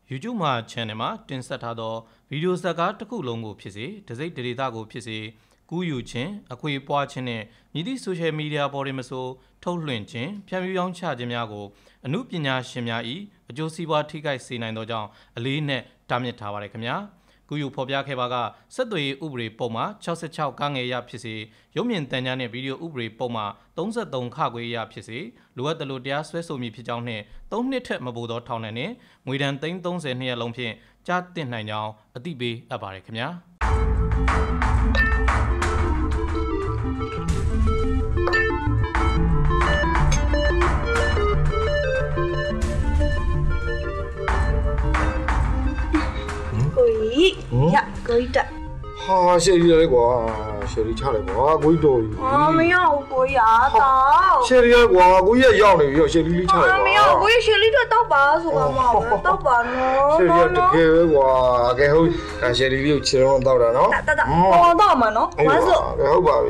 YouTube မှာ channel မှာတင်ဆက်ထားသောဗီဒီယိုဇာတ်ကားတစ်ခုလုံးကိုဖြစ်စေတစိမ့်ဒေတာကိုဖြစ်စေကူးယူခြင်းအခွေပွားခြင်းနဲ့မြည်သည့် social media ပေါ်တွင်မဆိုထုတ်လွှင့်ခြင်းဖြန့်ဖြူးရောင်းချခြင်းများကိုအမှုပညာရှင်များ၏အကျိုးစီးပွားထိခိုက်စေနိုင်သောကြောင့်အလေးနဲ့တားမြစ်ထားပါရခင်ဗျာကူးယူဖော်ပြခဲ့ပါကဆက်သွယ်ရေးဥပဒေပုံမှာ66ကငယ်ရဖြစ်စေရုပ်မြင်သံကြားနဲ့ဗီဒီယိုဥပဒေပုံမှာ33ခခွေရဖြစ်စေလိုအပ်တယ်လို့တရားစွဲဆိုမည်ဖြစ်ကြောင်းနှင့်3နှစ်ထက်မပိုသောထောင်ဒဏ်နဲ့ငွေဒဏ်30နှစ်ရက်လုံးဖြင့်ကြားတင်နိုင်ကြောင်းအသိပေးအပ်ပါရခင်ဗျာ呀，可以的。 哈，谢丽来过，谢丽差来过，可以多。 没有，可以啊，到。 谢丽来过，可以要的，要谢丽差来过。 没有，可以谢丽的到吧，是吧嘛？到吧呢。 谢丽这个我，给好，谢丽有吃了到了喏。 到，我到嘛喏，完事。 给好吧喂。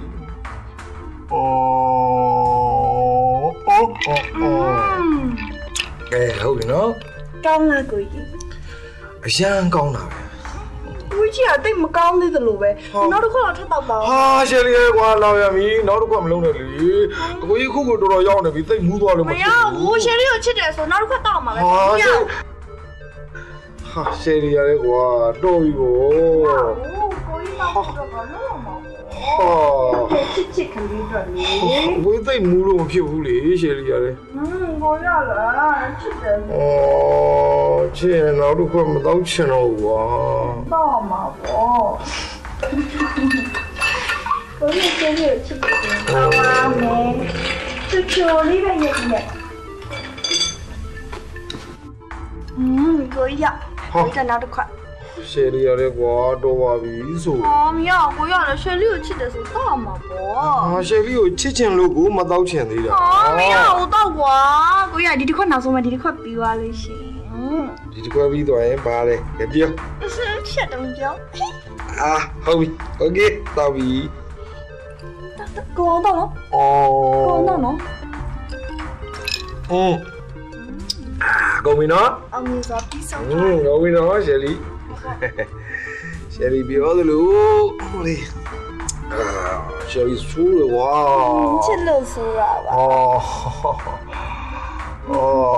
给好的喏。 刚啊可以。 香港那边。 我以前对没讲的的路呗，哪都看到他到吧？ 哈，谢丽我老爷咪，哪都看不拢的哩，我一口口都要要的，比再木多了嘛。 没有，我谢丽有吃的时候哪都看到嘛呗。 哈，谢丽我多哟。 可以到这个路嘛？ 哈， 吃肯定的哩。 我再木了嘛，屁股里谢丽我要了，吃的。 哦，这哪都看不到钱了我。 到嘛不？我也谢丽有吃的。好啊，没。就里边有没？可以呀。可以在哪都快。 谢丽我多话比数。 没有，我要了，谢丽有吃的时候到嘛不？ 谢丽有7000路股没到钱的了。 没有，我到过。我要你快拿什么？你快比我来行。 你快比多少把嘞？给掉。 是吃东西。 啊，好比 ，OK， 到比。 给我到了。 哦。 给我到了。 啊，够没呢？ 你说比手。 够没呢，谢丽。谢丽比我的路，嘞。啊，谢丽输了哇。 真的输了吧？ 哦。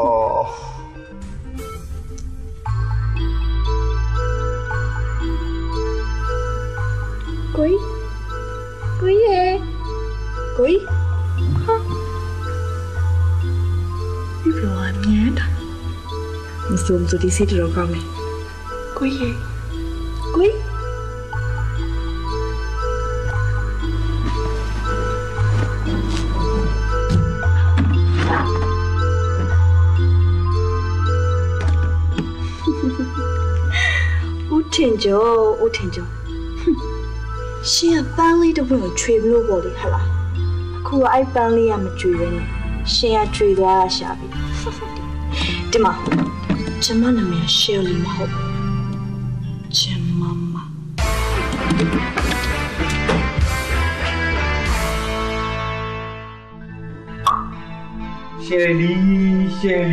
鬼耶，鬼，哈，你别玩命的，你说不做的事都搞没？鬼耶，鬼。我听着，现在班里都不用吹不了我的好了，可我爱班里也没追人呢，现在追到俺下边，对吗？这妈那边小李嘛好，这妈妈。 谢丽，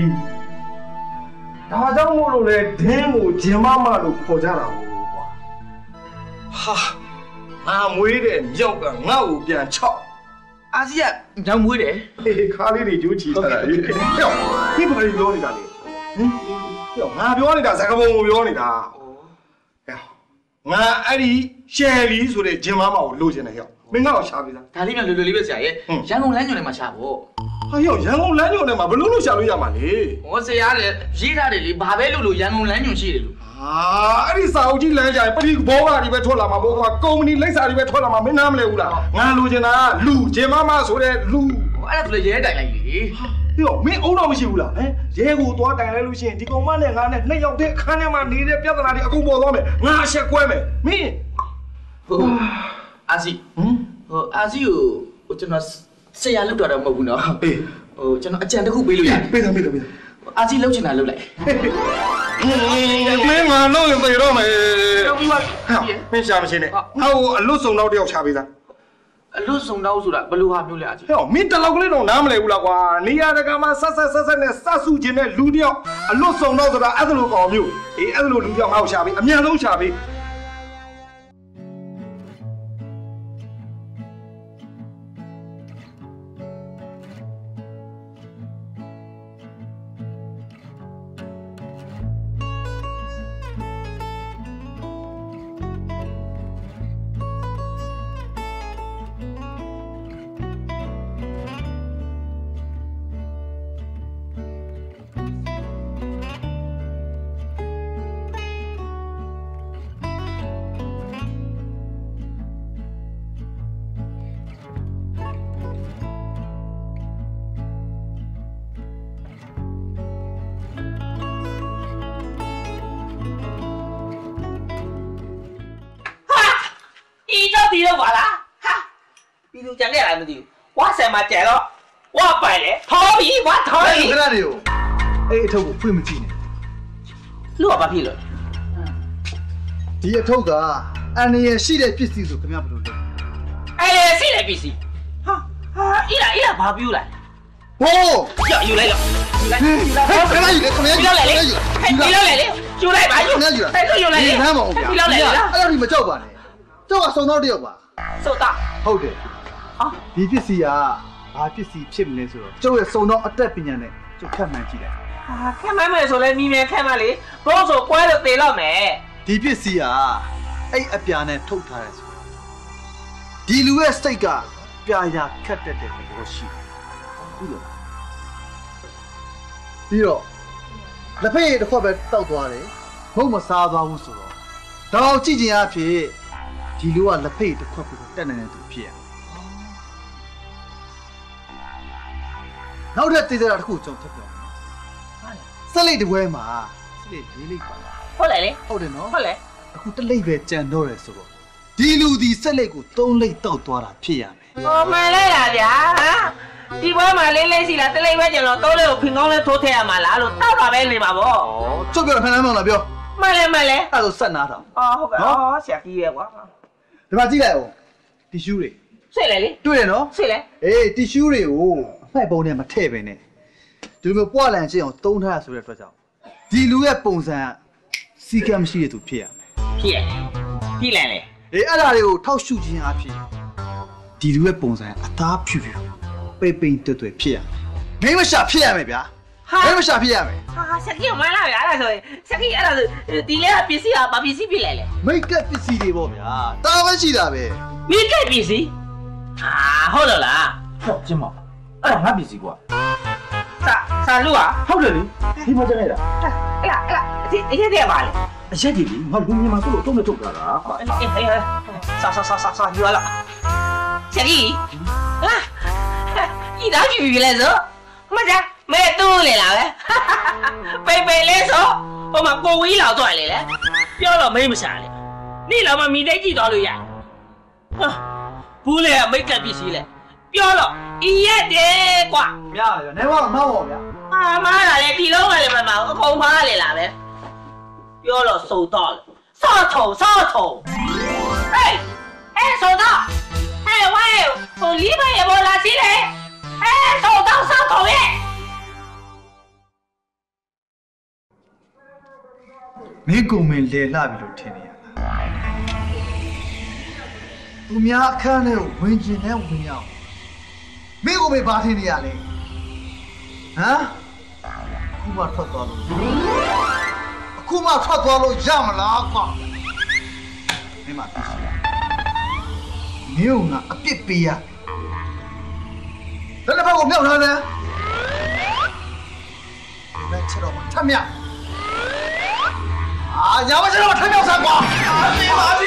大家我都来听我亲妈妈都破家了我哈，俺妹的要个我变吵， 阿姐，你讲妹的？ 嘿嘿，卡里的就起来了，哟，你不可以表你的哩，哟，俺表你的，这个我表你的，哎呀，俺爱你谢丽说的亲妈妈我录进来了，没俺下边的， 他里面里边下耶，人工懒牛的嘛下不？ 哎呦，人工懒牛的嘛不录下录呀嘛哩？ 我这伢的，其他的哩，八百录人工懒牛去的。 啊！你手机来着，不是包啊？你别错了嘛，包啊！公你来啥？你别错了嘛，没那么来无啦。俺录进来，录，这妈妈说的录。 俺这不是也带来的？ 哟，没欧那么辛苦啦，哎，这个多带来路线，这个嘛呢，俺呢，那要得看见嘛，你这别在那里阿公包装没？俺些乖没？没。 阿西，阿西有，我真的是伢录到的没有呢？ 哎， 真的真的可背了呀？ 背的。 阿西录进来录来。 没俺弄有对了没？没啥么事呢？我录送到的要差别的。 လို့စုံတော့ဆိုတာဘယ်လိုဟာမျိုးလဲအာကြီးဟဲ့မင်းတလောက်ကလေးတော့နားမလဲဘူးလားကွာနေရာတကာမှာဆက်နဲ့စဆုခြင်းနဲ့လူတယောက်အလွတ်စုံတော့ဆိုတာအဲ့လိုကောင်မျိုးအေးအဲ့လိုလူတယောက်ငါ့ကိုရှာပြီးအမြန်ဆုံးရှာပြီးဒီတော့ပါလားဟာပြီးသူကြံခဲ့လားမသိဘူးဝါဆယ်မှာကြံတော့ဝါပိုင်လေထော်ပြီးဝါထော်ပြီးခဏလေးကိုအဲ့အထုပ်ကိုဖွင့်မကြည့်နဲ့လူကဘာဖြစ်လို့ဒီအထုပ်ကအန်ရရှိတဲ့ပစ္စည်းဆိုခင်ဗျာဘယ်လိုလဲအဲ့ရှိတဲ့ပစ္စည်းဟာအေးလားဘာပြောလိုက်ဟိုးယူလိုက်ခဏယူလေခင်ဗျာယူလိုက်လေယူလိုက်ပါယူအဲ့လိုယူလိုက်လေဟမ်းမအောင်ဗျာအဲ့လိုဒီမကြောက်ပါနဲ့ကျောက်ကစုံတော့တယောက်ပါစုံတော့ဟုတ်တယ်ဟာဒီပစ္စည်းကဘာပစ္စည်းဖြစ်မလဲဆိုတော့ကျောက်ရဲ့စုံတော့အသက်ပညာနဲ့ကျောက်ခက်မှန်ကြည့်လိုက်ဟာခက်မှန်မယ်ဆိုလဲမြည်မြဲခက်မှန်လေဘောဆိုကွဲလို့တေတော့မယ်ဒီပစ္စည်းကအဲ့အပြာနဲ့ထုတ်ထားတယ်ဆိုဒီလူရဲ့စိတ်ကပြာရာခက်တဲ့ဘောရှိဟုတ်လို့ပြီးတော့လက်ဖက်ရည်တစ်ခွက်ပဲတောက်သွားတယ်မဟုတ်မစားသွားဘူးဆိုတော့တော့ကြည့်ချင်အဖြစ်ဒီလူကလက်ဖိတ်တစ်ခွက်ပြီးတက်နေတဲ့သူဖြစ်ရနောက်ထပ်သိစရာတစ်ခုကျွန်တော်ထပ်ပြောဆက်လိတ်တစ်ပွဲမှာဆက်လိတ်၄လိတ်ပါဟုတ်လေဟုတ်တယ်နော်ဟုတ်လေအခုတစ်လိတ်ပဲကြံတော့တယ်ဆိုတော့ဒီလူဒီဆက်လိတ်ကို၃လိတ်တောက်သွားတာဖြစ်ရမယ်ဟောမှန်လိုက်တာဗျာဒီပွဲမှာလေးလေးစီလားတစ်လိတ်ပဲကျန်တော့၃လိတ်ကိုဖင်ကောင်းလေးထိုးထည့်ရမှာလားလို့တောက်တာပဲနေပါဗောကျုပ်ပြောဖန်လမ်းမောင်လားပြောမှန်လေအဲ့ဒါဆက်နားထောင်ဟုတ်ကဲ့ဆရာကြီးရဲ့ကွာဒီမှာကြည့်လိုက်အောင်တီရှူးတွေဆွဲလေလေတွေ့ရနော်ဆွဲလေအေးတီရှူးတွေကိုအမှိုက်ပုံနဲ့မထည့်ပဲနဲ့ဒီလိုမျိုးပွားလန်ချင်းအောင်သုံးထားရဆိုတဲ့အတွက်ကြောင့်ဒီလူရဲ့ပုံစံစီကံမရှိတဲ့သူဖြစ်ရမယ်ဖြစ်လန်လေအေးအဲ့ဒါတွေကိုထောက်ရှုခြင်းအဖြစ်ဒီလူရဲ့ပုံစံအသားဖြူဖြူပိတ်ပိန်တွတ်တွတ်ဖြစ်ရမယ်မင်းမရှာဖြစ်ရမယ်ဗျာမင်းမရှာဖြစ်ရမယ်ဟာစက်ကီမလာဗျာအဲ့ဒါဆိုရင်စက်ကီအဲ့ဒါဆိုဒီလေပစ္စည်းကဘာပစ္စည်းဖြစ်လဲမိတ်ကပ်ပစ္စည်းတွေပေါ့ဗျာတာပဲရှိတာပဲမိတ်ကပ်ပစ္စည်းဟာဟုတ်လို့လားဟုတ်ကျင်းမအဲ့ဒါငါပစ္စည်းကွာစာလူอ่ะဟုတ်တယ်လေဒီမှာကျနေတာအဲ့လားအရက်တည်းပါလေအရက်ကြီးငါလူမြန်မာဆိုလို့တော့မထုတ်တာလားအေးစာယူလာစက်ကီဟာဒီတော့ယူရလဲဆိုမကြမဲတူးလေလားပဲပိတ်လေးဆိုဟိုမှာကိုဝီးလောက်တော့လေပြောတော့မိမရှာလေနေ့လောက်မှမိသိကြည့်တော့လို့ရဟာဘူးလေမိတ်ကပ်ပစ္စည်းလေပြောတော့အရက်တယ်ကွာမရလေနေပါမောက်ပါဗျာမားလာလေဒီလုံးကလည်းမမအကုန်မားလေလားပဲပြောတော့စုံတော့လေစောထုံဟေးစုံတော့ဟဲ့ဝဲဟိုလီးမရဘောလာစီလေစုံတော့စောထုံရဲ့မင်းကုံမင်းလေလှပြီလို့ထင်နေရလားသူများအခန်းထဲကိုဝင်ကျင်နဲ့ဝင်ရအောင်မင်းကုံမင်းဘာထင်နေရလဲဟမ်အခုမှထွက်သွားလို့ရမလားကွာမင်းမသိရှိမင်းကအပြစ်ပေးရဘယ်တစ်ဖက်ကိုမြောက်ထားလဲဘယ်ချက်တော့ထမ်းမြောက်ညာမစတော့ထမ်းမြောက်စမ်းကွာပြေးပါပြီ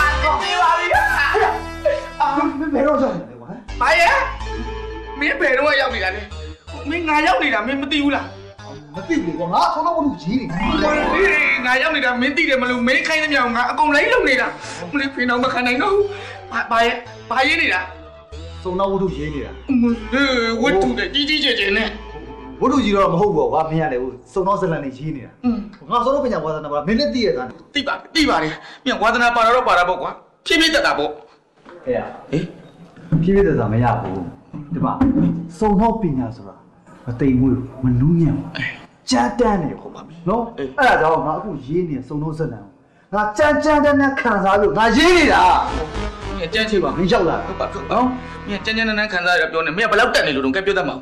မင်းဘယ်တော့ရောက်နေလဲကွာဘာရဲ့မင်းဘယ်တော့ရောက်နေတာလဲမင်းငါရောက်နေတာမင်းမသိဘူးလားမသိဘူးကွာငါဆောင်းတော့ဘူးကြီးနေငါရောက်နေတာမင်းသိတယ်မလို့မင်းခိုင်းသမျှငါအကုန်လိုက်လုံနေတာမလေးဖေးတော့မခံနိုင်တော့ဘာရေးနေတာဆောင်းတော့ဝတ္ထုရေးနေတာဝတ္ထုတဲ့ကြီးကျယ်ကျယ်နဲ့ဝတ္ထုကြီးတော့မဟုတ်ဘူးကွာမင်းရတယ်ဘူးဆောင်းတော့ဇလန်နဲ့ရေးနေတာငါဆောင်းတော့ပညာဝါသနာပါမင်းလည်းသိရတာသိပါတယ်မြန်ဝါသနာပါတော့ပါတာပေါ့ကွာဖြည်းဖြည်းတက်တာပေါ့ဟဲ့ဟေးဖြစ်ဖြစ်သာမရဘူးဒီမှာစုံတော့ပညာဆိုတာမတိမ်မွေးမနူးညံ့ကြားတန်းနေဟုတ်ပါပြီနော်အဲ့ဒါကြောင့်ငါအခုရေးနေစုံတော့စက်လန်ငါကြမ်းတန်းခံစားလို့ငါရေးနေတာမင်းကြမ်းချေပါမင်းရောက်လာဟုတ်ပါနော်မင်းကြမ်းခံစားရပြောနေမင်းကဘယ်လောက်တက်နေလို့တော့ကဲပြောတတ်မှာ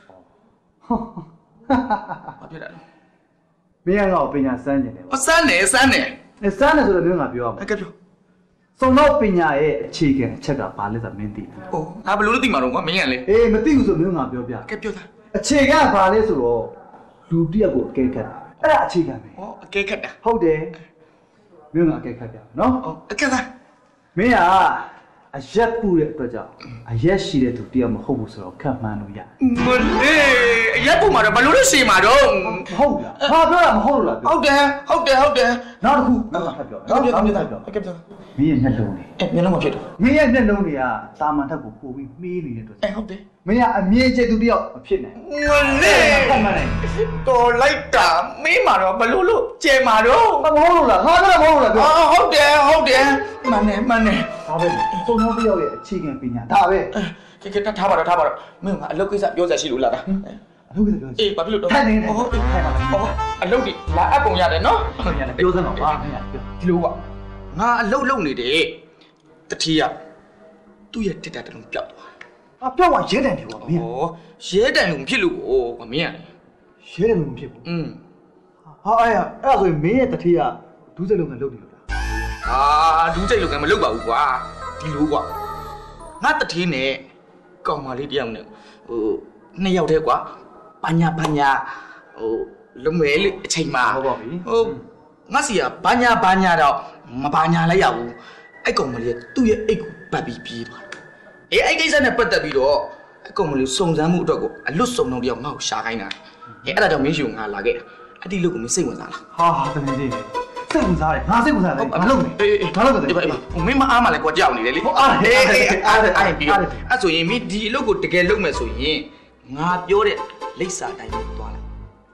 ဘာဖြစ်တာလဲမင်းကငါ့ကိုပညာစမ်းနေတယ်စမ်းနေဆိုတော့မင်းကပြောမှာကဲပြောစုံတော့ပညာရဲ့အခြေခံအချက်ကဘာလဲဆိုတာမင်းသိတယ်။အိုးငါဘယ်လိုလုပ်သိမှာတော့ကွာမင်းကလေအေးမသိဘူးဆိုမင်းကပြောပြကဲပြောသားအခြေခံဘာလဲဆိုတော့လူတစ်ယောက်ကိုအကဲခတ်တာအဲ့ဒါအခြေခံပဲဟောအကဲခတ်တာဟုတ်တယ်မင်းကအကဲခတ်ပြနော်အကဲသားမင်းကအရက်ပူတဲ့အတွက်ကြောင့်အရက်ရှိတဲ့သူတယောက်မဟုတ်ဘူးဆိုတော့ခတ်မှန်းလို့ရမလေးအရက်ပူမှာတော့ဘယ်လိုလုပ်ရှိမှာတော့ဟုတ်လားဘာပြောတာမဟုတ်လားဟုတ်တယ်နောက်တစ်ခုငါဖတ်ပြောနောက်ပြောမင်းရဲ့မျက်လုံးတွေမျက်လုံးမဖြစ်တော့မင်းရဲ့မျက်လုံးတွေကတာမန်ထက်ကိုပိုပြီးမှေးနေတဲ့အတွက်ဟုတ်တယ်မင်းကအမြင်ကျသူတယောက်မဖြစ်နိုင်မလေးတော်လိုက်တာမင်းမှာတော့ဘယ်လိုလုပ်ကျဲမှာတော့မဟုတ်လို့လားငါကတော့မဟုတ်လို့လားဟုတ်တယ်မှန်တယ်ဒါပဲသုံးလုံးတယောက်ရဲ့အခြေခံပညာဒါပဲကဲထားပါတော့မင်းကအလုပ်ကိစ္စပြောစရာရှိလို့လာတာအလုပ်ကိစ္စပြောအေးဘာဖြစ်လို့တော့ထိုင်နေဟုတ်အလုပ်ဒီလာအပ်ပုံရတယ်နော်ပြောစမ်းပါမင်းကဒီလိုကငါအလုပ်လုပ်နေတဲ့တတိယသူ့ရဲ့တစ်တာတလုံးပျောက်သွားပျောက်သွားရဲတန်တယ်ကွာမင်းရဲတန်လုံးဖြစ်လို့ကွာမင်းကရဲတန်လုံးဖြစ်ဘူးဟာအဲ့ဒါဆိုရင်မင်းရဲ့တတိယဒူးစိတ်လုံးကလုပ်နေလို့လားဒူးစိတ်လုံးကမလုပ်ပါဘူးကွာဒီလိုကွာငါတတိနဲ့ကောင်မလေးတယောက်နဲ့နှစ်ယောက်တည်းကွာဘာညာလုံမဲလေးအချိန်မှာဟုတ်ပါပြီငါစီကဘာညာတော့မဘာညာလိုက်ရဘူးအဲ့ကောင်မလေးကသူ့ရဲ့အိတ်ကိုပတ်ပြီးပြေးသွားတယ်အဲ့ကိစ္စနဲ့ပတ်သက်ပြီးတော့အဲ့ကောင်မလေးစုံစမ်းမှုအတွက်ကိုအလွတ်စုံတော့တယောက်ငါ့ကိုရှာခိုင်းတာအဲ့ဒါကြောင့်မင်းရှင်ငါလာခဲ့အဲ့ဒီလူကိုမင်းစိတ်ဝင်စားလားတကယ်ကြီးစိတ်ဝင်စားတယ်ငါစိတ်ဝင်စားတယ်ငါလုပ်မယ်ငါလုပ်တယ်မင်းမအားမလဲကွာကြောက်နေတယ်လေအားပြီးအဲ့ဆိုရင်မင်းဒီအလုပ်ကိုတကယ်လုပ်မယ်ဆိုရင်ငါပြောတဲ့လိပ်စာတိုင်းကိုသွားလိုက်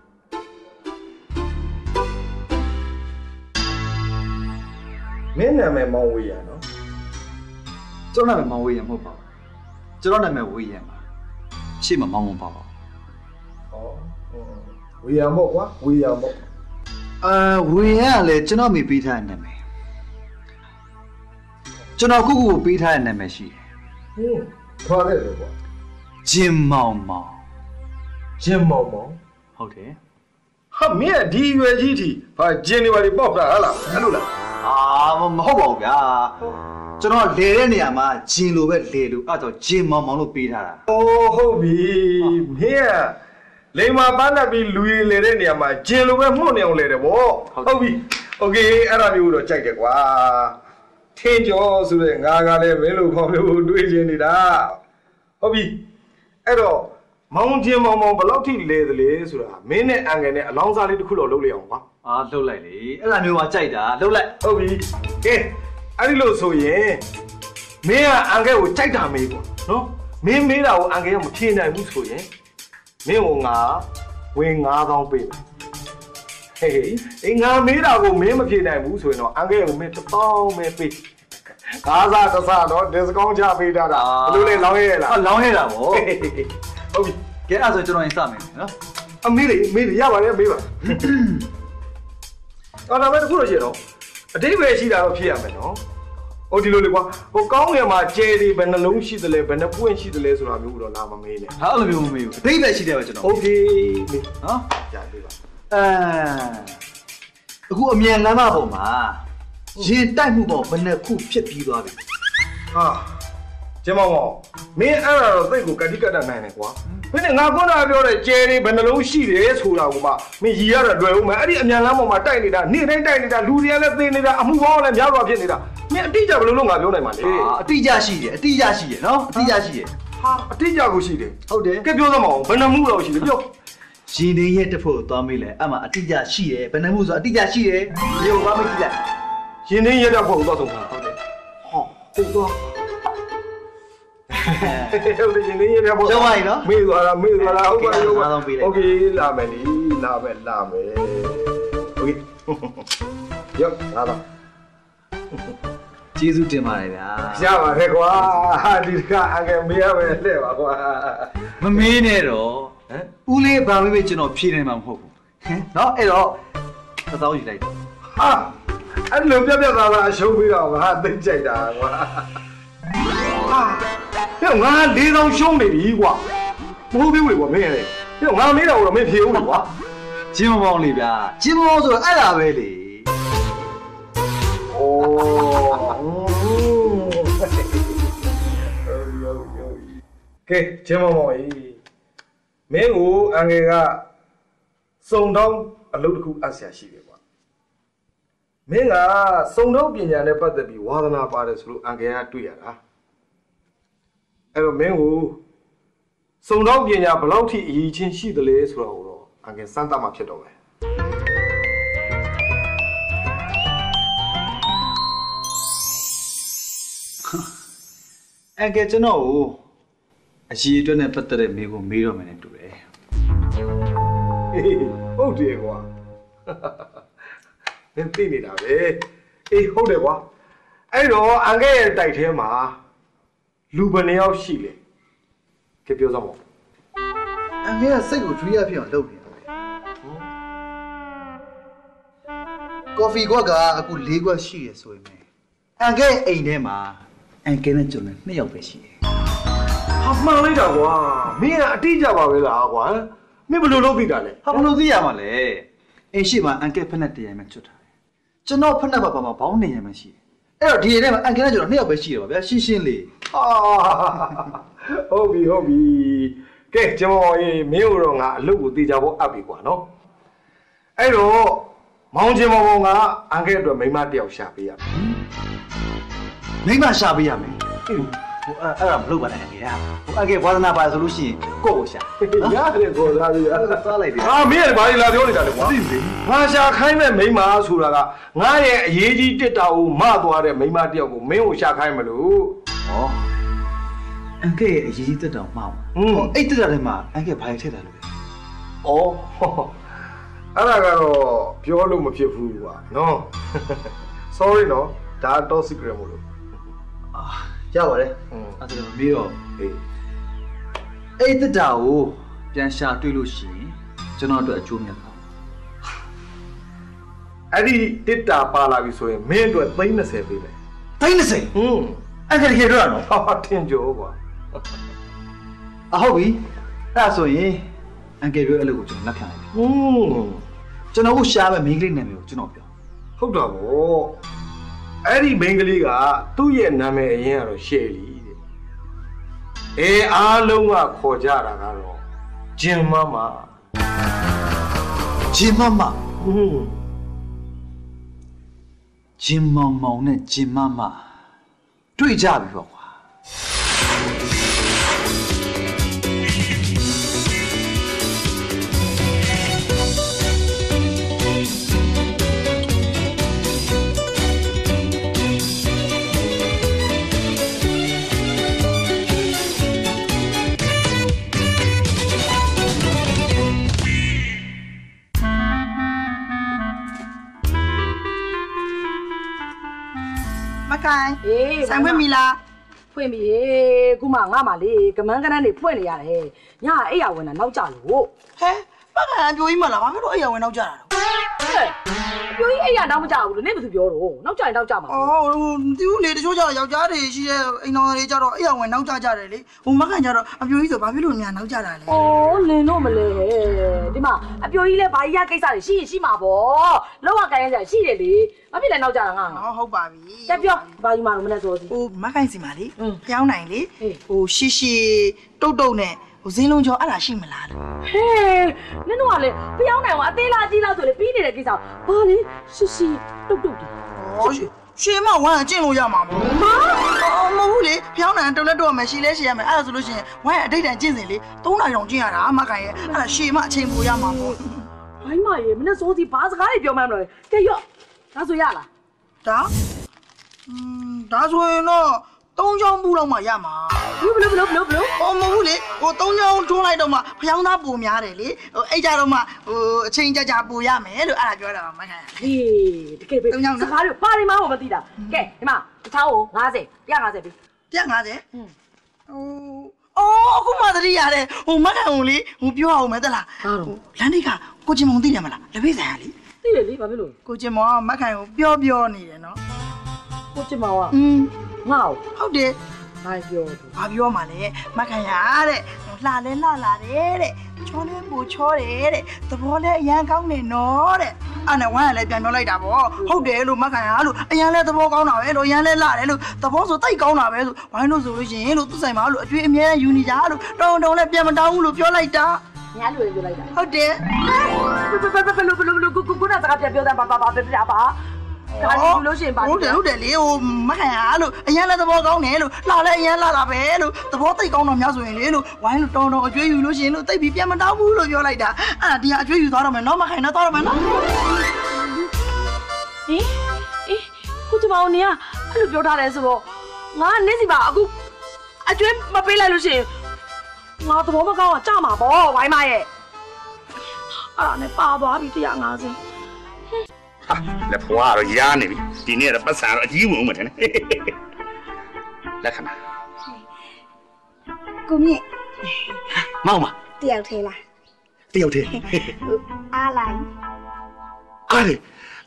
မင်းနာမည်မောင်ဝေရနော်ကျွန်တော်နာမည်မောင်ဝေရမဟုတ်ပါဘူးကျွန်တော်နာမည်ဝေရပါရှေ့မှာမောင်ပါပါဝေရမို့ကွာဝေရမို့ဝေရကလည်းကျွန်တော်မိပေးထားတဲ့နာမည်ကျွန်တော်ခုပေးထားတဲ့နာမည်ရှိတယ်ခေါ်တယ်လို့ကွာဂျင်မောင်ဟုတ်တယ်ဟာမင်းဒီရွယ်ကြီးတီဘာဂျင်နေပါလိပေါက်တာဟာလားအဲ့လိုလားမဟုတ်ပါဘူးဗျာကျွန်တော်လေတဲ့နေရာမှာဂျင်လိုပဲလေလို့အဲ့တော့ဂျင်မောင်လို့ပေးထားတာဟုတ်ပြီမင်းလိမ္မာပန်းတတ်ပြီးလူရည်လေတဲ့နေရာမှာဂျင်လိုပဲမှုန့်နေအောင်လေတယ်ဗောဟုတ်ပြီโอเคအဲ့ဒါမျိုးတော့ကြိုက်တယ်ကွာထင်းကျော်ဆိုတဲ့ငါကလည်းမင်းလိုခေါ်လို့တွေးချင်နေတာဟုတ်ပြီအဲ့တော့မောင်ဂျင်မောင်ဘယ်လောက်ထိလဲသလဲဆိုတာမင်းနဲ့အန်ငယ်နဲ့အလောင်းစားလေးတစ်ခုတော့လုပ်လိုက်အောင်ကွာလှုပ်လိုက်လေအဲ့ဒါမျိုးကကြိုက်တာလှုပ်လိုက်ဟုတ်ပြီကဲအဲ့ဒီလို့ဆိုရင်မင်းကအန်ငယ်ကိုကြိုက်တာမေးပေါ့နော်မင်းမေးတာကိုအန်ငယ်ကမဖြေနိုင်ဘူးဆိုရင်မင်းကငါဝင်9000ပေးမယ်ဟေးအေးငါမေးတာကိုမင်းမဖြေနိုင်ဘူးဆိုရင်တော့အန်ငယ်ကိုမင်း1000ပဲပေးကားစားတစ်စားတော့ discount ချပေးတာဘယ်လိုလဲလောင်းရဲလားလောင်းရဲတာဗောဟုတ်ပြီကဲအဲ့ဆိုကျွန်တော်ရင်စမယ်နော်အမေးလေရပါတယ်မေးပါဒါပေမဲ့တခုတော့ရှိတော့အတိတ်ပဲရှိတာတော့ဖြစ်ရမယ်နော်ဟုတ်ဒီလိုလေကွာကောင်းငယ်မှာကျဲတွေဘယ်နှလုံးရှိသလဲဘယ်နှပွင့်ရှိသလဲဆိုတာမျိုးတော့လာမမေးနဲ့ဟာအဲ့လိုမျိုးမမေးဘူးအတိတ်ပဲရှိတယ်ပဲကျွန်တော်โอเคနော်ကြားပေးပါအခုအမြန်လမ်းမပေါ်မှာရင်တိုက်မှုပေါ်ဘယ်နှခုဖြစ်ပြီးသွားပြီဟာကျမမောင်မင်းအဲ့ဒါတော့သိကိုကတိကတ်နိုင်တယ်ကွာမင်းငါကွန်းတာပြောတဲ့ကျဲတွေဘယ်နှလုံးရှိတယ်ဆိုတာကမှမင်းရည်ရတာတွေ့ဦးမယ်အဲ့ဒီအမြန်လမ်းပေါ်မှာတိုက်နေတာနေ့တိုင်းတိုက်နေတာလူတွေကလည်းသိနေတာအမှုပေါင်းလည်းများစွာဖြစ်နေတာမင်းအတိအကျဘယ်လိုလုပ်ငါပြောနိုင်မှာလဲအတိအကျရှိတယ်နော်အတိအကျရှိတယ်ဟာအတိအကျကိုရှိတယ်ဟုတ်တယ်ကဲပြောသမောင်ဘယ်နှမှုတော့ရှိတယ်ပြောရှင်နေရဲ့တစ်ဖို့သွားမေးလဲအဲ့မှာအတိအကျရှိတယ်ဘယ်နှမှုဆိုအတိအကျရှိတယ်ဒီကိုသွားမေးကြည့်လိုက်ရှင်နေရဲ့တစ်ဖို့သွားဆုံးတာဟုတ်တယ်ဟောဟုတ်သွားဟုတ်တယ်ရှင်နေရဲ့တစ်ဖို့ကျောင်းလိုက်နော်မေးသွားတာဟုတ်ပါရောโอเคလာမယ်လीလာမယ်โอเคရောလာတော့ကျေးဇူးတင်ပါတယ်ဗျာရပါတယ်ကွာဒီကအငယ်မေးရမယ်လေပါကွာမမေးနဲ့တော့ဟမ်ဦးလေးဘာမေးကျွန်တော်ဖြေနိုင်မှာမဟုတ်ဘူးဟမ်နော်အဲ့တော့1000ယူလိုက်ဟာအဲ့လိုပြသားအရှုံးပြီးတော့ငါသိကြိုက်တာကွာဟာဟဲ့ငါ4000ရှုံးနေပြီကွာမဟုတ်ဘူးကွာမင်းလေဟဲ့ငါမေးတော့မင်းဖြေဦးလေကွာကျင်းမောင်းလေးဗျာကျင်းမောင်းဆိုတော့အဲ့ဒါပဲလေအိုးကဲကျင်းမောင်းကြီးမင်းကိုအငယ်ကစုံတောင်းအလုပ်တစ်ခုအပ်ဆရာရှိတယ်ကွာမင်းကစုံတောင်းပညာနဲ့ပတ်သက်ပြီးဝါသနာပါတယ်ဆိုလို့အငယ်ကတွေ့ရတာအဲ့တော့မင်းကိုစုံတောင်းပညာဘယ်လောက်ထိအရေးချင်းရှိသလဲဆိုတော့အငယ်စမ်းသပ်မှဖြစ်တော့မယ်အငယ်ကျွန်တော်ကိုအရေးအတွက်နဲ့ပတ်သက်တဲ့မိကိုမေးတော့မယ်နဲ့တူတယ်ဟုတ်တယ်ကွာမင်းသိနေတာပဲအေးဟုတ်တယ်ကွာအဲ့တော့အငယ်ရဲ့တိုက်ထဲမှာလူဘယ်နှယောက်ရှိလဲကပြောစမ်းပါအငယ်ကစိတ်ကိုကြွေးရဖြစ်အောင်လုပ်နေတာပဲကော်ဖီကွက်ကအခု4ခွက်ရှိရဆိုရင်အငယ်အိမ်ထဲမှာအငယ်နဲ့ကျွန်တော်2ယောက်ပဲရှိတယ်ဟာမှန်လိုက်တာကွာမင်းကအတိအကျပါပဲလားကွာမင်းဘယ်လိုလုပ်သိတာလဲဟာဘယ်လိုသိရမှာလဲအိမ်ရှိမှာအငယ်ဖက်နဲ့တရံမှချွတ်ထားတယ်ကျွန်တော်ဖက်နဲ့ပါမှာဘောင်းနေရမှရှိတယ်အဲ့တော့ဒီအိမ်ထဲမှာအငယ်နဲ့ကျွန်တော်2ယောက်ပဲရှိတယ်ပါဗျာရှင်းရှင်းလေးဟာဟုတ်ပြီကဲကျွန်တော်ရေမင်းတို့တော့ငါအလုပ်ကိုသိကြဖို့အပ်ပြီကွာနော်အဲ့တော့မောင်ချင်းမောင်ကအငယ်အတွက်မိန်းမတယောက်ရှာပေးရမယ်မိန်းမရှာပေးရမယ်အဲ့ဒါမလုပ်ပါနဲ့ခင်ဗျာအငယ်ဝါသနာပါဆိုလို့ရှိရင်ကိုယ့်ကိုရှာရတယ်ကိုသားကြီးစားလိုက်တယ်ဟာမင်းကဘာလာပြောနေတာလဲကွာငါရှာခိုင်းမဲ့မိန်းမဆိုတာကငါရဲ့အရေးကြီးတစ်တာကိုမသွားတဲ့မိန်းမတယောက်ကိုမင်းကိုရှာခိုင်းမလို့ဟောအငယ်အရေးကြီးတစ်တာမှားအဲ့တစ်တာထဲမှာအငယ်ဘာထည့်တာလို့လဲဩအဲ့ဒါကတော့ပြောလို့မဖြစ်ဘူးကွာနော် sorry နော်ဒါတော့ secret မို့လို့ရပါတယ်အဲ့ဒါမေးတော့အဲ့တစ်တာကိုပြန်ရှာတွေ့လို့ရှိရင်ကျွန်တော်အတွက်အကျိုးမြတ်ပါအဲ့ဒီတစ်တာပါလာပြီဆိုရင်မင်းအတွက်30ပေးမယ် 30အဲ့ဒါခေတော့နော်ဟာထင်ကြကွာဟုတ်ပြီအဲ့ဒါဆိုရင်အန်ကယ်တို့အဲ့လိုကိုကျွန်တော်လက်ခံလိုက်ပြီကျွန်တော်ကိုရှားမဲ့မိန်းကလေးနာမည်ကိုကျွန်တော်ပြောဟုတ်တာဗောအဲ့ဒီမိန်းကလေးကသူ့ရဲ့နာမည်အရင်ကတော့ရှယ်လီတဲ့အားလုံးကခေါ်ကြတာကတော့ဂျင်မမဂျင်မောင်မောင်နဲ့ဂျင်မမတွေ့ကြပြီပေါ့ကွာဆိုင်ဖွင့်ပြီလားဖွင့်ပြီခုမှငါမှလေကမန်းကနန်းနေဖွင့်နေရတယ်ညအိယာဝင်တာနောက်ကြလို့ဟဲပတ်ကအပြိုကြီးမလားဘာဖြစ်လို့အိယာဝင်နောက်ကြတာတော့အပြိုကြီးအိယာနောက်မကြဘူးလို့နေဘယ်သူပြောတော့နောက်ကြရင်နောက်ကြမှာဒီဦးလေတချို့ကျတော့ယောက်ျားတွေရှိတဲ့အိမ်တော်တွေကျတော့အိယာဝင်နောက်ကြကြတယ်လေမကန်ကျတော့အပြိုကြီးဆိုဘာဖြစ်လို့များနောက်ကြတာလဲလင်းတော့မလဲဒီမှာအပြိုကြီးလဲဘာကြီးရကိစ္စတွေရှိရင်ရှိမှာပေါ့လောက်ကကန်ရစရာရှိတယ်လေဘာဖြစ်လဲနောက်ကြတာငါဟုတ်ပါပြီတက်ပြောဘာကြီးမှတော့မနဲ့စောစီမကန်စီမှာလေဖျောင်းနိုင်လေရှိတုတ်နဲ့ဇင်းလုံးကျော်အဲ့ဒါရှိမလားလို့ဟဲ့နင်တို့ကလေဖျောင်းနိုင်ကအသေးလားကြီးလားဆိုလေပြီးနေတဲ့ကိစ္စဘာလဲရှိတုတ်တယ်ရှေးမဝမ်းအကျင့်လို့ရမှာမဟုတ်မဟုတ်လေဖျောင်းနိုင်တုတ်လက်တော့မယ်ရှေးလဲရှေးရမယ်အဲ့ဒါဆိုလို့ရှိရင်ဝမ်းအတိတ်တန်ကျင့်စဉ်လေ3နိုင်တောင်ကျင့်ရတာမကန်ရဲ့အဲ့ဒါရှေးမအချိန်ပိုရမှာပေါ့ဘိုင်းမရေမနဲ့စိုးစီဘာစကားတွေပြောမှန်းမလို့ကဲရော့ဒါဆိုရလားဒါဆိုရင်တော့ 3ချောင်းပူတော့မှရမှာဘလို့ဟောမဟုတ်ဘူးလေဟို3ချောင်းထုံးလိုက်တော့မှဖျောင်းသားပူများတယ်လေဟိုအဲ့ကြတော့မှအချိန်ကြာပူရမယ်လို့အဲ့ဒါပြောတာပါမခံဟေးတကယ်ပဲ3ချောင်းစကားတွေပါလိမ့်မမသိတာကဲဒီမှာတစ်ချောင်းကို50 150ပြီ150အခုမှသတိရတယ်ဟိုမခံုံလေးဟိုပြောအောင်မယ်တလားလမ်းတိတ်ကကိုကျင်မောင်သိတယ်မလားလက်ဖေးဆိုင်ရလေသိတယ်လေဘာဖြစ်လို့ကိုကျင်မောင်ကမခံုံပြောနေတယ်နော်ကိုကျင်မောင်ကငါ့ဟုတ်တယ်ဘာပြောမှလဲမခံရတဲ့လှလဲလှလာတယ်တဲ့ချောလဲပူချောတယ်တဲ့သဘောလဲအရန်ကောင်းနေနော်တဲ့အဲ့နဲ့ဝမ်းရလဲပြန်ပြောလိုက်တာဗောဟုတ်တယ်လို့မခံရလို့အရန်လဲသဘောကောင်းတာပဲလို့အရန်လဲလှတယ်လို့သဘောဆိုတိတ်ကောင်းတာပဲဆိုဝိုင်းလို့ဆိုလို့ရှိရင်လို့သူ့ဆိုင်မှာလို့အကျွေးအမြဲယူနေကြလို့တောင်းလဲပြန်မတောင်းဘူးလို့ပြောလိုက်တာညာလူပြောလိုက်တာဟုတ်တယ်ဘယ်လိုကိုနာစကားပြန်ပြောတာပါပြပါကာကြီးလို့ရှိရင်ပါဟုတ်တယ်လေဟိုမခံရလို့အရန်လည်းသဘောကောင်းတယ်လို့လှလည်းအရန်လှတာပဲလို့သဘောသိကောင်းတော့များဆိုရင်လေလို့ဝိုင်းလို့တောင်းအကျွေးယူလို့ရှိရင်လို့တိတ်ပြီးပြန်မတောင်းဘူးလို့ပြောလိုက်တာအဲ့ဒါဒီကအကျွေးယူသွားတော့မယ်နော်မခံနဲ့သွားတော့မယ်နော်ခုကျမအောင်နေကအဲ့လိုပြောထားတယ်ဆိုတော့ငါနေစီပါအခုအကျွေးမပေးလိုက်လို့ရှိရင်ငါသဘောမကောင်းอ่ะကြမှာပေါ့ဝိုင်းမရဲ့အဲ့ဒါနဲ့ပါသွားပြီ150 လက်ဖွားတော့ရားနေပြီဒီနေ့တော့ပတ်စံတော့အကြီးဝင်ဦးမယ်ထင်တယ်လက်ခဏကိုမြင့်မောင်မတယောက်သေးလားတယောက်သေးအားလိုက်အားလေ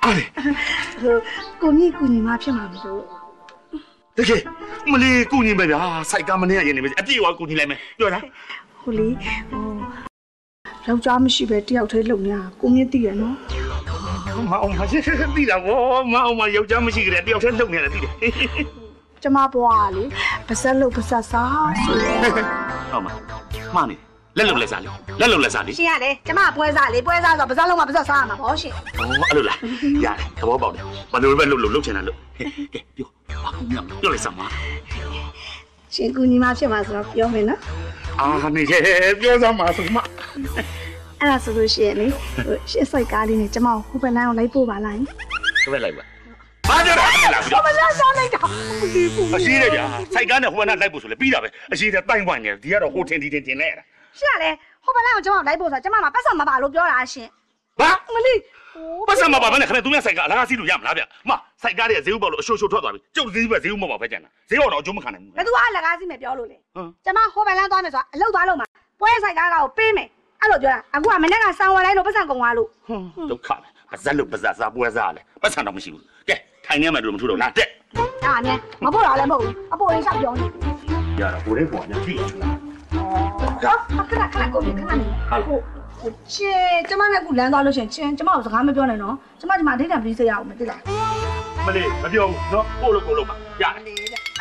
ကိုမြင့်ကိုညီမဖြစ်မှာမလို့တကယ်မလီကိုညီပဲဗျာစိုက်ကမနေရရင်နေပဲအပြည့်ဝကိုညီလိုက်မယ်ပြောလားဟိုလေယောက်ျားမရှိပဲတယောက်သေးလုံနေတာကိုမြင့်သိရနော်မအောင်မရှိသိတာဗောမအောင်မယောက်ျားမရှိကြတဲ့တယောက်တည်းလုံနေတယ်သိတယ်ကျမဘွားလေပါစက်လို့ပါစက်စားဆိုဟုတ်မှာမှန်နေလက်လုံလက်စားလေလက်လုံလက်စားလေရှင်ရတယ်ကျမပွဲစားလေပွဲစားဆိုပါစက်လုံးမှာပါစက်စားရမှာဗောရှင်အဲ့လိုလားရတယ်သဘောပေါက်တယ်ဘာလို့ပဲလှုပ်ချင်တာလို့ကဲပြောလိုက်စမ်းပါရှင်ကူညီမဖြစ်မှာဆိုတော့ပြောမယ်နော်အာနေခဲ့ပြောစမ်းပါဆိုမှအဲ့ဒါဆိုလို့ရှိရင်လေရှစ်စိုက်ကားလေးနဲ့ကျမဟိုဘက်လမ်းကိုလိုက်ပို့ပါလားဟိုဘက်လိုက်ပါဘာကြတာလဲဟိုဘက်လမ်းဆောင်လိုက်တာအရှိတယ်ဗျာစိုက်ကားနဲ့ဟိုဘက်နဲ့လိုက်ပို့ဆိုလေပြီးတာပဲအရှိတယ်တိုင်ပွိုင်နေဒီကတော့ဟိုထင်တင်နေရတာရှင်းရလေဟိုဘက်လမ်းကိုကျမလိုက်ပို့ဆိုကျမမှာပတ်စံမပါလို့ပြောတာရှင်ဘာမလေးပတ်စံမပါဘဲနဲ့ခဏသူများစိုက်ကားအလားစီးလို့ရမလားဗျမစိုက်ကားရဲ့ဈေးဥပေါလို့အရှိုးထွက်သွားပြီကျုပ်ဈေးပဲဈေးဥမပေါ့ပဲကျန်တာဈေးတော့အကျိုးမခံနိုင်ဘူးဘယ်သူကလကားစီးမယ်ပြောလို့လေကျမဟိုဘက်လမ်းသွားမယ်ဆိုတာအလုပ်သွားလို့မှာပွဲစိုက်ကားကိုပေးမယ်အဲ့လိုပြောတာအခုကမနေ့ကစောင်းဝလိုက်လို့ပတ်စံကုန်သွားလို့ဒုက္ခပဲပါဇက်လို့ပါဇက်စားပွဲစားလဲပတ်စံတော့မရှိဘူးကဲထိုင်နေမှတို့မထူတော့လာတက်အားနဲ့မဖို့တော့လည်းမဟုတ်ဘူးအပေါ်လေးရှောက်ပြောနေရတာကိုလေးပေါ်ညာပြီချလာခဏကိုခဏနေဟုတ်ရှင်ကျမနဲ့အခုလမ်းသွားလို့ရှင်ကျမကိုစကားမပြောနဲ့နော်ကျမဒီမှာဒိတ်တံပြီးစေရအောင်မသိလားမလေးမပြောဘူးနော်ပို့လို့ကိုလို့ပါရတယ်နေ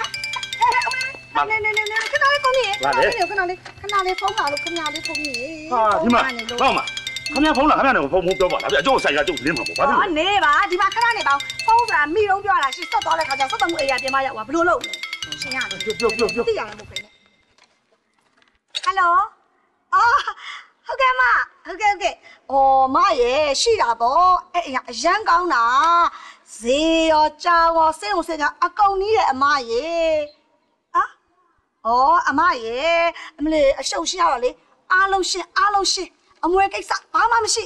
ခဏလေးကိုမြင်ခဏလေးဖုန်းလာလို့ခဏလေးဖုန်းမြင်ဟာဒီမှာဟုတ်မှာခင်ဗျာဖုန်းလာခင်ဗျာနဲ့ဖုန်းပြောပါလားဗျအကျိုးဆိုင်ကကျုပ်လင်းမှာပေါ့ဘာလို့နေပါဒီမှာခဏနေပါဖုန်းဆိုတာမိတော့ပြောတာရှင်ဆက်သွားတဲ့ခါကျဆက်တော်မှုအေးရပြင်မရောက်သွားဘယ်လိုလုပ်လဲရှင်ရတယ်ပြောသိရတယ်မဟုတ်ခင်ဟယ်လိုအော်ဟုတ်ကဲ့မဟုတ်ကဲ့အော်မရဲ့ရှိတာပေါ့အဲ့အရန်ကောင်းတာဈေးရောကြောင်ရောစိတ်ဝင်စိတ်ကအကုန်ကြီးရဲ့အမရဲ့အမရဲ့အမလေးအရှုပ်ရှင်းရတော့လေအားလုံးရှင်းအမွေကိစ္စဘာမှမရှိ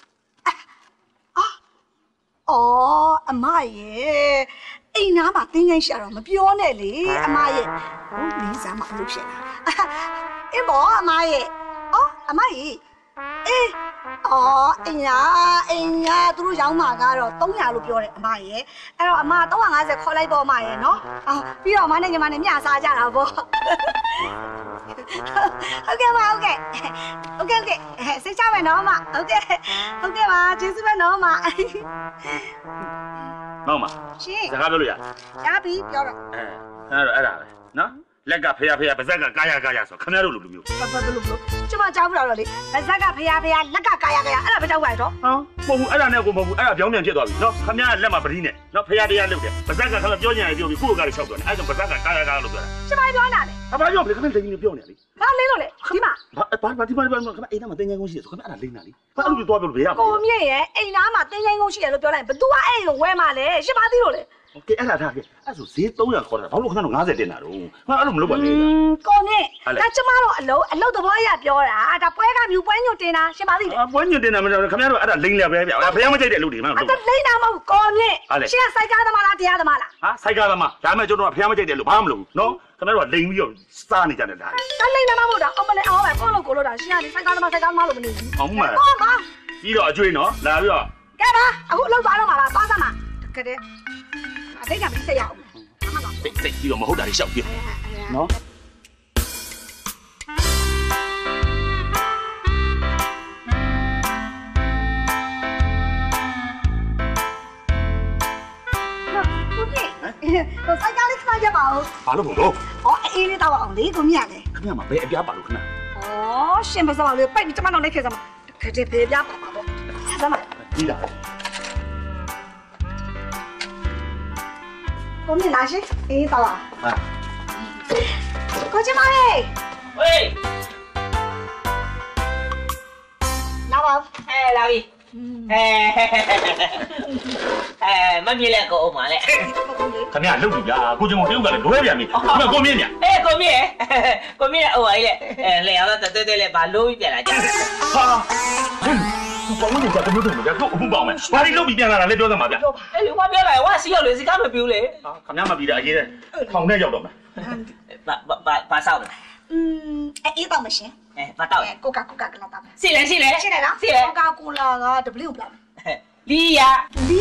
အမရဲ့အိမ်နားမှာတင်းငိမ့်ရှာတော့မပြောနဲ့လေအမရဲ့ဟိုလင်းစားမှလို့ဖြစ်လာအေးဘောအမရဲ့အမရဲ့အေးအိမ်ညာသူတို့ရောင်းမှာကတော့300လို့ပြောတယ်အမရဲ့အဲ့တော့အမ350ခေါ်လိုက်ပေါ့အမရဲ့နော်ပြီးတော့အမနဲ့ညီမနဲ့မျှစားကြတာပေါ့ဟုတ်ကဲ့ပါဟုတ်ကဲ့စိတ်ချမယ်နော်အမဟုတ်ကဲ့ပါကျေးဇူးပဲနော်အမမောင်မရှင်စကားပြောလို့ရပြီပြောတော့အဲ့ဒါပဲနော်လက်ကဖျားပါဇက်ကကာယဆိုခင်ဗျားတို့လူမျိုးဘယ်လိုကျမကြားဘူးတော့လေပါဇက်ကဖျားလက်ကကာယအဲ့ဒါမကြောက်ပါတော့မဟုတ်ဘူးအဲ့ဒါနဲ့ကိုမဟုတ်ဘူးအဲ့ဒါပြောင်းပြန်ဖြစ်သွားပြီနော်ခင်ဗျားလက်မှာပတိနဲ့နော်ဖျားတရားလုပ်တယ်ပါဇက်ကခင်ဗျားပြောညံ့ရပြောပြီးကိုယ်ကလည်း၆သွားတယ်အဲ့ဒါပါဇက်ကကာယလို့ပြောတာကျမပြောနေတာလေဘာပြောလဲခင်ဗျားလိန်ပြောနေလေဘာလိန်လို့လဲဒီမှာဘာဒီမှာခင်ဗျားအိမ်ထဲမှာတင်းငယ်ကုန်းရှိတယ်ဆိုခင်ဗျားအဲ့ဒါလိန်တာလေဘာအဲ့လိုပြောလို့ဘယ်ရမလဲကိုမြင့်ရဲ့အိမ်သားမှာတင်းငယ်ကုန်းရှိတယ်လို့ပြောလိုက်ဘယ်သူကအဲ့ကိုဝဲမှာလဲရှင်းပါသေးလို့လေဩကဲအဲ့ဒါထားကဲအဲ့ဆိုဈေး300ခေါ်တာဘာလို့ခဏတော့50တင်တာတော့ငါအဲ့လိုမလုပ်ပါနဲ့ကိုနဲ့ဒါကျမတို့အလုပ်သဘောအရပြောတာဒါပွဲကမြူပွဲညွတ်တင်တာရှင်းပါသေးတယ်ပွဲညွတ်တင်တာမဟုတ်ခင်ဗျားတို့အဲ့ဒါလိမ့်လျက်ပဲဗျာဘယ်မှမကြိုက်တဲ့အလုပ်တွေမှမလုပ်ဘူးအဲ့ဒါလိမ့်တာမဟုတ်ကိုနဲ့ရှင်းစိုက်ကားသမားလားတရားသမားလားဟာစိုက်ကားသမားဒါမှမဟုတ်ကျွန်တော်ကဘယ်မှမကြိုက်တဲ့အလုပ်ဘာမှမလုပ်ဘူးနော်ခင်ဗျားတို့ကလိမ့်ပြီးတော့စားနေကြတယ်ဒါလိမ့်တာမဟုတ်တာအမလေးအောင်ပဲကိုလို့တာရှင်းရတယ်စိုက်ကားသမားလို့မနေဘူးအောင်မပြီးတော့အကျွေးနော်လာပြီးတော့ကဲပါအခုအလုပ်သွားတော့မှာလားသွားစမ်းပါတကယ်အသိကမသိရအောင်စိတ်ပြီးတော့မဟုတ်တာတွေရှောက်ပြနော်တော့စိုက်ကားလေးခဏကြပါဦးဘာလို့ဘုံတော့အေးလေးတော့အောင်လေကိုမြရတယ်ခင်ဗျာမဘယ်အပြားပါလို့ခဏရှင်ပါစောလေးပိုက်ပြီးကျမတော့လိုက်ခဲ့စမ်းပါတကယ်ဘယ်အပြားပါပါပေါ့ဆက်စမ်းပါဒီလားကိုမြလာရှိအေးတော့ဟာကိုကျမလေးဝေးလာပါလာပြီမမြင်လဲကိုအောင်ပါလေခင်ဗျာလုပ်ပြီဗျာကိုကျုံတရုတ်ကလည်းလွဲပြန်ပြီခင်ဗျာကိုမြင့်ညာကိုမြင့်အိုပါလေလေရတော့တဲလေဘာလို့ပြန်လာကြဟာဘောင်းနေကြတယ်လို့တော့အခုပေါင်းမယ်ဘာလို့လုပ်ပြီးပြန်လာတာလဲပြောစမ်းပါဗျာအဲ့လေဝါပြောလာဝါစီရောက်လေစီကားမပြူးလေခင်ဗျာမပြီးတာအရေးတဲ့ထောင်ထဲရောက်တော့မယ်ဘာဆောက်လဲအေးတော့မရှင်ဘာတောက်ကိုကာကလာတော့စီလဲနော်စီလဲကိုကာကိုလာက W ပြလီယာလေ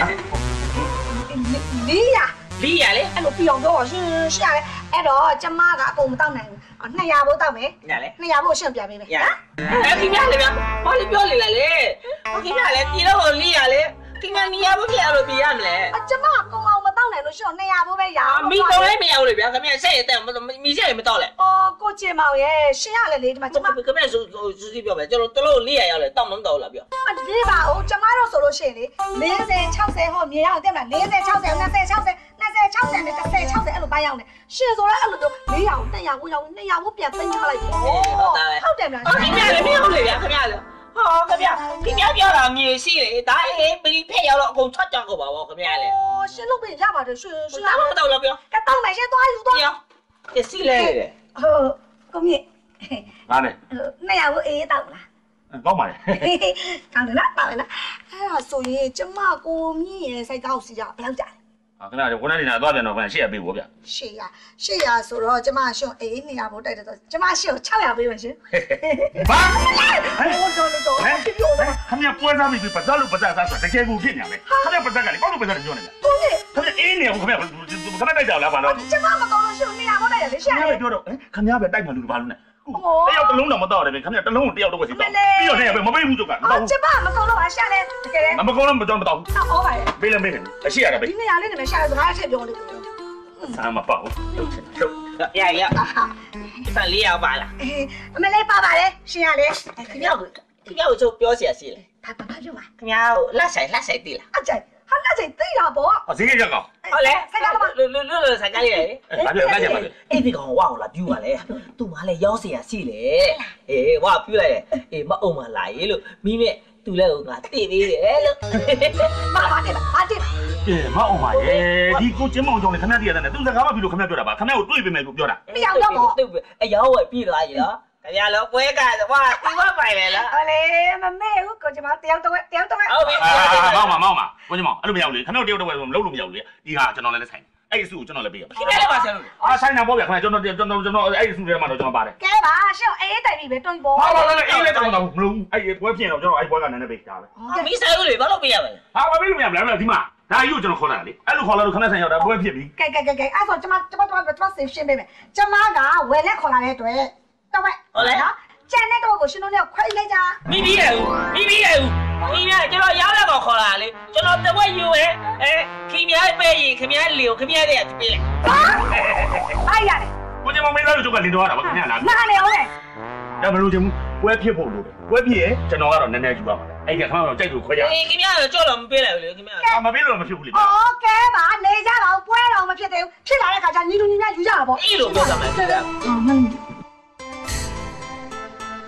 အဲ့လိုပြောင်းတော့ရှင်းရတယ်အဲ့တော့ကျမကအကုန်မတောက်နိုင်ဘူး200ဘိုးတောက်မယ်ညာလေ 200ဘိုးရှင်းပြပေးမယ်ညာခင်ဗျာလေဗျာဘာလို့ပြောလေလေခင်ဗျာလေတီတော့လီယာလေခင်ဗျာနီယာဘိုးပြရလို့ပြရမလဲကျမကကုံအောင်မတောက်နိုင်လို့ရှင်း200ဘိုးပဲရအောင်မိကုံလည်းမရဘူးလေဗျာခင်ဗျာဆက်ရတဲ့မိဆက်ရမတော့လေကိုကျင်မောင်ရဲ့ရှင်းရလေလေဒီမှာကျမခင်ဗျာစူးပြောမယ်ကျွန်တော်တို့400ရောက်လေတောက်မတော့လားပြောဒီပါဦးကျမတို့ဆိုလို့ရှိရင်လေ40 60ဟောမြေရအောင်တက်မလား40 60 20 60 20 60နဲ့30 60အဲ့လိုပိုင်းရောက်နေရှင်ဆိုတော့အဲ့လိုမျိုး400 100ကိုရောက်200ကိုပြန်သိမ်းထားလိုက်ပေါ့ဟုတ်တယ်မလားခင်ဗျာလည်းမဟုတ်လေဗျာခင်ဗျာလည်းဟောခင်ဗျာပြောတာမြေရှိလေဒါအေးပြီးဖက်ရောက်တော့အကုန်ထွက်ကြကုန်ပါဗောခင်ဗျာလည်းရှင်းလို့ပြင်ရပါတယ်ရှင်မတော့လို့ပြောကတောင်းမယ်ရှင်သွားယူသွားတစီလေကိုမြင့်ဟာနဲ့ 200ကိုအေးတောက်လားကောင်းပါလေကောင်းတယ်လားပါပဲလားအဲ့ဒါဆိုရင်ကျမကိုမြင့်ရဲ့စိုက်ကောက်စီကဘယ်လောက်ကြာလဲခဏတော့ခုနကနေတာသွားပြန်တော့ခဏ800ပေးဖို့ဗျ 800ဆိုတော့ကျမရှင်အေး200ဘိုးတိုက်တယ်ဆိုကျမရှင်ကို600ပေးမယ်ရှင်ဘာတော့ပြောတယ်ခင်ဗျပွဲစားပြီးပတ်သက်လို့ပတ်သက်စားဆိုတကယ်ကိုဖြစ်နေမယ်ခင်ဗျပတ်သက်ကလေကောက်လို့ပတ်သက်တယ်ပြောနေတယ်ခင်ဗျအေးနေခင်ဗျတိုက်တာလားဘာလို့ကျမမကောင်းလို့ရှင်200ဘိုးတိုက်တယ်လေရှင်ခင်ဗျပြောတော့ခင်ဗျပဲတိုက်မှလို့ဘာလို့လဲတယောက်တစ်လုံးတော့မတော့တယ်ခင်ဗျတစ်လုံးကိုတယောက်တော့ပဲစီတော့ပြီးတော့နေပဲမပေးဘူးကျုပ်ကမတော့ကျမမကောင်းတော့ပါရှာလဲတကယ်မကောင်းတော့မတော့မတော့ဟောပါရဲ့ပေးလည်းပေးတယ်အရှိရတယ်ပဲဒီနေရာလေးနဲ့ရှာစကားထည့်ပြောလို့ဆမ်းမပေါ့ထုတ်ရဒီပန်400ပါလားအမလေးပါပါလေရှင်ရလေခင်ဗျာကိုကျပြောเสียစီလေဘာပြောပါခင်ဗျာကိုလက်ဆိုင်တိလားအကြိုက်ဟာလက်ဆိုင်သိတာပေါ့ဈေးရက်ကောင်ဟုတ်လေဆိုင်ကားပါလွတ်ဆိုင်ကားလေးလေဘာပြောလက်ချက်ပါလေအဲ့ဒီကောင်ဝါကိုလာပြူပါလေသူ့မှာလေရောင်းเสียစီလေအေးဝါပြူလိုက်အေးမအုံမလာရေလို့မိမဲ့သူလည်းငါတိပေးတယ်လို့မပါနဲ့ပါတိမအောင်ပါရဲ့ဒီကိုကျင်းမောင်ကြောင့်လေခဏတည်းရတယ်သူစကားမပြီးလို့ခဏပြောတာပါခဏကိုတွေ့ပေးမယ်လို့ပြောတာမရောက်တော့ပေါ့အယောဝယ်ပြီးသွားပြီနော်ခင်ဗျာလောပွဲကဝါပြီးသွားပိုင်လေလားဟိုလေမမေကိုကိုကျမတယောက်တော့ဟုတ်ပြီမောင်ကိုကျင်းမောင်အဲ့လိုမရောက်လေခဏတယောက်တော့မလုပ်လို့မရောက်လေဒီဟာကျွန်တော်လည်းဆိုင်အဲ့အစုကိုကျွန်တော်လည်းပေးရပါခင်ဗျာလည်းပါဆိုင်လို့ဆိုင်နာပေါ့ဗျာခင်ဗျာကျွန်တော်အဲ့အစုထဲမှာတော့ကျွန်တော်ပါတယ်ကဲပါရှေ့အေးတိုင်ပြီပဲတွန်းပေါ်ဟာလာအေးလည်းတော့မလို့အဲ့ပွဲပြင်တော့ကျွန်တော်အဲ့ပွဲကနည်းနည်းပေးတာပဲမိဆိုင်ဦးလေဘာလို့ပေးရမလဲဟာမပေးလို့မရဘူးလားဒီမှာဒါကြီးကိုကျွန်တော်ခေါ်လာလေအဲ့လိုခေါ်လာလို့ခဏဆိုင်ရောက်တာပွဲဖြစ်ပြီကဲအဲ့ဆိုကျမဆေးရှင်းပေးမယ်ကျမကဝယ်လက်ခေါ်လာတဲ့အတွက်တော့ဝဲဟုတ်လားကျန်တဲ့တော့ကိုရှင်တို့လည်းခွဲလိုက်ကြမိပြီးရဦးကျွန်တော်ရောက်တော့ခေါ်လာလေကျွန်တော်တဝက်ယူရဲ့ခင်ဗျားပေးရင်ခင်ဗျားလီကိုခင်ဗျားတဲ့ပေးလိုက်အားရတယ်ကိုကျမမေးလို့ကျုပ်ကလင်းတော့ရတာပါခင်ဗျာလားနားလေအောင်လေဒါမလို့ချင်ဘူးပွဲဖြစ်ဖို့လိုတယ်ပွဲဖြစ်ရင်ကျွန်တော်ကတော့နည်းနည်းယူပါမယ်အဲ့ကခဏတော့ကြိုက်လို့ခွဲရခင်ဗျားတော့ကြောက်တော့မပေးလိုက်ဘူးလေခင်ဗျားမပေးလို့မဖြစ်ဘူးလေโอเคပါနေကြတော့ပွဲတော့မဖြစ်သေးဘူးဖြစ်လာတဲ့ခါကျညီလူညီမယူကြတာပေါ့အဲ့လိုပြောတာမှန်တယ်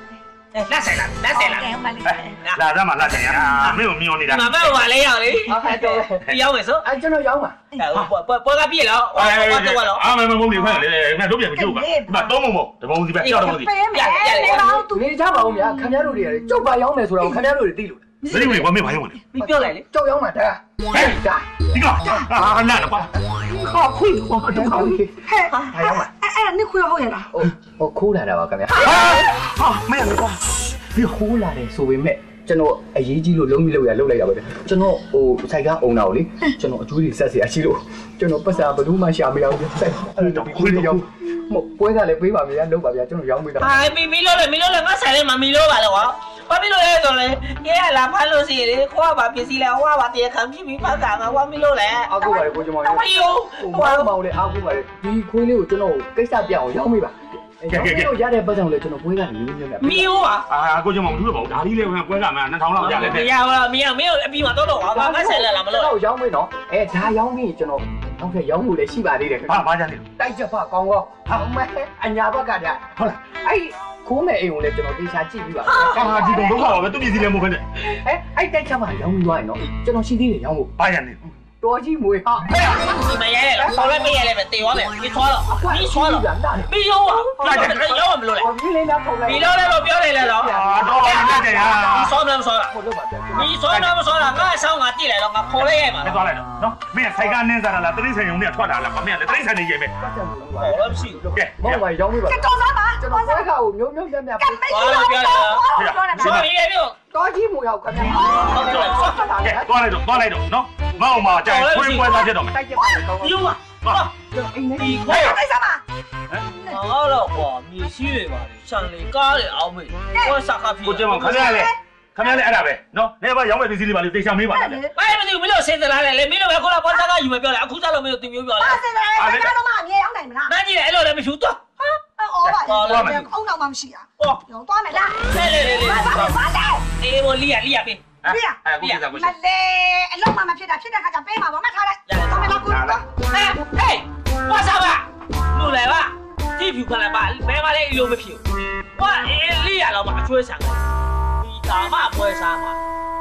လက်ဆိုင်လားလက်ဆိုင်လားလာစမ်းမလာဆိုင်ရမင်းကိုမျောနေတာမမဘာလဲရောက်လေဟုတ်တော့ရောက်မယ်ဆိုကျွန်တော်ရောက်မှာပွဲကပြည့်လောက်တော့တော့အာမမုံနေခွင့်လေငါတို့ပြန်မကြည့်ပါဒီမှာတော့မုံတဘုံစီပဲကြောက်တဘုံစီနေကြပါဦးဗျာခင်ဗျားတို့တွေကျုပ်ပါရောက်မယ်ဆိုတော့ခင်ဗျားတို့တွေသိလို့မင်းဝင်ဘာမင်းဘာရောက်လဲမပြောလိုက်လေကျုပ်ရောက်မှာဒါဒီကအာလာကွာခေါ်ခွေးဟောတော့ဟဲ့ရောက်မှာအဲ့နစ်ခွေးဟုတ်ရဲ့လားဟိုခိုးလာတာပါခင်ဗျာဟာမင်းကွာဒီခိုးလာတယ်ဆိုပေမဲ့ကျွန်တော်အရေးကြီးလို့လုံးပြီးလောက်လိုက်တာပဲကျွန်တော်ဟိုစိုက်ကားအုံတာကိုလေကျွန်တော်အကျိုးတွေဆက်เสียရှိလို့ကျွန်တော်ပတ်စံဘယ်သူမှရှာမရဘူးစိုက်အဲ့တော့ခွေးတော့မပွဲကလည်းပေးပါဗျာလုပ်ပါဗျာကျွန်တော်ရောင်းပေးတာမီလို့လေငါဆိုင်လေမမီလို့ပါလေကွာဘာဖြစ်လို့လဲဆိုလဲရဲလာဖမ်းလို့ရှိလေခွာပါပစ္စည်းလဲဟွာပါတရားခံပြီးပြီးဖတ်တာငါဘာမီလို့လဲအားကိုပါလေကိုကျွန်တော်ရောဟိုဘာမောင်လေအားကိုပါလေဒီခွေးလေးကိုကျွန်တော်ကိစ္စပြအောင်ရောင်းပေးပါကဲရတဲ့ပတ်စံကိုလည်းကျွန်တော်ပွဲကနေမျိုးမျိုးနဲ့မီးဦးပါကိုကျွန်တော်မထူးတော့ပါဘူးဒါလေးလေးပွဲကမှ2000လောက်ရတယ်မရဘူးမင်းအပြီးမှာတော့ငါဆိုင်လာမလို့တော့ရောင်းမေးနော်ဒါရောင်းပြီးကျွန်တော်နောက်ထပ်ရောင်းဖို့လည်းရှိပါသေးတယ်ဘာကြလဲတိုက်ချက်ဖကောင်းကောဟာမဲအညာဘက်ကကြာဟုတ်လားအဲ့ခိုးမဲ့အိမ်ကိုလည်းကျွန်တော်တေချာကြည့်ပြီးပါဟာဒီတော့တော့ပါပဲသူပြည်စီလည်းမဟုတ်ဘဲနဲ့အဲ့တိုက်ချက်ဖရောင်းပြီးသွားရင်နော်ကျွန်တော်ရှိသေးတယ်ရောင်းဖို့ဘာရလဲတော်ကြီးမွေဟာဒီမရဲလားဆော်လိုက်မရဲလဲပဲတေသွားမယ်ပြီးသွားတော့ပြီးသွားတော့ပြီးရောပါရောမလို့လေပြီးလေးလားပုံလိုက်ပြီးတော့လည်းပြောနေလဲတော့တော့ပါလက်တယ်ဟာပြီးဆောမလားမဆောလားဟုတ်လို့ပါဗျာပြီးဆောတော့မဆောလားငါအဆောင်ငါတိလိုက်တော့ငါခေါ်လိုက်ရမှာသွားလိုက်တော့နော်မင်းဆိုင်ကနင်းစားတာလားတရိတ်ဆိုင်ရုံနဲ့ထွက်တာလားမင်းလည်းတရိတ်ဆိုင်နေရေးမယ်ဟောလည်းမရှိဘူးကဲမောင်ပါရောင်းပေးပါတော်သားပါကျွန်တော်ပွဲခါကိုမျိုးမျိုးပြပြပေးဘာလို့ပြောလဲဆောမရဲပြောတော်ကြီးမူရောက်ခင်ဗျာဟုတ်ကဲ့သွားလိုက်တော့နော်မောင်မကြိုင်ခွေးပွဲသားဖြစ်တော့မယ်တိုက်ချက်ပါလေကောင်းပြီးပါအိမ်နဲ့ဒီခွေးအိမ်စားပါဟောတော့ကွာမြေရှိတွေပါလေခြံလေကားလေအောင်မေကိုစကားဖြစ်ကိုကျမခင်ဗျားလေအဲ့ဒါပဲနော်နေပါရောင်းမဲ့ပစ္စည်းလေးပါလေတေချာမေးပါလားဘာမသိဘူးမလို့စင်စလာလေမင်းတို့ပဲကိုလာပေါ်စားကယူမပြောလေအခုစားလို့မင်းတို့တင်မျိုးပြောလေစင်စလာလေကတော့မှအမြဲရောက်နိုင်မလားနားကြည့်လေအဲ့လိုလည်းမရှိဘူးတော့အော်ပါအုံတော့မှမရှိတာရောသွားမယ်လားလေအေးဘလီယာပေးပြရအဲ့ကိုကြည့်စားကိုမလေးအလုံးမဖြစ်တာဖြစ်တဲ့ခါကျပေးမှာဗောမှတ်ထားလိုက်သွားမယ်လားကိုတော့ဟေးဝါစားပါလို့လေပါတိဖြူခလာပါဘယ်မှာလဲအလိုမဖြစ်ဘူးဝါအေးလီယာတော့မှအချွေးဆန်တယ်ဒီသာမပွဲစားမှာ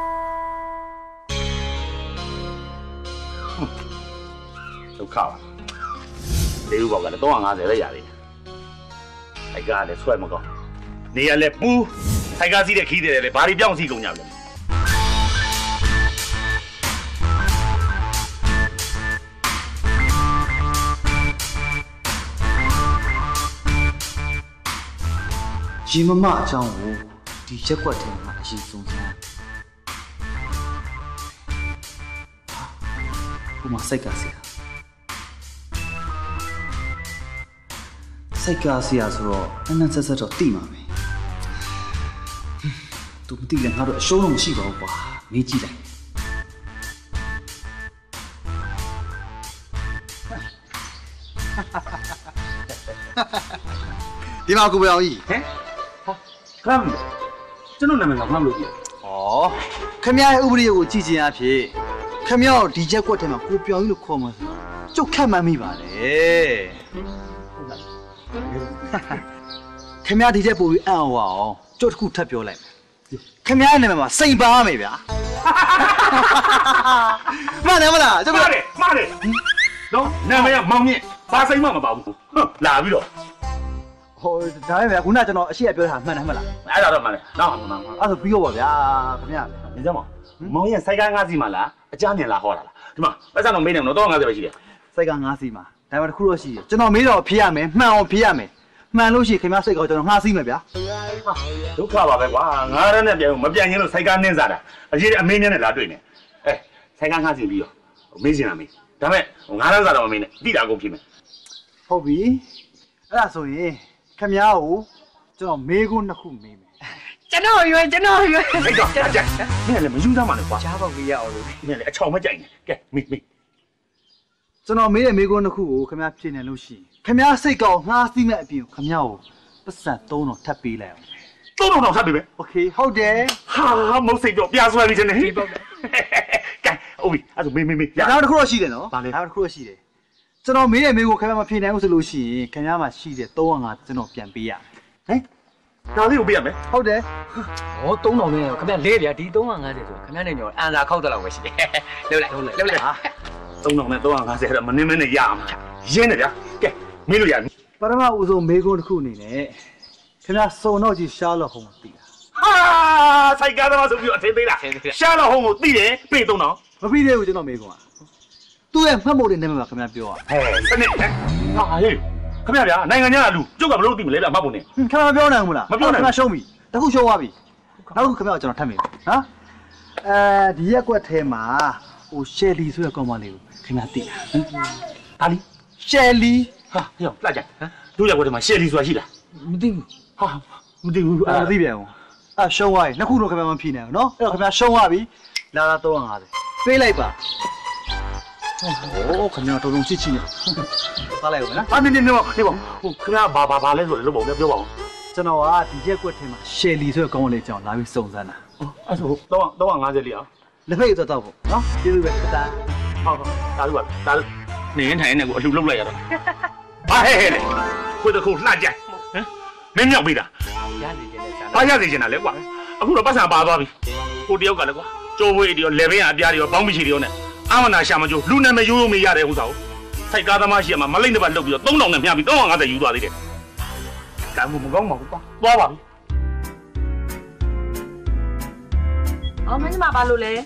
ဒုက္ခပါလေးဦးပေါက်ကလည်း350လည်းရတယ်အဲ့ကားလည်းဆွဲမကောင်းနေရလဲပူးဆိုင်ကားစီးတဲ့ခီးတယ်လေဘာတွေပြောင်းစီကုန်ကြလဲရေမမအကြောင်းကိုဒီရက်ကွက်ထဲမှာအရင်ဆုံးစမ်းဘုမစိတ်ကဆရာဆိုတော့အနက်ဆက်တော့တိမှာပဲသူမသိလဲငါတို့အရှုံးတော့မရှိပါဘူးကွာမေးကြည့်လိုက်ဒီမှာကိုပြောင်ကြီးဟမ်ခရမ်ကျွန်တော်နာမည်ကဘာလို့လဲဩခမရရဲ့ဥပဒေကိုကြည့်ချင်အဖြစ်ခမရဒီချက်ကွက်ထဲမှာကိုပြောင်ကြီးလို့ခေါ်မှာဆိုကျုပ်ခက်မှန်းမိပါလေခင်ဗျားဒီချက်ပို့ပြီးအံ့ဩအောင်ကျုပ်တစ်ခုထပ်ပြောလိုက်ခင်ဗျားရဲ့နာမည်မှာစိန်ပါမယ်ဗျာမှန်တယ်မလားကျုပ်မှားတယ်နော်နာမည်ကမောင်မြင့်ဘာစိန်မှမပါဘူးလာပြီးတော့ဟိုဒါပဲဗျာခုနကကျွန်တော်အရှိရပြောတာမှန်တယ်မလားအဲ့ဒါတော့မှန်တယ်နောက်မှန်အဲ့ဆိုပြီးတော့ပါဗျာခင်ဗျာနေကြမမောင်ရဲ့စိုက်ကား5စီးမှလားအကြမ်းမြင်လာဟောတာလားဒီမှာပတ်စံတော့မေးနေမလို့350ပဲရှိတယ်စိုက်ကား5စီးမှာဒါပေမဲ့တစ်ခုတော့ရှိတယ်ကျွန်တော်မေးတော့ဖြေရမယ်မှန်အောင်ဖြေရမယ်မှန်လို့ရှိရင်ခင်ဗျားစိတ်ကောကျွန်တော်ငှားစီးမယ်ဗျာဒုက္ခပါပဲကွာငါရတဲ့ပြန်မပြန်ရင်လို့စိုက်ကားနင်းစားတာအရေးအမင်းနဲ့လာတွေ့နေစိုက်ကားငှားစီးပြီးတော့မေးချင်တာမေးဒါပေမဲ့ငါးရမ်းစားတော့မမေးနဲ့တိတာကုန်ဖြစ်မယ်ဟုတ်ပြီအဲ့ဒါဆိုရင်ခင်ဗျားကိုကျွန်တော်မေးခွန်း2ခုမေးမယ်ကျွန်တော်ရွယ်အဲ့တော့အကြမင်းလည်းမယူသားမှလည်းကွာကြားပေါက်ကြီးရအောင်လို့မင်းလည်းအချောင်မကြိုက်နဲ့ကဲမေးကျွန်တော်မေးတဲ့မေးခွန်း2ခုကိုခင်ဗျားဖြေနေလို့ရှိရင်ခင်ဗျားစိတ်ကောင်းငှားစီးမဲ့အပြင်ခင်ဗျားကိုပတ်စံ3တော့ထပ်ပေးလိုက်အောင်3တော့ထပ်ပေးမယ်โอเคဟုတ်တယ်ဟာမုတ်စိတ်တော့ပြားဆွဲပြီးတယ်နေကဲဟုတ်ပြီအဲ့ဒါမေးနောက်တစ်ခုတော့ရှိတယ်နော်နောက်တစ်ခုတော့ရှိတယ်ကျွန်တော်မေးတဲ့မေးကိုခင်ဗျားမဖြေနိုင်ဘူးဆိုလို့ရှိရင်ခင်ဗျားမှာရှိတဲ့305ကျွန်တော်ပြန်ပေးရဟမ်ဒါလေးကိုပေးရမယ်ဟုတ်တယ်ဟော3000နဲ့ခင်ဗျလဲဗျာဒီ350ဆိုခင်ဗျနဲ့ညောအန်သာခောက်တက်လောက်ပဲရှိတယ်လှုပ်လိုက်လှုပ်လိုက်ဟာ 3000နဲ့350တော့မင်းမနဲ့ရအောင်ရင်းတယ်ဗျာကဲမေးလို့ရပြီပထမဦးဆုံးမေးခွန်းတစ်ခုအနေနဲ့ခင်ဗျစုံတော့ကြီးရှားလို့ဟုံးသိတာဟာစိုက်ကားသမားဆိုပြီးအထင်သေးလားရှားတော့ဟုံးကိုသိတယ်ပေး3000 မပြီးသေးဘူးကျွန်တော်မေးခွန်းသူ့ရဲ့မှတ်ဖို့တဲ့နာမည်မှာခင်ဗျပြောရဟဲ့စနစ်ဟာဟေးခင်ဗျာနိုင်ငံခြားကလူကျုပ်ကဘလို့သိမလဲဗျာမှတ်ဖို့နေခင်ဗျပြောနိုင်ဘူးလားမပြောနိုင်ဘူးခင်ဗျရှုံးပြီတခုရှုံးသွားပြီနောက်တစ်ခုခင်ဗျကျွန်တော်ထပ်မေးနော်ဒီရက်ကွက်ထဲမှာဟိုရှယ်လီဆိုတဲ့ကောင်မလေးကိုခင်ဗျသိလားဒါလီရှယ်လီဟာရောလှကြတို့ရောက်ကွက်ထဲမှာရှယ်လီဆိုတာရှိလားမသိဘူးဟာမသိဘူးမသိပြန်ဘူးရှုံးသွားပြီနှစ်ခုတော့ခင်ဗျမဖြေနိုင်ဘူးနော်အဲ့တော့ခင်ဗျရှုံးသွားပြီလာတာ350ပေးလိုက်ပါဟိုခင်ဗျတော်တော်ချစ်ချစ်နေပါလိုက်ဦးနော်ဟာနေဟိုခင်ဗျာဘာလဲဆိုလည်းလို့ပေါ့ပြောပါဦးကျွန်တော်ကဒီရက်ကွက်ထဲမှာရှယ်လီဆိုတဲ့ကောင်မလေးကြောင်လာပြီးစုံစမ်းတာအဲ့ဆို350လေးအောင်လက်ဖက်ရတော့ပေါ့နော်ကျေးဇူးပဲခတာဟုတ်ဒါလို့ပါဒါနေရင်ထိုင်နေကိုအလှလုတ်လိုက်ရတော့ဟာဟဲ့ကိုတခုလှကြဟမ်မင်းမြောက်ပေးတာရနေတယ်လေရှားဘာရစေချင်တာလဲကွာအခုတော့ပတ်စံပါသွားပြီကိုတယောက်ကလည်းကွာကျိုးဝေးတွေရောလေဘင်းအပြားတွေရောဘောင်းမရှိတွေရောနဲ့အာမနာရှာမကျိုးလူနာမရိုးမေးရတဲ့ဥစ္စာကိုစိုက်ကားသမားရှိရမှာမလိမ့်တစ်ပတ်လုတ်ပြီးတော့3000နဲ့မျှပြီး350ယူသွားသေးတယ်ကံမကောင်းပါဘူးကွာသွားပါပြီမင်းမဘာလို့လဲ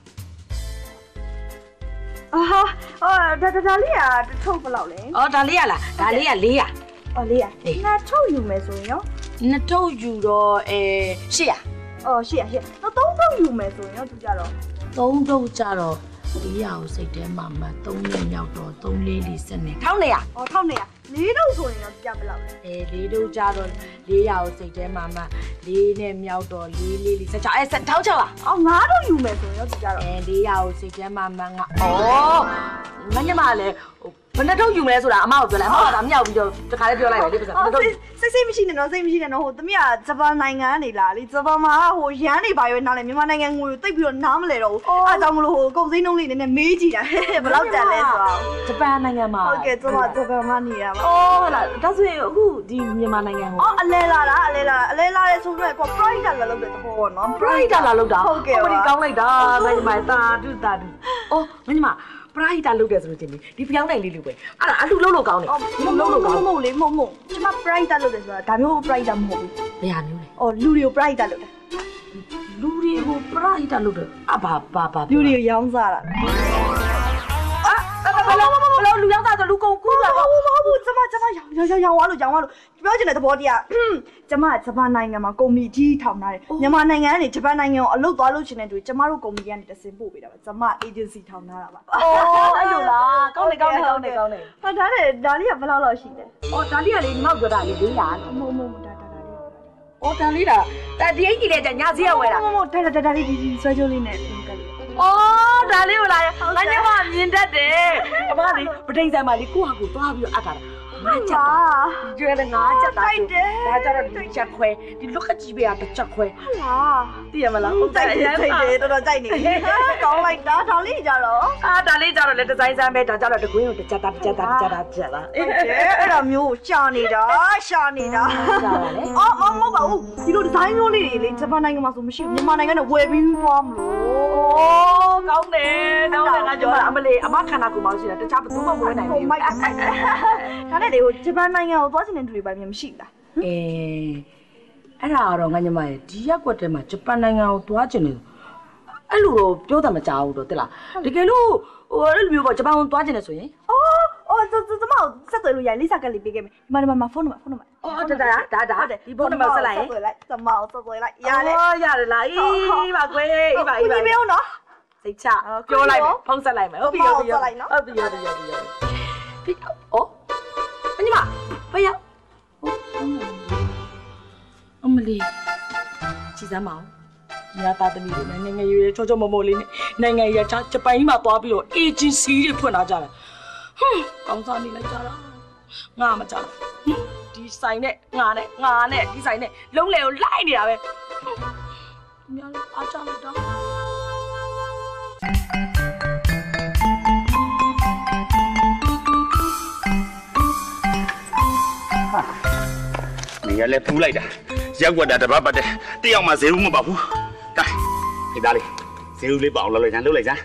ဒါလေးကထုတ်ဘယ်လောက်လဲဒါလေးရလားဒါလေးက400 လေးရငါထုတ်ယူမယ်ဆိုရင်ရောနှစ်ထုတ်ယူတော့800 800တော့3000ယူမယ်ဆိုရင်ရောသူကြတော့ 3ထုတ်ကြတော့400ကိုစိတ်ထဲမှာမှ3နဲ့မြောက်တော့3လေးလေးစက်နေ1200 1200 4ထုတ်ဆိုရင်တော့ကြဘယ်လောက်လဲ 4ထုတ်ကြတော့400ကိုစိတ်ထဲမှာမှ4နဲ့မြောက်တော့4လေးလေးစက်61600 9ထုတ်ယူမယ်ဆိုရင်ရောသူကြတော့ 400ကိုစိတ်ထဲမှာမှငါငါညမလည်းဘယ်နှထုတ်ယူမလဲဆိုတာအမကိုပြောလိုက်အမကဒါမြောက်ပြီးတော့တခါလေးပြောလိုက်ပဲလေပတ်စံနှထုတ်စိတ်မရှိနဲ့နော်စိတ်မရှိနဲ့နော်ဟိုသမီးကဂျပန်နိုင်ငံကနေလာလေဂျပန်မှာဟိုရန်နေပါရွေးနားလဲမြန်မာနိုင်ငံငွေကိုတိတ်ပြီးတော့နားမလဲတော့ဘူးအားကြောင့်မလို့ဟိုကုန်စည်နှုန်းလေးနည်းနည်းမေးကြည့်တာဘယ်လောက်တန်လဲဆိုတော့ဂျပန်နိုင်ငံမှာဟုတ်ကဲ့ကျွန်မဂျပန်မှာနေတာပါဟုတ်လားဒါဆိုရင်အခုဒီမြန်မာနိုင်ငံကိုအလဲလာတယ်ဆိုတော့ကို pride လာလုပ်တဲ့သဘောပေါ့နော် pride လာလုပ်တာဟုတ်ကဲ့ပါဒီကောင်းလိုက်တာမင်းမတာတူမင်းမပရိုက်တာလုပ်တယ်ဆိုလို့ချင်းဒီဖျောင်းနိုင်လေးလို့ပဲအဲ့ဒါအလှလုပ်ကောင်းတယ်မဟုတ်လေကျွန်မ pride လုပ်တယ်ဆိုတာဒါမျိုး pride မဟုတ်ဘူးဘယ်ဟာမျိုးလဲလူတွေကို pride လုပ်တယ်လူတွေကို pride လုပ်တယ်ဘာလူတွေကိုရောင်းစားတာဘလို့လူရောက်တာဆိုလူကုန်ကူးတာပေါ့မဟုတ်ဘူးကျွန်မရောင်းသွားလို့ပြောချင်တဲ့သဘောတရားကျွန်မဂျပန်နိုင်ငံမှာကုမ္ပဏီကြီးထောင်ထားတယ်မြန်မာနိုင်ငံကနေဂျပန်နိုင်ငံကိုအလုပ်သွားလုပ်ချင်တဲ့သူကျွန်မတို့ကုမ္ပဏီကနေတဆင်ပို့ပေးတာပါကျွန်မ agency ထောင်ထားတာပါအဲ့လိုလားကောင်းတယ်ဟာဒါလေးကဘယ်လောက်ရှိလဲဒါလေးကလေညီမပြောတာလေ400လို့မဟုတ်ဒါလေးလားဒါဒီအိတ်ကြီးလေညစီရဝဲတာဒါလေးဒီဆွဲကြိုးလေးနဲ့ပြင်ကလေးဒါလေးကိုလာငါညမမြင်တတ်တယ်အမလေးပဋိသင်္မာလေးကိုဟာကိုသွားပြီးတော့အပ်တာငါချက်တာကျွဲလည်းငါချက်တာဒါကြတော့ဒီချက်ခွဲဒီလုခကြီးပဲတစ်ချက်ခွဲဟုတ်လားသိရမလားဟုတ်တယ်တော်တော်ကြိုက်နေကောင်းလိုက်တာဒါလေးကြတော့ဒါလေးကြတော့လေဒီဇိုင်းဆန်းပဲဒါကြတော့တကွင်းကိုတစ်ချက်တာချက်လားအဲ့ဒါမျိုးရှာနေတာရှာပါလေမဟုတ်ပါဘူးဒီလိုဒီဇိုင်းမျိုးလေးတွေလေဂျပန်နိုင်ငံမှာဆိုမရှိဘူးမြန်မာနိုင်ငံနဲ့ဝယ်ပြီးသွားမလို့ကောင်းတယ်ငါပြောတာအမလေးအမခန္ဓာကိုယ်မှာရှိတာတခြားဘယ်သူမှမဝယ်နိုင်ဘူးဒါနဲ့လေဟိုဂျပန်နိုင်ငံကိုသွားချင်တဲ့သူတွေပဲမရှိဘူးလားအဲ့ဒါတော့ငါညမရဲ့ဒီရက်ွက်ထဲမှာဂျပန်နိုင်ငံကိုသွားချင်တယ်အဲ့လိုတော့ပြောတာမကြောက်ဘူးတော့တိလားတကယ်လို့ဟိုအဲ့လိုမျိုးပေါ့ဂျပန်ကိုသွားချင်တယ်ဆိုရင်ကျွန်မဆက်သွယ်လို့ရလိစာကလေးပေးခဲ့မယ်ဒီမှာဖုန်းနံပါတ်ဒါဒီဖုန်းနံပါတ်ဆက်လိုက်ဆက်သွယ်လိုက်ကျွန်မဆက်သွယ်လိုက်ရတယ်လားအေးပါကွယ်အေးပါဒီမေးအောင်နော်စိတ်ချပြောလိုက်မယ်ဖုန်းဆက်လိုက်မယ်ဟုတ်ပြီဟုတ်ပြီအညီမဘယ်ရောက်အမလီကြည်စမ်းမအောင်ညာသားသမီးတွေနိုင်ငံရေးချောချောမောမောလေးနဲ့နိုင်ငံရေးဂျပန်ကြီးမှာသွားပြီးတော့ agency တွေဖွင့်လာကြတယ်ကောင်းစားနေလိုက်ကြတာငါမကြဘူးဒီဆိုင်နဲ့ငါနဲ့ဒီဆိုင်နဲ့လုံးလေကိုလိုက်နေတာပဲများလို့အားကြလိုက်တော့နေရလဲပူးလိုက်တာရက်ွက်တာတပတ်ပတ်တဲ့တယောက်မှဈေးဦးမပေါ့ဘူးကဲဒီသားလေးဈေးဦးလေးပေါ့လောက်လိုက်စမ်းလုပ်လိုက်စမ်း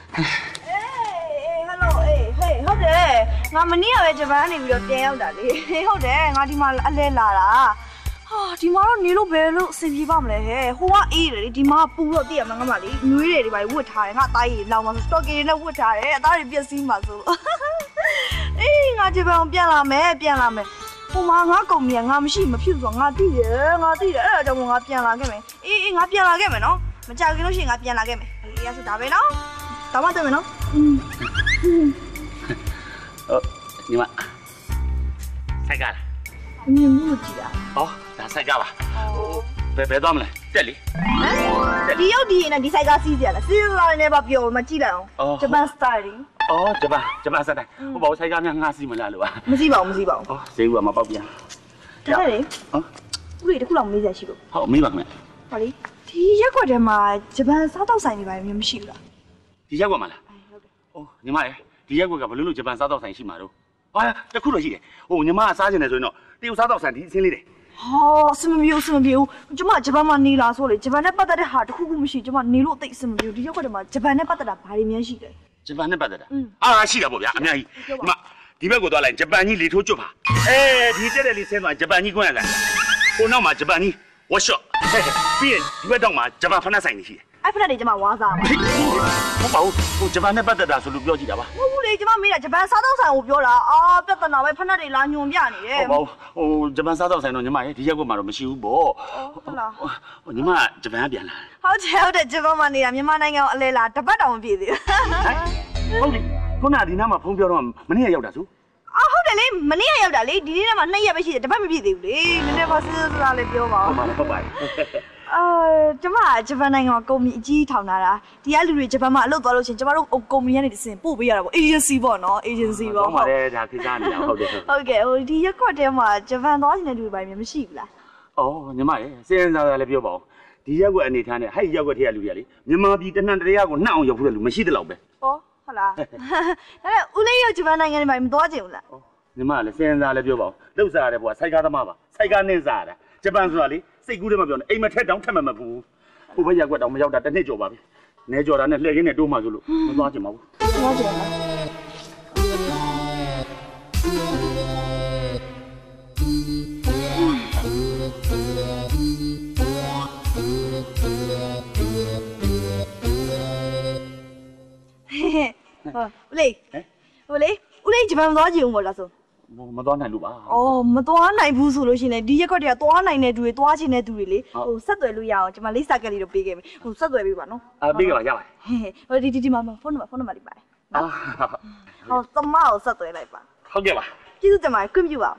ဟုတ်တယ်ငါမနေ့ကပဲဂျပန်ကနေပြီးတော့ပြန်ရောက်တာလေဟုတ်တယ်ငါဒီမှာအလဲလာတာဟာဒီမှာတော့နေလို့ဘယ်လို့အဆင်ပြေပါမလဲဟဲ့ဟိုကအေးတယ်လေဒီမှာပူတော့တည့်ရမှာငါမလေးနွေးတယ်ဒီမှာဝတ်ထားတယ်ငါအသားရည်လောင်မှာဆိုစတော့ကီတွေနဲ့ဝတ်ထားတယ်အသားတွေပြည့်စည်မှာဆိုအေးငါဂျပန်ပြန်လာမယ်ဟိုမှာငါကုံမြန်ငါမရှိမဖြစ်ဆိုငါသိတယ်အဲ့ဒါကြောင့်ငါပြန်လာခဲ့မယ်အေးငါပြန်လာခဲ့မယ်နော်မကြောက်ခင်လို့ရှိရင်ငါပြန်လာခဲ့မယ်အေးရဆိုဒါပဲနော်ဒါမှတွေ့မယ်နော်ညီမဆိုင်ကားမြင်မှုကြည့်တာဟောဒါဆိုင်ကားပါဘယ်သွားမလဲတက်လေဒီရုပ်ဒီနဲ့ဒီဆိုင်ကားစီးကြလားစီးလာနေပါပြောမကြည့်လိုက်အောင်ဂျပန်စတိုင်လ်ဂျပန်စတိုင်ဟိုဘောဆိုင်ကားများငါစီးမလားလို့ပါမစီးပါဘူးဈေးဦးကမပေါက်ပြန်ဒါလေဦးလေးတခုလောက်မေးစရာရှိလို့ဟုတ်မေးပါခင်ဗျဟောလေဒီရက်ကွက်ထဲမှာဂျပန်စားတော့ဆိုင်နေပါမျိုးမရှိဘူးလားဒီရက်ကွက်မှာလားဟုတ်တယ်ညီမရေဒီရက်ကွက်ကဘလို့ဂျပန်စားတော့ဆိုင်ရှိမှာတော့ဟာတခုတော့ရှိတယ်ညီမကစားကျင်တယ်ဆိုရင်တော့တရုတ်စားတော့ဆိုင်ဒီအစင်းလေးတယ်ဟောအဆင်မပြေဘူးကျမဂျပန်မှာနေလာဆိုလေဂျပန်နဲ့ပတ်သက်တဲ့ဟာတခုခုမရှိကျမနေလို့အသိအဆင်မပြေဘူးဒီရက်ကွက်ထဲမှာဂျပန်နဲ့ပတ်သက်တာဘာတွေများရှိတယ်ဂျပန်နဲ့ပတ်သက်တာရှိတာပေါ့ဗျာအများကြီးညီမဒီဘက်ကိုသွားလိုက်ဂျပန်ကြီးလေထိုးကျွတ်ပါဒီတက်တဲ့လေးဆင်းသွားဂျပန်ကြီးကွန်းရလိုက်ဟိုနောက်မှာဂျပန်ကြီးဝက်ရှော့ပြီးရင်ဒီဘက်တော့မှာဂျပန်ဖနက်ဆိုင်နေရှိတယ်အဲ့ဖနက်တွေကျမဝါးစားပါဟုတ်ပါဘူးဂျပန်နဲ့ပတ်သက်တာဆိုလို့ပြောကြည့်တာပါဟုတ်ဘူးလေကျမမေးတာဂျပန်စားတော့ဆိုင်ကိုပြောတာပြဿနာပဲဖနက်တွေလာညွန်ပြနေတယ်ဟုတ်ပါဘူးဂျပန်စားတော့ဆိုင်တော့ညီမရေဒီရက်ကွက်မှာတော့မရှိဘူးပေါ့ဟုတ်လားညီမဂျပန်ကပြန်လာဟုတ်တယ်ဂျပန်မှာနေတာမြန်မာနိုင်ငံကိုအလဲလာတပတ်တောင်မပြည့်သေးဘူးဟုတ်တယ်ခုနဒီနားမှာဖုန်းပြောတော့မနေ့ကရောက်တာဆိုဟုတ်တယ်လေမနေ့ကရောက်တာလေဒီနေ့မှာ2ရက်ပဲရှိတယ်တပတ်မပြည့်သေးဘူးလေနည်းနည်းပါစစ်စစ်လေးပြောပါဦးဟုတ်ပါတယ်ကျမဂျပန်နိုင်ငံမှာကုမ္ပဏီအကြီးထောင်လာတာဒီကလူတွေဂျပန်မှာအလုပ်သွားလို့ရှင်ကျမတို့ကုမ္ပဏီကနေတစင်ပို့ပေးရတာပေါ့ agency ပေါ့နော် agency ပေါ့ဟုတ်ပါတယ်ဒါခေတ်စားနေတာဟုတ်တယ်ဟုတ်ကဲ့ဒီရက်ကွက်ထဲမှာဂျပန်သွားရှင်တဲ့လူတွေပိုင်းမရှိဘူးလားညီမရေစဉ်းစားရလည်းပြောပါဦးဒီရက်ကွက်အနေထားနဲ့ဟဲ့ရက်ကွက်ထဲကလူတွေကလေမြန်မာပြည်တနန်တရားကိုနှောက်အောင်ရောက်ဖို့လူမရှိတဲ့လောက်ပဲဟုတ်လားဒါနဲ့ဦးလေးရောဂျပန်နိုင်ငံတွေမှာမသွားချင်ဘူးလားညီမလည်းစဉ်းစားလည်းပြောပါဦးလှုပ်စားရတယ်ဘွာစိုက်ကားသမားပါစိုက်ကားနင်းစားရတာဂျပန်ဆိုတာလေစိတ်ကူးထဲမှာပြောနေအိမ်မထက်တောင်ထက်မှမဘူးဟိုဘက်ရက်ကွက်တောင်မရောက်တာတစ်နှစ်ကျော်ပါပြီနဲကျော်တာနဲ့လှည့်ရင်းနဲ့တိုးမှဆိုလို့မသွားချင်ပါဘူးသွားချင်ပါဦးလေးဂျပန်သွားကြည့်ဦးမလားဆိုမသွားနိုင်လို့ပါမသွားနိုင်ဘူးဆိုလို့ရှိရင်ဒီရက်ခွက်တွေကသွားနိုင်တဲ့သူတွေသွားချင်တဲ့သူတွေလေဆက်သွယ်လို့ရအောင်ကျွန်မလိပ်စာကလေးတော့ပေးခဲ့မယ်ဆက်သွယ်ပေးပါနော်ပေးခဲ့ပါရပါတယ်ဒီမှာဖုန်းနံပါတ်လေးပါတယ်သမမကိုဆက်သွယ်လိုက်ပါဟုတ်ကဲ့ပါကျေးဇူးတင်ပါတယ်ခွင့်ပြုပါ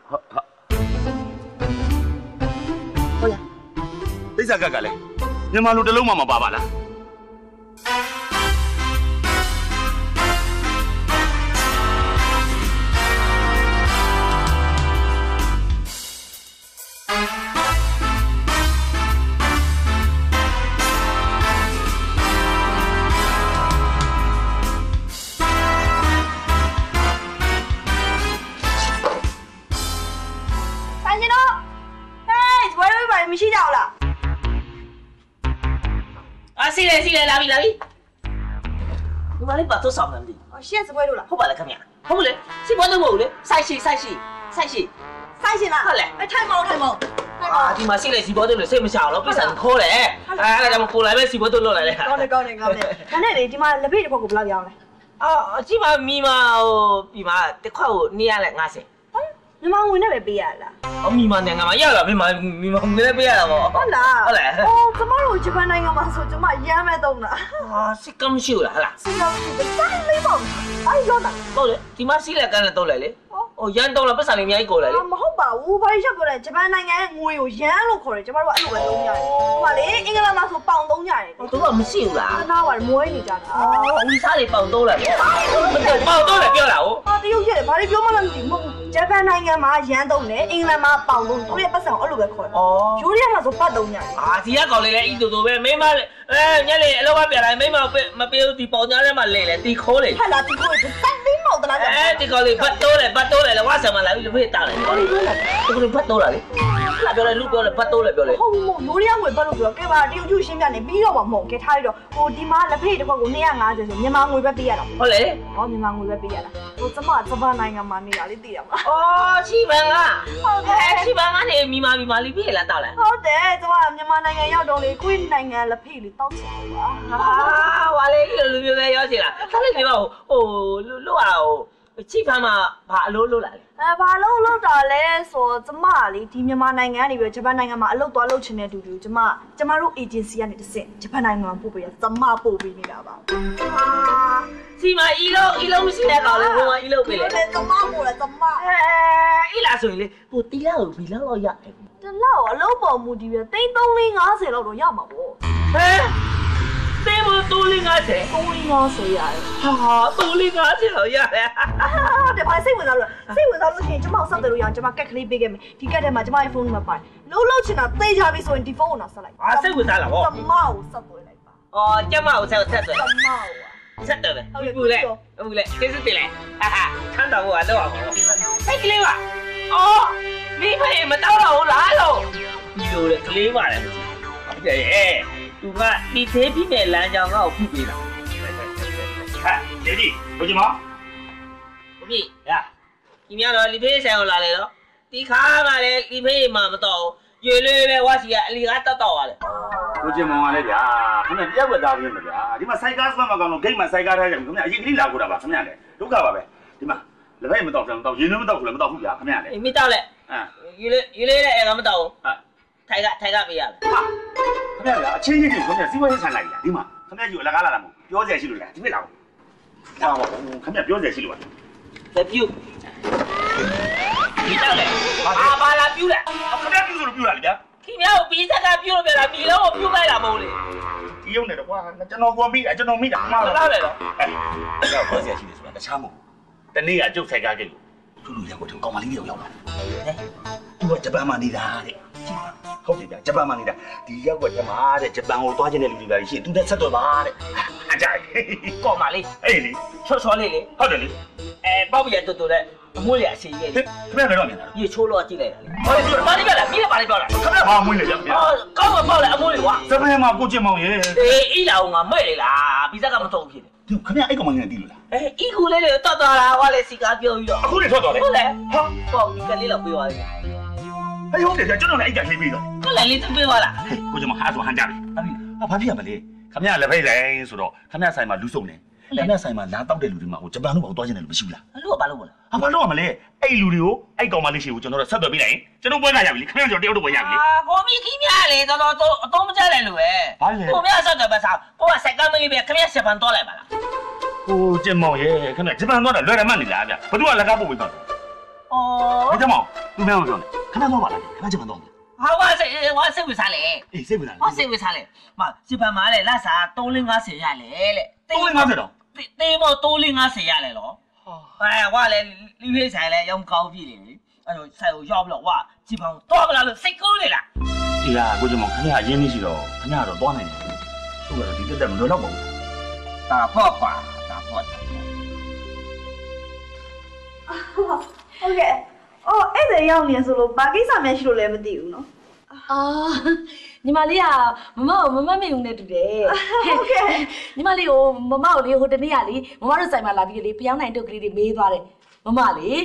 ဟုတ်လားလိပ်စာကလည်းမြန်မာလူတစ်လုံးမှမပါပါလားမရှိကြဘူးလားစီလေလာပြီဒီမလေးပတ်တော့ဆောင်တယ်ရှက်စပွဲလို့လားဟုတ်ပါလားခင်ဗျာဟုတ်လေစီပွဲတော့မဟုတ်လေစိုက်ရှိလားဟုတ်လေထိုင်မောင်းဒီမှာစီလေစီပွဲတော့လေစိတ်မချအောင်လို့ပြဿနာခေါ်တယ်အဲ့ဒါကြောင့်ကိုလိုက်ပဲစီပွဲတော့လွတ်လိုက်လေကောင်းတယ်ဒါနဲ့လေဒီမှာလက်ဖေးတစ်ခွက်ကိုဘယ်လောက်ရအောင်လဲကြည့်ပါမိမဒီမှာတစ်ခွက်ကို250 မြန်မာငွေနဲ့ပဲပေးရလားမြန်မာနိုင်ငံမှာရလားမြန်မာငွေနဲ့ပေးရတာပေါ့ဟုတ်လားကျမတို့ဂျပန်နိုင်ငံမှာဆိုကျမရမ်းမဲ့တုံးတာစစ်ကမရှိဘူးလားဟလားစစ်ကမရှိဘူးတိုင်းလေးပေါ့အဲ့ရောတာဟုတ်လေဒီမှာစီးလက်ကန်းနဲ့တုံးလိုက်လေရန်တုံးလားပတ်စံလေးအများကြီးကိုလိုက်လေမဟုတ်ပါဘူးဘာလို့ပြောလဲဂျပန်နိုင်ငံရဲ့ငွေကိုရန်လို့ခေါ်တယ်ကျမတို့အဲ့လိုပဲသုံးရတယ်ဟိုပါလေအင်္ဂလန်မှာဆိုပေါင်သုံးရတယ်သူကမရှိဘူးလားနားပါမွေးနေကြတာဦးစားလေးပေါင်သုံးလိုက်ပေါင်သုံးလိုက်ပြောတာဟုတ်တရုတ်ရဲ့ဘာလို့ပြောမှမသိဘူးဂျပန်နိုင်ငံမှာရန်သုံးတယ်အင်္ဂလန်မှာပေါင်သုံးသူရဲ့ပတ်စံအဲ့လိုပဲခေါ်တယ်ယူရီးယားမှာဆိုပတ်သုံးရတယ်ဒီကကောင်လေးလည်းဤတူတူပဲမိမညက်လေးအလောက်ကပြန်လာမိမမပေးဘူးဒီပေါင်ကြားထဲမှာလဲလေတီခိုးလေဟာလာတီခိုးတက်ပြီးမောက်တလားဒီကောင်လေးဘတ်တိုးလေဝါဆံမလာဘူးလူဖေးတာလေဒီကောင်လေးဘတ်တိုးလာလေလာပြောလဲလူပြောလဲဘတ်တိုးလဲပြောလဲဟုတ်မိုးရီးယားငွေဘတ်လို့ပြောကဲပါတရုတ်ကျရှင်းပြနေပြီးတော့မှမဟုတ်ကဲထားရတော့ဟိုဒီမှာလက်ဖေးတစ်ခွက်ကို250ဆိုမြန်မာငွေပဲပေးရတာဟုတ်လေဟောမြန်မာငွေပဲပေးရတာဟိုကျမဂျပန်နိုင်ငံမှာနေတာလေးသိရမှာအော်ချီပန်ကဟုတ်တယ်ချီပန်ကနေမြန်မာလေးပြေးလာတော့လဲဟုတ်တယ်ကျမမြန်မာနိုင်ငံရောက်တော့လေကိုယ့်နိုင်ငံလက်ဖေးလေးတောက်ချင်ပါဟာလေလူမျိုးပဲရောက်ချင်လားဆက်လိုက်နေပါဟိုလို့အောင်ချီပန်မှာဘာအလို့လာလဲဘာလို့တာလဲဆိုကျမလေဒီမြန်မာနိုင်ငံကနေပြီးဂျပန်နိုင်ငံမှာအလုပ်သွားလုပ်ချင်တဲ့တူတူကျမတို့ agency ကနေတစ်ဆင့်ဂျပန်နိုင်ငံမှာပို့ပေးရကျမပို့ပေးနေတာပါစီမအီလုံးမရှိတဲ့ကောင်လေဘုံကအီလုံးပေးလေကျမပို့တယ်ကျမအီလာဆိုရင်လေဟိုတီလာကိုဘီလောက်တော့ရတယ်တလောက်အလုပ်ပေါ်မူတည်ပြီး350လောက်တော့ရမှာပေါ့တေးမ350ရတယ်ဟာ 350လောက်ရတယ်တဲ့ဘာစိတ်ဝင်စားလို့ရှင်ကျမဆက်တယ်လို့ရအောင်ကျမကက်ကလေးပေးခဲ့မယ်ဒီကက်ထဲမှာကျမရဲ့ဖုန်းနံပါတ်လုံးချင်တာသိကြပြီဆိုရင်ဒီဖုန်းကိုတော့ဆက်လိုက်ပါစိတ်ဝင်စားလားဗောကျမကိုဆက်သွယ်လိုက်ပါအော်ကျမကိုဆက်သွယ်ကျမကိုဆက်တယ်ဟုတ်လေကျေးဇူးတင်လိုက်ခန်းတော်ကတော့အောင်စိတ်ကလေးပါအော်မိဖေးမတောက်တော့ဘူးလားလို့ဒီလိုလေကလေးပါလေဟုတ်ရဲ့သူကဒီသေးပြီးမဲ့လမ်းကြောင်းကိုပြုပေးတာဟာဒေဒီဘုရားမဘုရားဒီများတော့လီဖေးဆိုင်ကိုလာလေတော့ဒီခါကလည်းလီဖေးမှမတော့ရွေလေးပဲဝါစီကအလီကတက်တော့ရတယ်ဘုရားမောင်ကလည်းဗျာခင်ဗျပြက်ဝက်သားပြင်းမဗျာဒီမှာစိုက်ကားစမကောင်လို့ဂိတ်မှာစိုက်ကားထားကြတယ်ခင်ဗျအရင်ကလေးလာခိုးတာပါခင်ဗျလေဒုက္ခပါပဲဒီမှာလက်ဖက်မတော့တော့ရင်းနှမတော့ဘူးမတော့ဘူးဗျာခင်ဗျလေမတော့လက်ရွေလေးတဲ့အဲ့ကမတော့ဘူးထိုက်ကပေးရမယ်ဟာခင်ဗျာအချင်းချင်းကိုခင်ဗျစီးပွားရေးဆန်လိုက်လားဒီမှာခင်ဗျယူအလကားလာတာမဟုတ်ပြောစရာရှိလို့လားဒီနေ့လာဟုတ်ပါဘူးခင်ဗျပြောစရာရှိလို့ပါလက်ပြုတ်ဒီတော့လေဘာလာပြုတ်လဲခင်ဗျပြုတ်လို့ပြုတ်လာလေဗျာခင်ဗျာကိုပြီးစက်ကပြုတ်လို့ပြတာပြီလုံးကိုပြုတ်လိုက်တာမဟုတ်လေဒီရုံနဲ့တော့ကွာကျွန်တော်ကိုမိတာကျွန်တော်မိတာမှားလားလေတော့တော့ပြောစရာရှိတယ်ဆိုတာတခြားမဟုတ်တနေ့ကကျုပ်ဆိုင်ကားကိတ်ကိုသူ့လူရောက်တော့ကောင်မလေးတွေရောက်လာသူကဂျပန်မှာနေတာတဲ့ဟုတ်တယ်ဗျာဂျပန်မှာနေတာဒီရောက်ွက်ထဲမှာတဲ့ဂျပန်ကိုသွားခြင်းတဲ့လူတွေပါရှိသူနဲ့ဆက်တော့ပါတဲ့အကြိုက်ကောင်းပါလေအေးလေချောလေးလေဟုတ်တယ်လေပေါ့ပြရတူတဲ့အမွှေးရအစီရဲ့ခင်ဗျာဘယ်တော့မြင်တာရေချိုးလို့ကြည့်လိုက်တာလေဘာလို့ပြောတာမင်းလည်းဘာလို့ပြောတာခင်ဗျာဘာမွှေးလဲဗျာကောင်းမပေါ့လေအမွှေးလေကွာစပယ်မှာကိုကျင်မောင်ရဲ့အေးလာအောင်ငါမဲ့လေလားပြီးစက်ကမတော့ဖြစ်တယ်သူခင်ဗျာအဲ့ကောင်မင်းသိလို့လားအီကူလေးတွေတော်တော်လာဟောလေစီကားပြောပြီးတော့အခုနေထွက်တော်လေဟုတ်လေဟာပေါ့ဒီကလေးလောက်ပြေးသွားပြီဟေးဟုတ်တယ်ကျွန်တော်လည်းအိတ်ကလေးပြီးတော့ကိုလည်းလေးသူပြေးသွားလားဟေးကိုကျမဟာဆိုဟန်ကြပြီဘာဖြစ်ရမလဲခင်ဗျာလက်ဖိတ်ဆိုင်ဆိုတော့ခင်ဗျာဆိုင်မှာလူစုံနေခင်ဗျာဆိုင်မှာလာတောက်တဲ့လူတွေမှာဟိုဂျပန်တို့ဘာသွားကျင်တယ်လို့မရှိဘူးလားအဲ့လိုကဘာလို့လဲဘာလို့ရမလဲအဲ့လူတွေကိုအဲ့ကောင်မလေးရှိကိုကျွန်တော်တို့ဆက်သွယ်ပေးလိုက်ရင်ကျွန်တော်ပွဲကရပြီလေခင်ဗျာကျွန်တော်တယောက်တော့ပွဲရပြီလေကိုမီကြီးများလေတော်တော်အတုံးမကြတယ်လို့ပဲကိုမြတ်ဆက်တယ်ပဲစားကိုကစက်ကမလေးပဲခင်ဗျာဂျပန်သွားလိုက်ပါလားဟိုကျင်မောင်ရဲ့ခင်ဗျာဂျပန်သွားတာလွယ်တယ်မှတ်နေလားဗျဘသူကလက်ကားပို့ပေးတော့အော်ဒီမောင်သူမဲမပြောနဲ့ခင်ဗျာသွားပါလားခင်ဗျာဂျပန်သွားဟာဝါစိတ်ဝင်စားလေအေးစိတ်ဝင်စားဟောစိတ်ဝင်စားလေမဂျပန်မှာလေလက်စား350ရလေလေ 350တော့တေးမို့350ရလေတော့ဝါလေလူရေးဆိုင်လေရောင်းကောင်းပြီလေအဲ့တော့ဆိုင်ကိုရောက်ပြီးတော့ဝါဂျပန်သွားမလားလို့စိတ်ကူးနေလားဒီကကိုကျမခင်ဗျာအရင်ကြီးရှိတော့ခင်ဗျာတော့သွားနိုင်တယ်သူကတော့ဒီတက်မလွယ်တော့ပါဘူးဒါပေါ့ပါဒါပေါ့ဟုတ်ကဲ့အော်အဲ့ဒါရောက်နေဆိုလို့ဘာကိစ္စများရှိလို့လဲမသိဘူးနော်ညီမလေးကမမကိုမမမေုံနဲ့တူတယ်ဟုတ်ကဲ့ညီမလေးကိုမမကိုလေဟိုတနေ့ကလေမမတို့ဆိုင်မှာလာပြီးလေဖျောင်းနိုင်တုတ်ကလေးတွေမေးသွားတယ်မမလေး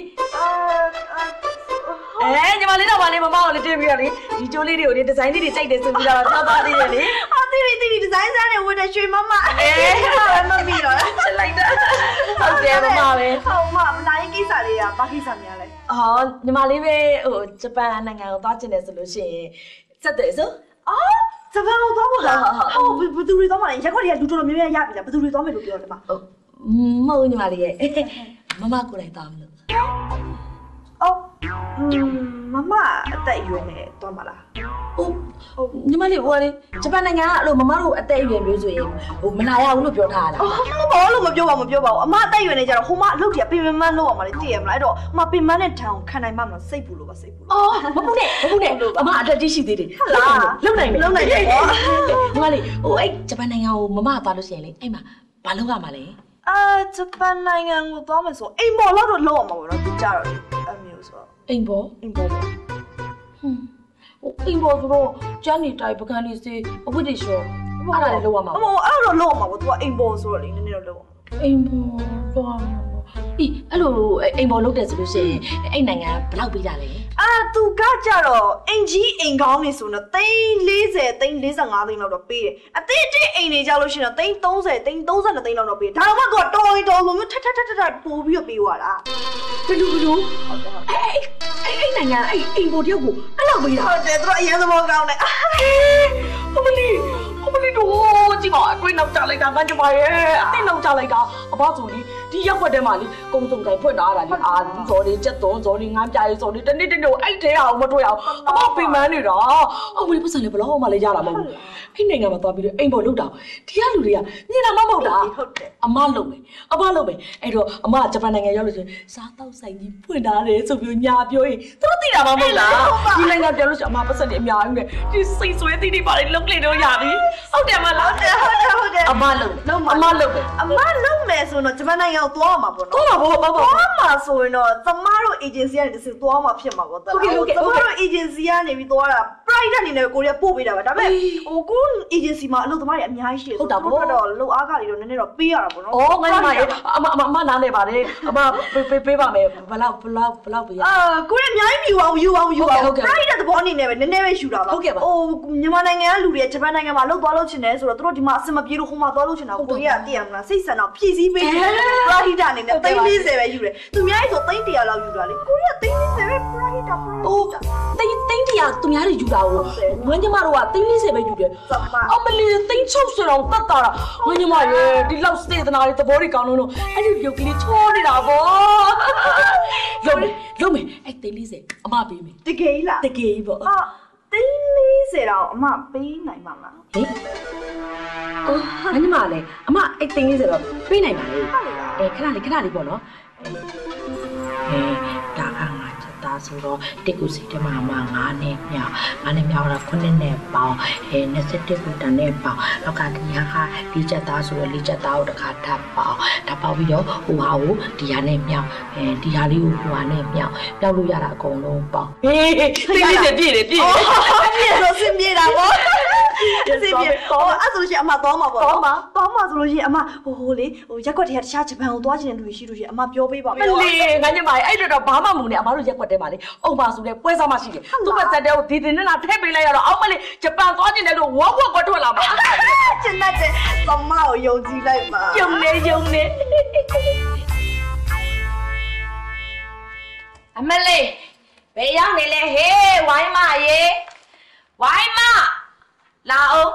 ညီမလေးတော့ဗာလေမမကိုလေတွေ့ပြီးတော့လေဒီကျိုးလေးတွေကိုလေဒီဇိုင်းလေးတွေကြိုက်တယ်ဆိုပြီးတော့ထားပါသေးတယ်လေတီဒီဇိုင်းစားနေဝင်တဲ့ရွှေမမမမီတော့ချက်လိုက်တာဟုတ်တယ်မမပဲဟုတ်မလာရင်ကိစ္စလေးကဘာကိစ္စများလဲညီမလေးပဲဟိုဂျပန်နိုင်ငံကိုသွားကျင်တယ်ဆိုလို့ရှိရင်ဆက်တယ်ဆိုဂျပန်ကိုသွားဖို့လားဟုတ်ဘယ်သူတွေသွားမှာလဲရက်ခွက်တွေကလူတော်တော်များများရပြီလားဘယ်သူတွေသွားမယ်လို့ပြောတယ်မဟုတ်မဟုတ်ညီမလေးရဲ့မမကိုယ်တိုင်သွားမလို့မမအသက်အရွယ်နဲ့သွားမှာလားညီမလေးဟိုလေဂျပန်နိုင်ငံကအဲ့လိုမမတို့အသက်အရွယ်မျိုးဆိုရင်ဟိုမလာရဘူးလို့ပြောထားတာဘာလို့မပြောပါဘူးအမအသက်အရွယ်နဲ့ကြတော့ဟိုမအလုပ်ကြီးပင်မန်းလုပ်အောင်မလေးတည်ရမလားအဲ့တော့အမပင်မန်းနဲ့ထံကိုခံနိုင်မှမလားစိတ်ပူလို့ပါစိတ်ပူမပူနဲ့အမအသက်ကြီးရှိသေးတယ်လုံနိုင်တယ်ညီမလေးဟိုအဲ့ဂျပန်နိုင်ငံကိုမမသွားလို့ရှိရင်လေအဲ့မှာဘာလုပ်ရမှာလဲဂျပန်နိုင်ငံကိုသွားမယ်ဆိုအိမ်ပေါ်တော့လောက်အောင်မှာပေါ့နော်သူကြတော့အမျိုးဆိုအိမ်ပေါ်ပေါ့အိမ်ပေါ်ဆိုတော့ကျန်းနေတိုင်းပကန်းနေစေအဝတ်တွေလျှော်အဲ့ဒါလေးလောက်ရမှာဟိုအဲ့လိုလောက်မှာပေါ့ तू ကအိမ်ပေါ်ဆိုတော့လေနည်းနည်းတော့လောက်အိမ်ပေါ်လောက်အေးအဲ့လိုအိမ်ပေါ်လောက်တယ်ဆိုလို့ရှိရင်အဲ့နိုင်ငံဘယ်လောက်ပေးကြလဲသူကကြတော့အင်ကြီးအိမ်ကောင်းနေဆိုတော့340 345သိန်းလောက်တော့ပေးတယ်အသေးသေးအိမ်နေကြလို့ရှိရင်တော့330 332သိန်းလောက်တော့ပေးဒါမှသူကတော်ရင်တော်လိုမျိုးထထပို့ပြီးတော့ပေးသွားတာဘယ်လိုအဲ့နိုင်ငံအိမ်ပေါ်တယောက်ကိုအဲ့လောက်ပေးတာဟုတ်တယ်သူတို့အရင်သဘောကောင်းတယ်အမလီတော့ကြည့်ပါအကွေးနောက်ကြလိုက်တာငါကြပါရဲ့အသိနောက်ကြလိုက်တာအဘဆိုလေဒီရက်ွက်ထဲမှာလေကုံစုံတိုင်ဖွင့်ထားတာလေအာလူစော်တွေချက်သွန်းစော်တွေငန်းပြရေးစော်တွေတနေ့အဲ့ထဲအောင်မတွေ့အောင်အဘပင်မနေတာအမလီပတ်စံလေဘလောက်မှလည်းရတာမဟုတ်ဘူးအဲ့နိုင်ငံမှာသွားပြီးတော့အိမ်ပေါ်လောက်တာဒီကလူတွေကညင်တာမဟုတ်တာဟုတ်တယ်အမလုပ်မယ်အဲ့တော့အမဂျပန်နိုင်ငံရောက်လို့ဆိုရင်စားတောက်ဆိုင်ကြီးဖွင့်ထားတယ်ဆိုပြီးညာပြောရင်သူတို့သိတာမဟုတ်လားဒီနိုင်ငံပြောလို့ရှိရင်အမပတ်စံတွေအများကြီးနဲ့ဒီစိတ်ဆွဲသိနေပါလေလုံးလေတော့ရပြီဟုတ်တယ်မလားဟုတ်တယ်အမလုပ်မယ်ဆိုတော့ဂျပန်နိုင်ငံကိုသွားမှာပေါ့နော်သွားမှာဆိုရင်တော့သမားတို့ agency ကနေတစ်စသွားမှာဖြစ်မှာပေါ့သမားတို့ agency ကနေပြီးသွားတာ private အနေနဲ့ကိုရီးယားပို့ပေးတာပါဒါပေမဲ့ကို agency မှာအလုပ်သမားတွေအများကြီးရှိတယ်ဟုတ်တာပေါ့တော့လုံအားကတွေတော့နည်းနည်းတော့ပေးရတာပေါ့နော်ဩငါ့မှာအမနားနေပါတယ်အမပေးပါမယ်ဘလောက်ပေးရကိုရီးယားအများကြီးယူအောင် private သဘောအနေနဲ့ပဲနည်းနည်းပဲယူတာပါမြန်မာနိုင်ငံကလူတွေဂျပန်နိုင်ငံမှာလှုပ်သွားလို့ချင်တယ်ဆိုတော့သူတို့ဒီမှာအစမပြေလို့ဟိုမှာသွားလို့ချင်တာကိုရီးယားတည်ရမလားစိတ်ဆန်တော့ဖြည့်ဆည်းပေးတယ်ပရာဟိတအနေနဲ့340ပဲယူတယ်သူများကြီးဆို300လောက်ယူတာလေကိုရီးယား340ပဲပရာဟိတ300သူများတွေယူတာကိုငွေညမတို့က340ပဲယူတယ်အမလီ360လောက်တတ်တာငွေညမရဲ့ဒီလောက်စေတနာတွေသဘောတွေကောင်းလို့အဲ့ဒီရုပ်ကလေးချောနေတာပေါ့လုံးမယ်အဲ့340အမပေးမယ်တကယ်လားတကယ်ပေါ့340တော့အမပေးနိုင်မှာလားဟင်ငါညီမလည်းအမအဲ့340တော့ပေးနိုင်ပါလေခဏလေးပေါ့နော်ဒါကငါချက်သားဆိုတော့တစ်ခုစီတမ9နဲ့မြောက်တော့9နဲ့ပေါင်း21ခုတန်နဲ့ပေါင်းနောက်ကဒီဟာကဒီချက်သားဆိုတော့ဒီချက်သားကိုတစ်ခါထပ်ပေါင်းပြီးတော့ဟိုဟာကိုဒီဟာနဲ့မြောက်ဒီဟာလေးကိုဟိုဟာနဲ့မြောက်လို့ရတာအကုန်လုံးပေါင်းဟေး340ပြည့်တယ်ဆိုစင်ပြေတာပေါ့အဲ့ဆိုရှင်အမသွားမှာပေါ့သွားမှာဆိုလို့ရှိရင်အမဟိုလေရက်ကွက်တည်းကတခြားဂျပန်ကိုသွားချင်တဲ့လူရှိလို့ရှိရင်အမပြောပေးပါမယ်လေငါညမအဲ့တော့ဘာမှမမူနဲ့အမတို့ရက်ကွက်ထဲမှာလေအုံပါဆိုတဲ့ပွဲစားမရှိတယ်သူ့ဘက်ဆက်တဲ့ကိုဒီတင်နဲ့ထည့်ပေးလိုက်ရတော့အောက်မလေးဂျပန်သွားချင်တဲ့လို့ဝက်ကွက်ထွက်လာမှာကျန်တဲ့သမမကိုယုံကြည်လိုက်ပါယုံနေအမလေးဘယ်ရောက်နေလဲဟေးဝိုင်းမရေဝိုင်းမလာအောင်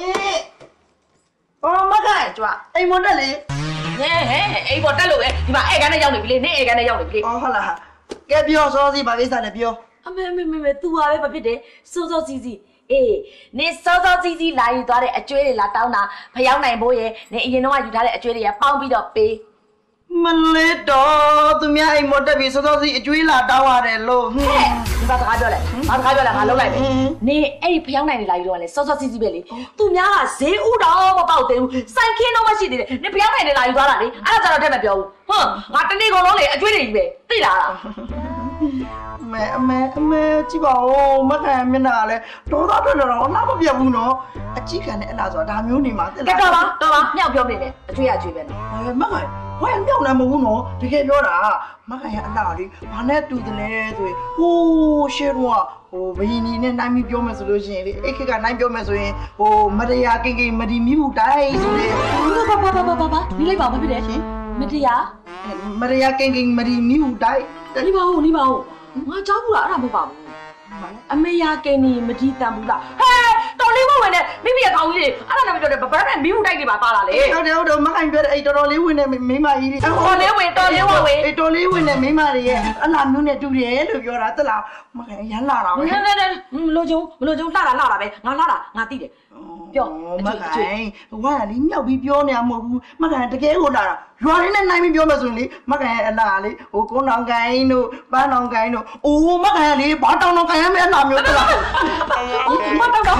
မကဲကြွအိမ်မတက်လေအိမ်ပေါ်တက်လို့ပဲဒီမှာဧကန်နဲ့ရောက်နေပြီလေနေဧကန်နဲ့ရောက်နေပြီလေဟုတ်လားကဲပြောစောစီဘာကိစ္စလဲပြောအမေ तू ပါပဲမဖြစ်တယ်စောစီစီအေးနေစောစီစီလာယူသွားတဲ့အကျွေးတွေလာတောင်းတာဖျောင်းနိုင်ဖို့ရဲ့နေအရင်တော့ယူထားတဲ့အကျွေးတွေကပေါင်းပြီးတော့ပေးမလေးတော့သူများအိမ်မတက်ပြီးစောစီအကျွေးလာတောင်းရတယ်လို့ဒီဘာစကားပြောလဲငါလုံးလိုက်မယ်နေအဲ့ဒီဖျောင်းနိုင်နေလာယူတော့လေစောစီစီပဲလေသူများကဈေးဥတော်မပေါက်သေးဘူးစိုက်ခင်းတော့မရှိသေးတယ်နေဖျောင်းနိုင်နေလာယူသွားတာလေအဲ့ဒါကြတော့ထက်မပြောဘူးဟုတ်ငါတနေ့ကုန်လုံးလေအကျွေးတွေကြီးပဲသိလားအမေကြည့်ပါဦးမခံမျက်နှာလဲဒေါသထွက်တော့နောက်မပြတ်ဘူးနော်အကြည့်ခံနဲ့အဲ့လားဆိုတာဒါမျိုးနေမှာတက်လာတော့ပါမြောက်ပြောနေတယ်အကျွေးပဲနော်မခံဝယ်မြောက်လည်းမဟုတ်ဘူးနော်တကယ်ပြောတာမခံရအလားလေးဘာနဲ့တူတယ်လဲဆိုရင်ဟိုးရှေ့တော့ဘယင်းကြီးနဲ့နိုင်ပြီးပြောမယ်ဆိုလို့ရှိရင်လေအဲ့ခက်ကနိုင်ပြောမယ်ဆိုရင်မတရားကိန်းမဒီမိဘူးတိုင်းဆိုလေဘာဒီလိုက်ပါမဖြစ်တယ်ရှင်မတရားကိန်းမဒီမိဘူးတိုင်းနေပါဦးငါကြောက်ဘူးလားအဲ့ဒါမဟုတ်ပါဘူးအမေယာကိန်းနေမဒီတန်ဘူးလားဟဲတော်လေးဝင်နေမိမိရကောင်းကြီးအဲ့ဒါလည်းပြောတယ်ဗပတ်နဲ့မီးဘူးတိုက်တွေပါလာလေဟုတ်မခိုင်ပြောတယ်အဲ့တော်လေးဝင်နေမိမကြီးတွေတော်လေးဝင်တော်လေးဝင်နေမိမတွေရဲ့အလားမျိုးနဲ့တူတယ်လို့ပြောတာတက်လားမခိုင်ရမ်းလာတာပဲမလို့ကျုံလှတာပဲငါသိတယ်ပြောမခိုင်ဝါလေးမြောက်ပြီးပြောနေမှာမဟုတ်ဘူးမခိုင်တကယ်ကိုလာတာရွာလေးနဲ့နိုင်ပြီးပြောမယ်ဆိုရင်လေမခိုင်အလားလေးကိုနောင်ကိုင်းတို့ပန်းနောင်ကိုင်းတို့အိုးမခိုင်လေးဘာတောင်ကိုင်းရမယ်အလားမျိုးတက်လားဘာတောင်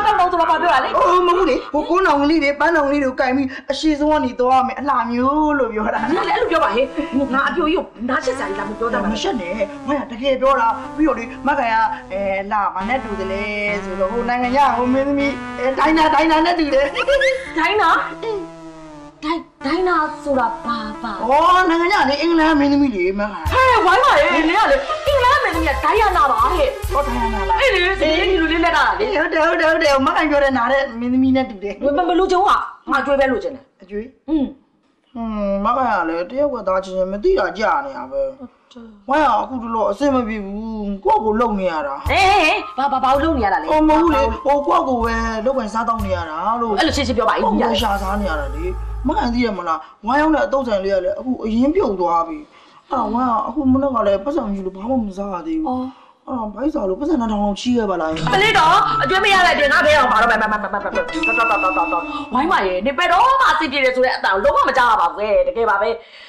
တော့ဘာပြောရလဲမဟုတ်လေဟိုကိုနောင်လေးတွေပန်းနောင်လေးတွေကိုကင်ပြီးအရှိဆုံးကနေတော့မယ်အလှမျိုးလို့ပြောတာ你来路ပြောပါဟဲ့ငါအပြိုရုပ်နားချစ်စားလာမပြောတတ်ပါမရှက်နဲ့မရတကယ်ပြောတာပြီးတော့လေမကရလာဘာနဲ့တူတယ်လဲဆိုတော့ဟိုနိုင်ငံရဟိုမင်းသမီးဒိုင်နာနဲ့တူတယ်ဒိုင်နာဆိုတာဘာနိုင်ငံရလေအင်္ဂလန်မင်းသမီးတွေမကဟဲ့ဝိုင်းပါလေနင်ကလေအင်္ဂလန်မင်းသမီးကဒိုင်ယာနာပါဟဲ့ဟောဒိုင်ယာနာလားအေးလေစီဒီလိုလေးလက်တာလေဟုတ်တယ်မကပြောတဲ့နာတဲ့မင်းသမီးနဲ့တူတယ်မလို့ကျုံကငါကြွေးပဲလို့ကျင်တယ်အကျွေးမကရလေတယောက်ကသားချင်းမသိတာကြာနေရပဲဝိုင်းအခုတို့အဆင်မပြေဘူးကိုယ့်ကိုလုံနေရတာဘာလုံနေရတာလဲမဟုတ်လေဟိုကိုယ့်ကိုပဲလုံဝင်စားတော့နေရတာလို့အဲ့လိုရှင်းပြောပါအေးညာရှာစားနေရတာလေမကန်သိရမလားဝိုင်းရောက်တဲ့အတုံးဆိုင်လေးကလည်းအခုအရင်ပြုတ်သွားပြီအဲ့ဝိုင်းအခုမနေ့ကလည်းပတ်စံယူလို့ဘာမှမစားရသေးဘူးဘိုက်စားလို့ပတ်စံနဲ့တောင်ချီးခဲ့ပါလားမလေးတော့အကျွေးမရလိုက်တယ်ငါဘဲအောင်ပါတော့ဝိုင်းမရေနေပဲတော့မှအစီပြေတယ်ဆိုတဲ့အတောင်လုံးဝမကြောက်ရပါဘူးတကယ်ပါပဲ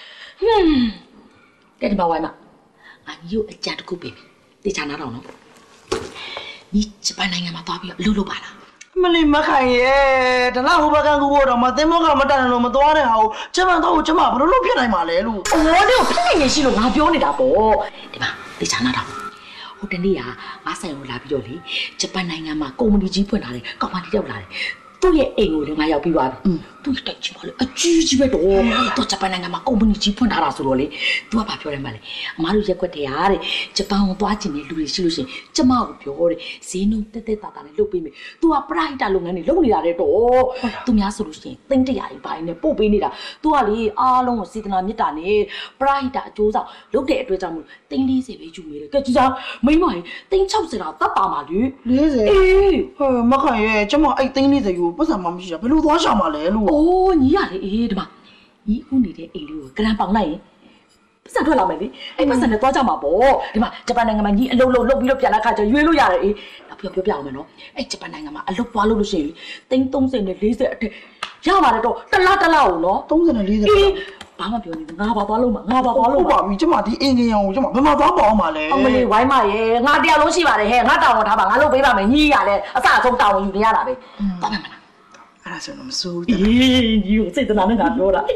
ကဲဒီမှာဝိုင်းမငါညို့အကြံတစ်ခုပေးပြီတေချာနာတော့နော်ညီဂျပန်နိုင်ငံမှာသွားပြီးအလုပ်လုပ်ပါလားမလီမခိုင်ရဲ့တလားဟိုဘကန်ကူဖို့တော့မသင်းမောကမတန်လို့မသွားတဲ့ဟာကိုကျမတော့ကျမဘယ်လိုလုပ်ဖြစ်နိုင်မှာလဲလို့ဒီကိုဖြစ်နေရှိလို့ငါပြောနေတာပေါ့ဒီမှာတေချာနာတော့ဟိုတနေ့ကငါဆိုင်ကိုလာပြီးတော့လေဂျပန်နိုင်ငံမှာကုမ္ပဏီကြီးဖွင့်လာတယ်ကောင်မလေးရောက်လာတယ်သူ့ရဲ့အိမ်ကိုလည်းငါရောက်ပြီးသွားပြီသူ့တက်ချင်ပါလေအကြီးပဲတော့သူဂျပန်နိုင်ငံမှာကုမ္ပဏီကြီးဖွင့်ထားတာဆိုတော့လေသူကဘာပြောလဲမလဲအမားတို့ရက်ွက်တဲ့ဟာတဲ့ဂျပန်ကိုသွားချင်တဲ့လူတွေရှိလို့ရှိရင်ကျမကိုပြောတဲ့ဈေးနှုန်းတက်တာနဲ့လုပ်ပေးမယ်သူကပရိုက်တာလုပ်ငန်းတွေလုပ်နေတာတဲ့တော့သူများဆိုလို့ရှိရင်သိန်း100ကြီးပိုင်းနဲ့ပို့ပေးနေတာသူကလေအားလုံးကိုစေတနာမေတ္တာနဲ့ပရိုက်တာအကျိုးဆောင်လုပ်တဲ့အတွက်ကြောင့်မို့သိန်း40ပဲယူနေတယ်ကဲကြည်စားမိမကြီးသိန်း60တော့တတ်ပါမှာလေ 40အေးဟဲ့မခိုင်ရဲ့ကျမအဲ့သိန်း40ယူပတ်စံမှမရှိတာဘယ်လိုသွားရှာမှာလဲလို့အိုးညီရလေအေးဒီမှာညီဦးနေတဲ့အိမ်လေးကိုကရန်ပေါင်လိုက်ရင်ပတ်စံထွက်လာမယ်လေအဲ့ပတ်စံနဲ့သွားကြမှာပေါ့ဒီမှာဂျပန်နိုင်ငံမှာညီအလုပ်လုပ်ပြီးတော့ပြန်လာခါကျရွေးလို့ရတယ်အေးနောက်ပြောအောင်မယ်နော်အဲ့ဂျပန်နိုင်ငံမှာအလုပ်သွားလို့လို့ရှိရင်သိန်း30နဲ့40အထက်ရပါတယ်တော့တစ်လားကိုနော် 30နဲ့40 ဘာမှပြောနေငါဘာသွားလို့မှာပါပြီကျမဒီအင်ဂျင်အောင်ကျမဘယ်မှာသွားပါအောင်မလဲအမလေးဝိုင်းမရေငါတရားလုံးရှိပါတယ်ဟဲ့ငါတာဝန်ထားပါငါလုပ်ပေးပါမယ်ညီရလဲအစအဆုံးတာဝန်ယူနေရတာပဲသွားမယ်မလားအဲ့ဒါဆိုတော့မစိုးဘူးညီကိုစိတ်တနာနဲ့ငါပြောတာ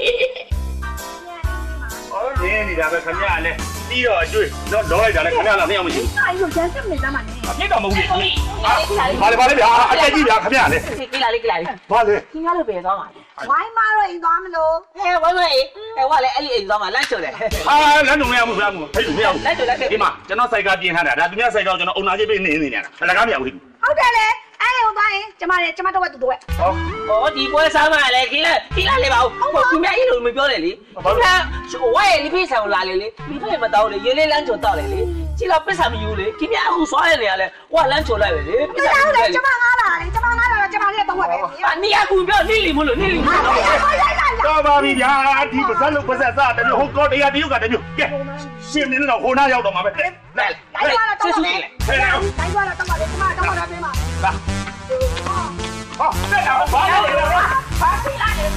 ရင်းနေတာပဲခင်ဗျားလည်းပြီးတော့အကျွေးတော့လောလိုက်တာလည်းခင်ဗျားလည်းမရောက်မရှိဘူးအဲ့လိုကျန်တက်နေသားမှာနေအပြစ်တော့မဟုတ်ဘူးဘာလဲဗျာအကြက်ကြီးဗျာခင်ဗျားလည်းကိလာလေးဘာလဲခင်ဗျားလည်းပဲသွားပါဝိုင်းမတော့အိမ်သွားမလို့ဟဲ့ဝိုင်းမအေးဟဲ့ဝါလေအဲ့ဒီအိမ်သွားမှာလမ်းချိုတယ်လမ်းတုံမရဘူးဗျာဖိတ်လို့မရဘူးလမ်းချိုဒီမှာကျွန်တော်စိုက်ကပြင်ထားတာဒါသူများစိုက်တော့ကျွန်တော်အုံနာကြီးပေးနေနေတာအလကားမရဘူးဟုတ်တယ်လေအဲ့ဒီကိုသွားရင်ကျမတော့တူတော့ဒီပွဲစားမလေခိလာလေပါဦးခင်ဗျာကြီးလို့မပြောလေလေခင်ဗျာဝါရဲ့လိဖိဆောင်လာလေလိဖိမတော့လေရေလေးလမ်းချိုတော့လေကြည့်တော့ပစ္စာမယူလေခင်ဗျာအခုစွားရနေရလဲဝါလမ်းချိုလိုက်ပဲလေပစ္စာယူလေကျမငားလာလေကျမလေးတော့ပဲနီးကူပြောနေလီမလို့တော့ပါပြီဗျာဒီပါဇက်လို့ပါဇက်စားတယ်ဟိုကောတရားတရုတ်ကတမျိုးကဲရှင်းနေတော့ဟိုနာရောက်တော့မှာပဲလိုက်တော့ပါလေတိုင်းသွားတော့ပါလေကျမတော့ပါပေးပါလာဟာတဲ့ဘာလဲဘာစီလာတယ်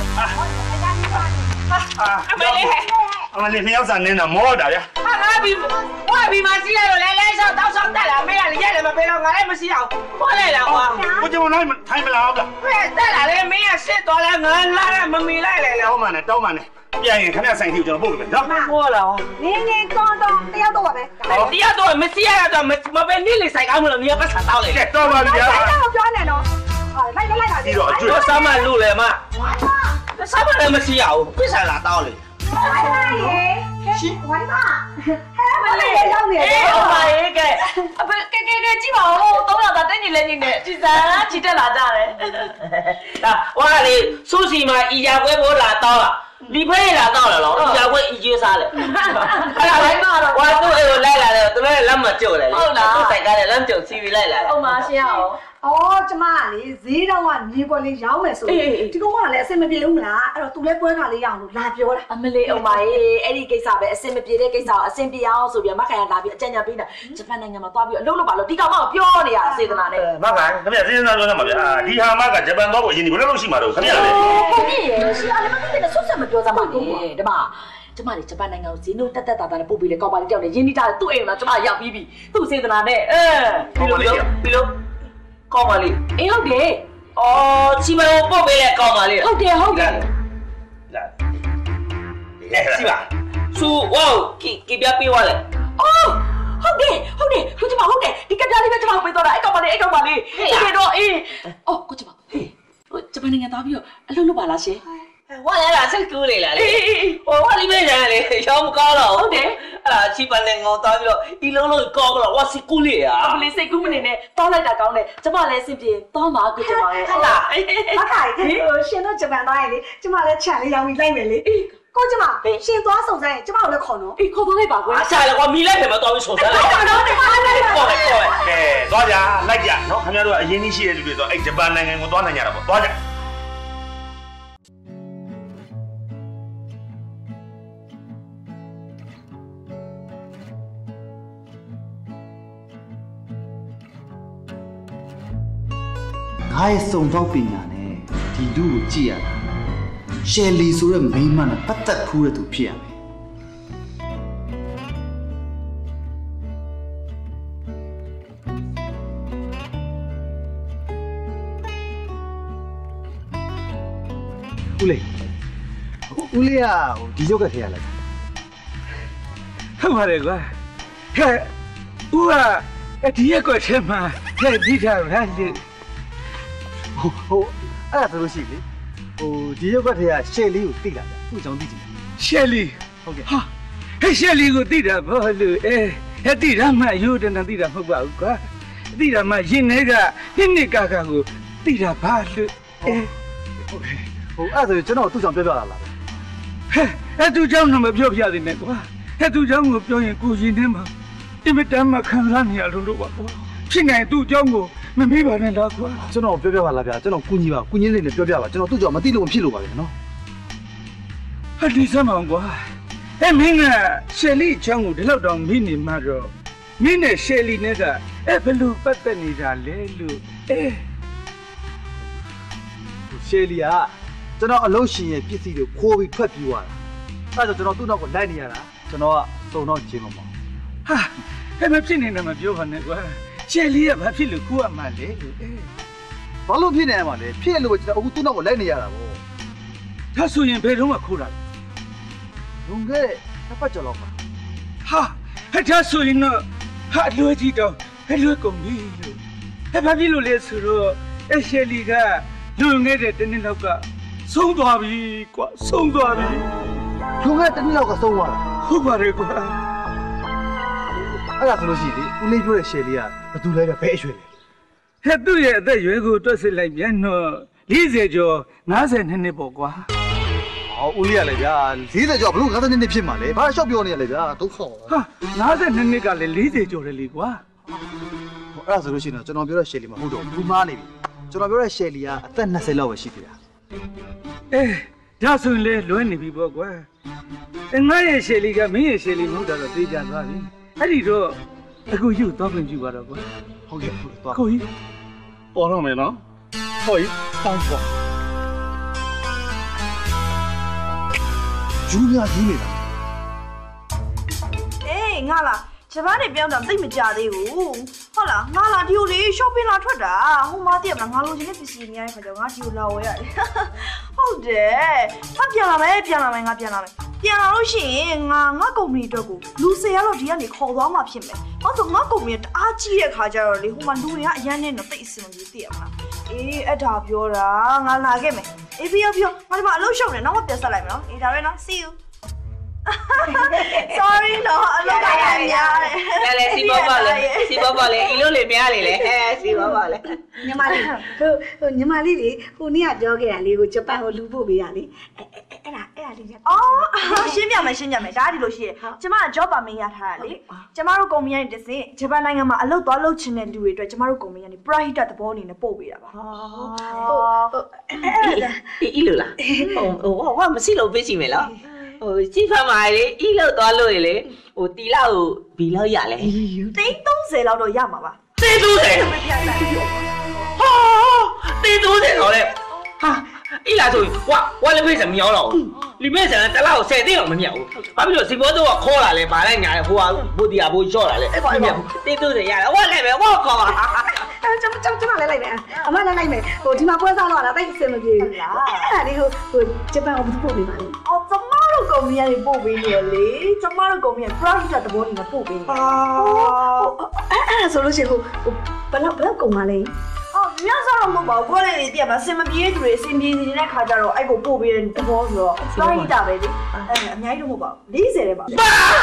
အမလေးနှစ်ယောက်စာနင်းတာမောတာဗျာငါပြီးဝါပြီးမှစီးရတော့လဲဆောက်တောက်ဆောက်တက်လာမေးရလေရတယ်မပေးတော့ငါလည်းမရှိအောင်ခေါ်လိုက်လာကွာကိုကျွန်တော်နိုင်ထိုင်မလားဗျာတက်လာလေမင်းကစစ်သွားလဲငါလာတယ်မမီလိုက်လေတောင်းမှန်တယ်ပြန်ရင်ခင်ဗျဆိုင်တီကိုကျွန်တော်ပို့ပေးမယ်နော်ဟောလာနင်းတော့တယောက်တော့ပါပဲတယောက်တော့မစီးရတော့မပဲနေလေဆိုင်ကောင်းမလို့နေပတ်စားတောက်လေတော့ပါဗျာတော့ပြောနေတော့လိုက်တာဒီတော့အကျွတ်စားမလို့လေမစားမလည်းမရှိရဘူးပြစ်စားလာတောက်လေဝိုင်းပါရေရှင်ဝိုင်းပါဟဲ့မလေးရောက်နေတယ်ဟုတ်ပါရဲ့ကဲအဖေကဲကြည့်ပါဦး3ယောက်သာတက်ညီလဲညီနဲ့ကြည်စားချီတက်လာကြတယ်ဒါဝါလေစုစီမှာအီယာပွဲပေါ်လာတော့ဒီဖေးလာတော့လားအီယာပွဲအီကျွေးစားလေအဲ့ဒါလည်းတော့ဝါသူ့အိမ်ကိုလိုက်လာတယ်သူလည်းလက်မကျုပ်လေဟုတ်လားသူ့ဆိုင်ကားလည်းလက်မကျုပ်စီပြီးလိုက်လာတယ်ဟုတ်ပါရှင်အောင်ကျမကလေဈေးတော့ကမြေကွက်လေးရောင်းမယ်ဆိုဒီကောင်ကလည်းအဆင်မပြေဘူးမလားအဲ့တော့သူလည်းပွဲခါလေးရောင်းလို့လာပြောတာအမလေးအောင်ပါရဲ့အဲ့ဒီကိစ္စပဲအဆင်မပြေတဲ့ကိစ္စကိုအဆင်ပြေအောင်ဆိုပြီးမခိုင်ရလာပြီးအကြံဉာဏ်ပေးတာဂျပန်နိုင်ငံမှာသွားပြီးအလုပ်လုပ်ပါလို့ဒီကောင်ကပြောနေရစေတနာနဲ့မခိုင်ခင်ဗျစဉ်းစားပြောနေမှာဗျာဒီဟာမကဂျပန်သွားဖို့အရင်ဒီဘယ်လိုလုပ်ရှိမှာတော့ခင်ဗျလေခင်ဗျရဲ့ရှိရလည်းမသိတဲ့ဆွတ်ဆက်မပြောစမ်းပါနဲ့ဒီမှာကျမဂျပန်နိုင်ငံကိုဈေးနှုန်းတက်တာပို့ပြီးလေကောက်ပါလေးတောက်နေရင်းနှီးတာသူ့အိမ်မှာကျမရောက်ပြီးပြီသူ့စေတနာနဲ့ပြီးလို့ကောင်းပါလေအေးဟုတ်တယ်စီမံကိုပုတ်ပေးလဲကောင်းပါလေဟုတ်တယ်လာစီပါစူဝေါကီပြပေးသွားလဲဟုတ်တယ်ကိုကျမဟုတ်တယ်ဒီကပြလေးပဲကျမပေးတော့တာအဲ့ကောင်ပါလေတကယ်တော့အေးကိုကျမကျမနိုင်ငံသားပြီးတော့အလုပ်လုပ်ပါလားရှင်ဝါရလာဆက်ကူးလေလားလေဝါလီမေးတယ်လေရောမကောင်းတော့ဟုတ်တယ်အဲ့ဒါချိပန်နဲ့ငေါသားပြီးတော့ဒီလုံးလုံးကောင်းတော့ဝါစီကူးလေရအပလီစိတ်ကူးမနေနဲ့တောင်းလိုက်တာကောင်းတယ်ကျမလည်းစင်ပြေတောင်းပါကိုကျမရဲ့ဟုတ်လားမခိုင်ရှင်တို့ဂျပန်သွားရင်လေကျမလည်းခြံလေးရောင်းပြီးလိုက်မယ်လေကိုကျမရှင်သွားစုံစမ်းရင်ကျမကိုလည်းခေါ်နော်ခေါ်သွားလိုက်ပါကွာအားချလိုက်ကွာမီလိုက်တယ်မတော်ပြီးစုံစမ်းလိုက်တော့ဒီမှာလိုက်ပါကဲသွားကြလိုက်ကြနော်ခင်ဗျားတို့ကအရင်ကြီးရှိတဲ့လူတွေဆိုအဲ့ဂျပန်နိုင်ငံကိုသွားနိုင်ကြတာပေါ့သွားကြငါရဲ့စုံတော့ပညာနဲ့ဒီလူကိုကြည့်ရတာရှယ်လီဆိုတဲ့မိန်းမနဲ့ပတ်သက်ဖူးတဲ့သူဖြစ်ရမယ်ဦးလေးကဒီရုပ်ကထဲရလိုက်ဟုတ်ပါတယ်ကွာဟဲ့ဦးကဒီရက်ကွက်ထဲမှာဟဲ့ဒီထားရလေအဲ့ဒါဆိုလို့ရှိလေဒီရုပ်ကထဲကရှယ်လီကိုသိလာတာသူ့ကြောင့်သိချင်တယ်ရှယ်လီဟုတ်ကဲ့ဟာဟဲ့ရှယ်လီကိုသိတာဘာလို့ဟဲ့သိတာမှရိုးတန်းသိတာမဟုတ်ပါဘူးကွာသိတာမှရင်ထဲကနှစ်ကာကိုသိတာဘာလို့အဲ့ဒါဆိုကျွန်တော်သူ့ကြောင့်ပြောပြလာလားဟဲ့သူ့ကြောင့်တော့မပြောပြသေးနဲ့ကွာဟဲ့သူ့ကြောင့်ကိုပြောရင်ကိုရင်ထဲမှာအင်မတန်မှခံစားနေရလို့ပါကွာဖြစ်နေသူ့ကြောင့်ကိုမမေးပါနဲ့လားကွာကျွန်တော်ပြောပြပါလားဗျာကျွန်တော်ကူညီနေတယ်ပြောပြပါကျွန်တော်သူ့ကြောင့်မသိလို့မဖြစ်လို့ပါဗျာနော်ဟာဒီစမ်းအောင်ကွာမင်းကရှယ်လီချောင်းကိုဒီလောက်တောင်မိနေမှတော့မင်းနဲ့ရှယ်လီနဲ့ကဘယ်လိုပတ်သက်နေတာလဲလို့ရှယ်လီကကျွန်တော်အလုပ်ရှင်ရဲ့ပစ္စည်းတွေခိုးပြီးထွက်ပြေးသွားတာအဲ့ဒါကြောင့်ကျွန်တော်သူ့နောက်ကိုလိုက်နေရတာကျွန်တော်ကစုံတော့ချင်းမှာဟာမဖြစ်နေတယ်မပြောပါနဲ့ကွာရှယ်လီကဘာဖြစ်လို့ခိုးရမှာလဲလို့ဘာလို့ဖြစ်နေရမှာလဲဖြစ်လို့ကျွန်တော်အခုသူ့နောက်ကိုလိုက်နေရတာပေါ့ဒါဆိုရင်ဘယ်တော့မှခိုးတာလွန်ခဲ့တဲ့ပတ်ကျော်လောက်ပါဒါဆိုရင်တော့ဟာလွယ်ကြီးတော့လွယ်ကုန်ပြီလို့ဘာဖြစ်လို့လဲဆိုတော့ရှယ်လီကလွန်ခဲ့တဲ့တနေ့လောက်ကဆုံးသွားပြီကွာဆုံးသွားပြီလွန်ခဲ့တဲ့တနေ့လောက်ကဆုံးသွားတာဟုတ်ပါတယ်ကွာအဲ့ဒါဆိုလို့ရှိလေဦးလေးပြောတဲ့ရှယ်လီကဘယ်သူလဲဘယ်အရွယ်လဲသူ့ရဲ့အသက်ရွယ်ကိုတွက်စစ်လိုက်ပြန်တော့40ကျော်52နှစ်ပေါ့ကွာဦးလေးရလေဗျာ40ကျော်ဘလို့52နှစ်ဖြစ်မှာလဲဘာရှော့ပြောနေရလဲဗျာဒုက္ခ 52နှစ်ကလည်း40ကျော်တယ်လေကွာအဲ့ဒါဆိုလို့ရှိရင်ကျွန်တော်ပြောတဲ့ရှယ်လီမဟုတ်တော့ဘူးမားနေပြီကျွန်တော်ပြောတဲ့ရှယ်လီကအသက်20လောက်ပဲရှိသေးတာဒါဆိုရင်လေလွဲနေပြီပေါ့ကွာငါရဲ့ရှယ်လီကမင်းရဲ့ရှယ်လီမဟုတ်တာတော့သိကြသွားပြီအဲ့ဒီတော့အခုယူသွားပြင်ပြပါတော့ကွာဟုတ်ကဲ့သွားကိုကြီးပေါ်တော့မယ်နော်ဟုတ်ကြီးတောင်းပါဂျူးများကြီးနေတာငါလားဂျပန်နေပြောင်းတာသိမကြသေးဘူးဟုတ်လားငါလားဒီကိုလေ shopping လာထွက်တာဟိုမှာတည့်မလားငါလိုချင်တဲ့ပစ္စည်းများရဲ့ခါကျတော့ငါဒီကိုလာဝယ်ရတယ်ဟုတ်တယ်ငါပြန်လာမယ်ငါပြန်လာလို့ရှိရင်ငါကုမ္ပဏီအတွက်ကိုလူ10ရက်လောက်ဒီကနေခေါ်သွားမှဖြစ်မယ်ဟုတ်ဆိုငါကုမ္ပဏီတအားကြီးတဲ့ခါကျတော့လေဟိုမှာလူတွေကအရန်နဲ့တော့သိအစင်ကြီးသိရမလားအဲ့ဒါပြောတာငါလာခဲ့မယ်ပြောငါဒီမှာအလုပ်ရှုပ်နေနောက်မှပြန်ဆက်လိုက်မယ်နော်ဒါပဲနော် see you sorry နော်အလုပ်ကရများတယ်လေစီဘောပါလေအီလို့လေများလေစီဘောပါလေညီမလေးညီမလေးလေဟိုနေ့ကပြောခဲ့တာလေးကိုဂျပန်ကိုလူပို့ပေးရလေအဲ့ဒါလေးရှင်းပြမယ်ဒါဒီလိုရှိရကျမက job permit ရထားတာလေကျမတို့ကုမ္ပဏီကနေတစ်စင်ဂျပန်နိုင်ငံမှာအလုပ်သွားလုပ်ချင်တဲ့လူတွေအတွက်ကျမတို့ကုမ္ပဏီကနေ private သဘောအနေနဲ့ပို့ပေးတာပါအီလို့လားဟိုမရှိလို့ပေးချင်မယ်လားကြည့်ဖမ်းပါလေအီလို့သွားလို့လေတီလောက်ကိုဘီလောက်ရလဲ 30လောက်တော့ရမှာပါ 30မပြတ်နိုင်ဘူး30တော့လေ一来就我那为什么要了？里面人在那设定了没有？把比如直播都我 call 来嘞，把那伢的话不低啊不少来嘞，对对对呀，我那边我搞啊。 ကျွန်မလည်းလိုက်မယ်အမလည်းလိုက်မယ်ဟိုဒီမှာပွဲစားတော့လားတိတ်အဆင်မပြေဘူးလားအဲ့ဒါလေးဟိုဂျပန်ကိုဘယ်သူပို့ပေးပါလဲအော်ကျမတို့ကုမ္ပဏီကနေပို့ပေးနေရလေကျမတို့ကုမ္ပဏီက product တဘောနေမှာပို့ပေးနေအဲ့ဒါဆိုလို့ရှိရင်ဟိုဘယ်လောက်ကုန်ပါလဲအော်မြတ်စားတော့မဟုတ်ပါဘူးကိုယ်လေးတွေတည်းမှာစင်မပြေးသူတွေစင်ပြေးနေတဲ့ခါကျတော့အဲ့ကိုပို့ပေးတဲ့တဘောဆိုတော့သွားရတာပဲလေအဲ့အများကြီးတော့မဟုတ်ပါဘူး40တဲ့ပါပါ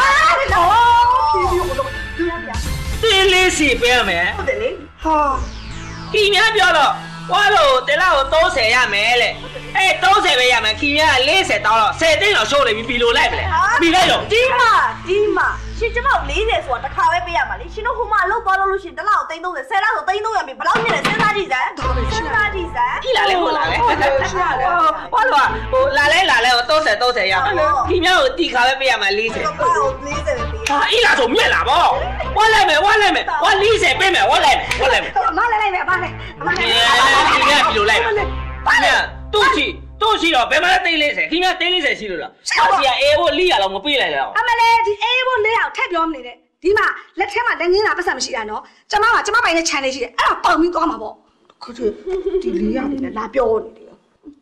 တင်းလေးစီပေးရမယ်ဟုတ်တယ်လေဟာခီးများပြောတော့ဝါလို့တလားကို30ရမယ်လေအဲ့30ပဲရမယ်ခီးများ40တောင်းတော့10သိန်းတော့ရှိုးနေပြီလို့လိုက်မလဲပြီလိုက်တော့ဒီမှာရှင်ကျမတို့40ဆိုတာတစ်ခါပဲပေးရမှာလေရှင်တို့ဟိုမှာအလုပ်သွားလို့ရှင်တစ်လောက်သိန်း30 10လောက်ဆိုသိန်း300ပြီဘယ်လောက်ဖြစ်လဲစဉ်းစားကြည့်စမ်းစဉ်းစားကြည့်စမ်းပြီလားလေဟိုလာလေဝါလို့ဟိုလာလဲဟို30ရမယ်ခီးများကိုတီခါပဲပေးရမှာ40 ဟို40ပဲပေးဟာအေးလားဆိုမြက်လာဗောဝါလိုက်မယ်ဝါ40ပေးမယ်ဝါလိုက်မယ်အမလည်းလိုက်မယ်အမလည်းခီးများပြီလို့လိုက်ပါဘာလဲတို့ရှိတော့ဘယ်မှာသိ40ခီးများသိ40ရှိလို့လားဆရာအေးဖို့လိရတော့မပေးလိုက်တော့အမလေးဒီအေးဖို့4အောင်ထက်ပြောမနေနဲ့ဒီမှာလက်ထဲမှာလက်ငင်းတာပတ်စံမရှိတာနော်ကျမပိုင်တဲ့ channel ရှိတယ်အဲ့ဒါပေါင်ပြီးသွားမှာပေါ့ခုဒီ4အောင်နေလာပြောနေတယ်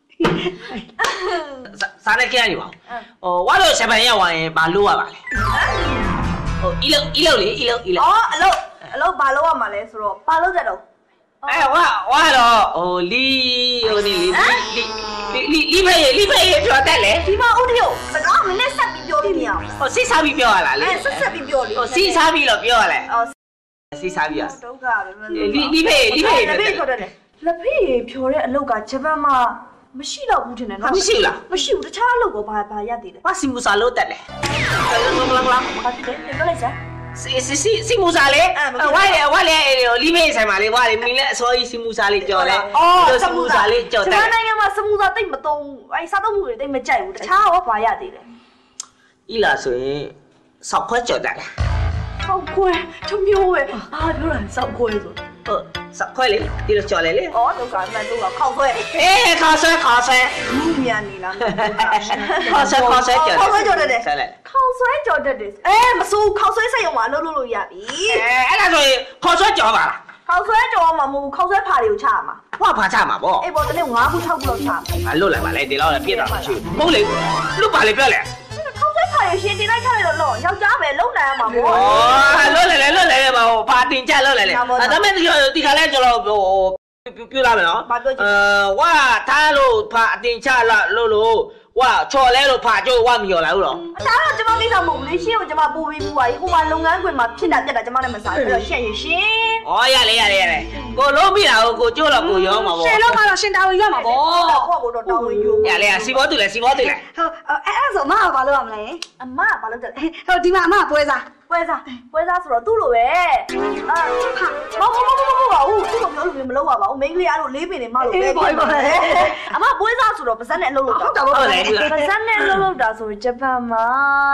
စားတဲ့ကြရပါဟိုဝါလို့ဂျပန်ရောက်သွားရင်ဘာလို့ရပါလဲဟိုအီလုတ်လေအီလုတ်အော်အလုတ်ဘာလို့ရမှာလဲဆိုတော့ဘာလို့ကြတော့ဝါတော့ဟိုလီဟိုနေလီဖေးပြောတတ်လေဒီမှာဦးတရုပ်စကားမနဲ့ဆက်ပြီးပြောပြနေအောင်ဟိုစိတ်စားပြီးပြောရလားလေဆက်ပြီးပြောလေဟိုစိတ်စားပြီးတော့ပြောရလဲစိတ်စားပြီးရဒုက္ခပဲလီဖေးပြောတတ်တယ်လက်ဖေးဖြော်တဲ့အလုပ်ကဂျပန်မှာမရှိတော့ဘူးထင်တယ်နော်မရှိလားမရှိဘူးတခြားအလုပ်ကိုဘာရသေးလဲဘာစီမူစာလို့တက်လေဘာဖြစ်လဲပြောလိုက်စမ်းစီမူစာလေဝါလေလီမေးဆိုင်မှာလေဝါလေမင်းလည်းအစောကြီးစီမူစာလေးကြော်လဲစီမူစာလေးကြော်တယ်ကျွန်တော်နိုင်ငံမှာစီမူစာတိတ်မသုံးအဲစားတော့မှုတွေတိတ်မကြိုက်ဘူးတခြားရောဘာရသေးလဲဤလားဆိုရင်စောက်ခွဲကြော်တယ်စောက်ခွဲထုံမျိုးပဲဘာပြောလဲစောက်ခွဲဆိုဟုတ်စောက်ခွဲလေဒီလိုကြော်လေလေဩဒုက္ခမှန်တော့ခေါက်ဆွဲခေါက်ဆွဲမှုမြန်နေလားခေါက်ဆွဲကြော်တယ်ခေါက်ဆွဲကြော်တယ်ခေါက်ဆွဲကြော်တယ်မစိုးခေါက်ဆွဲစိတ်အောင်မလုပ်လို့ရပြီအဲ့ဒါဆိုရင်ခေါက်ဆွဲကြော်ပါလားခေါက်ဆွဲကြော်မှာမဟုတ်ခေါက်ဆွဲဖာတွေကိုချရမှာဖာချမှာပေါ့အေးပေါ့တနေ့9ခု6ခုလောက်ချမှာလွတ်လိုက်ပါလေဒီလောက်လည်းပြည့်တာမရှိဘူးဟုတ်လေလွတ်ပါလေပြောလေခေါက်ဆွဲဖာရရှင်တင်လိုက်ချလိုက်တော့ယောက်ျားပဲလုံနိုင်ရမှာပေါ့လွတ်လေပါဟိုဖာတင်ချလွတ်လေဒါမဲ့ဒီခါလဲကျွန်တော်ဟိုပြလာမယ်နော်ဝါထားလို့ဖာအတင်ချလို့ဝါချော်လဲလို့ဖာကျိုးဝါမီရော်လာဘူးတော့ဒါတော့ကျွန်မကိစ္စမဟုတ်ဘူးလေရှင်းကိုကျွန်မပို့ပေးမှုပါဟိုမှာလုပ်ငန်းခွင်မှာဖြစ်တာပြက်တာကျွန်မလည်းမစားဘူးအဲ့တော့ရှက်ရင်ရှင်ဩရလေကိုလုံးမိတာကိုကျိုးတော့ကိုရောမှာပေါ့ရှင်တော့ကတော့ရှင်တာဝန်ရမှာပေါ့ကိုတော့တောင်းဝင်ယူရလေစီဘောတူလေဟုတ်အဲ့ဆိုအမကဘာလုပ်ရမလဲအမကဘာလုပ်တယ်ဟိုဒီမှာအမပွဲစားဆိုတော့သူ့လိုပဲမဟုတ်ပါဘူးသူ့လိုမျိုးလိုမလုပ်ရပါဘူးမိန်းကလေးအားလို့လေးပင်နေမလို့ပဲအမပွဲစားဆိုတော့ပါဇက်နဲ့အလုပ်လုပ်တာဟုတ်တယ်ပါဇက်နဲ့အလုပ်လုပ်တာဆိုဂျပန်မှာ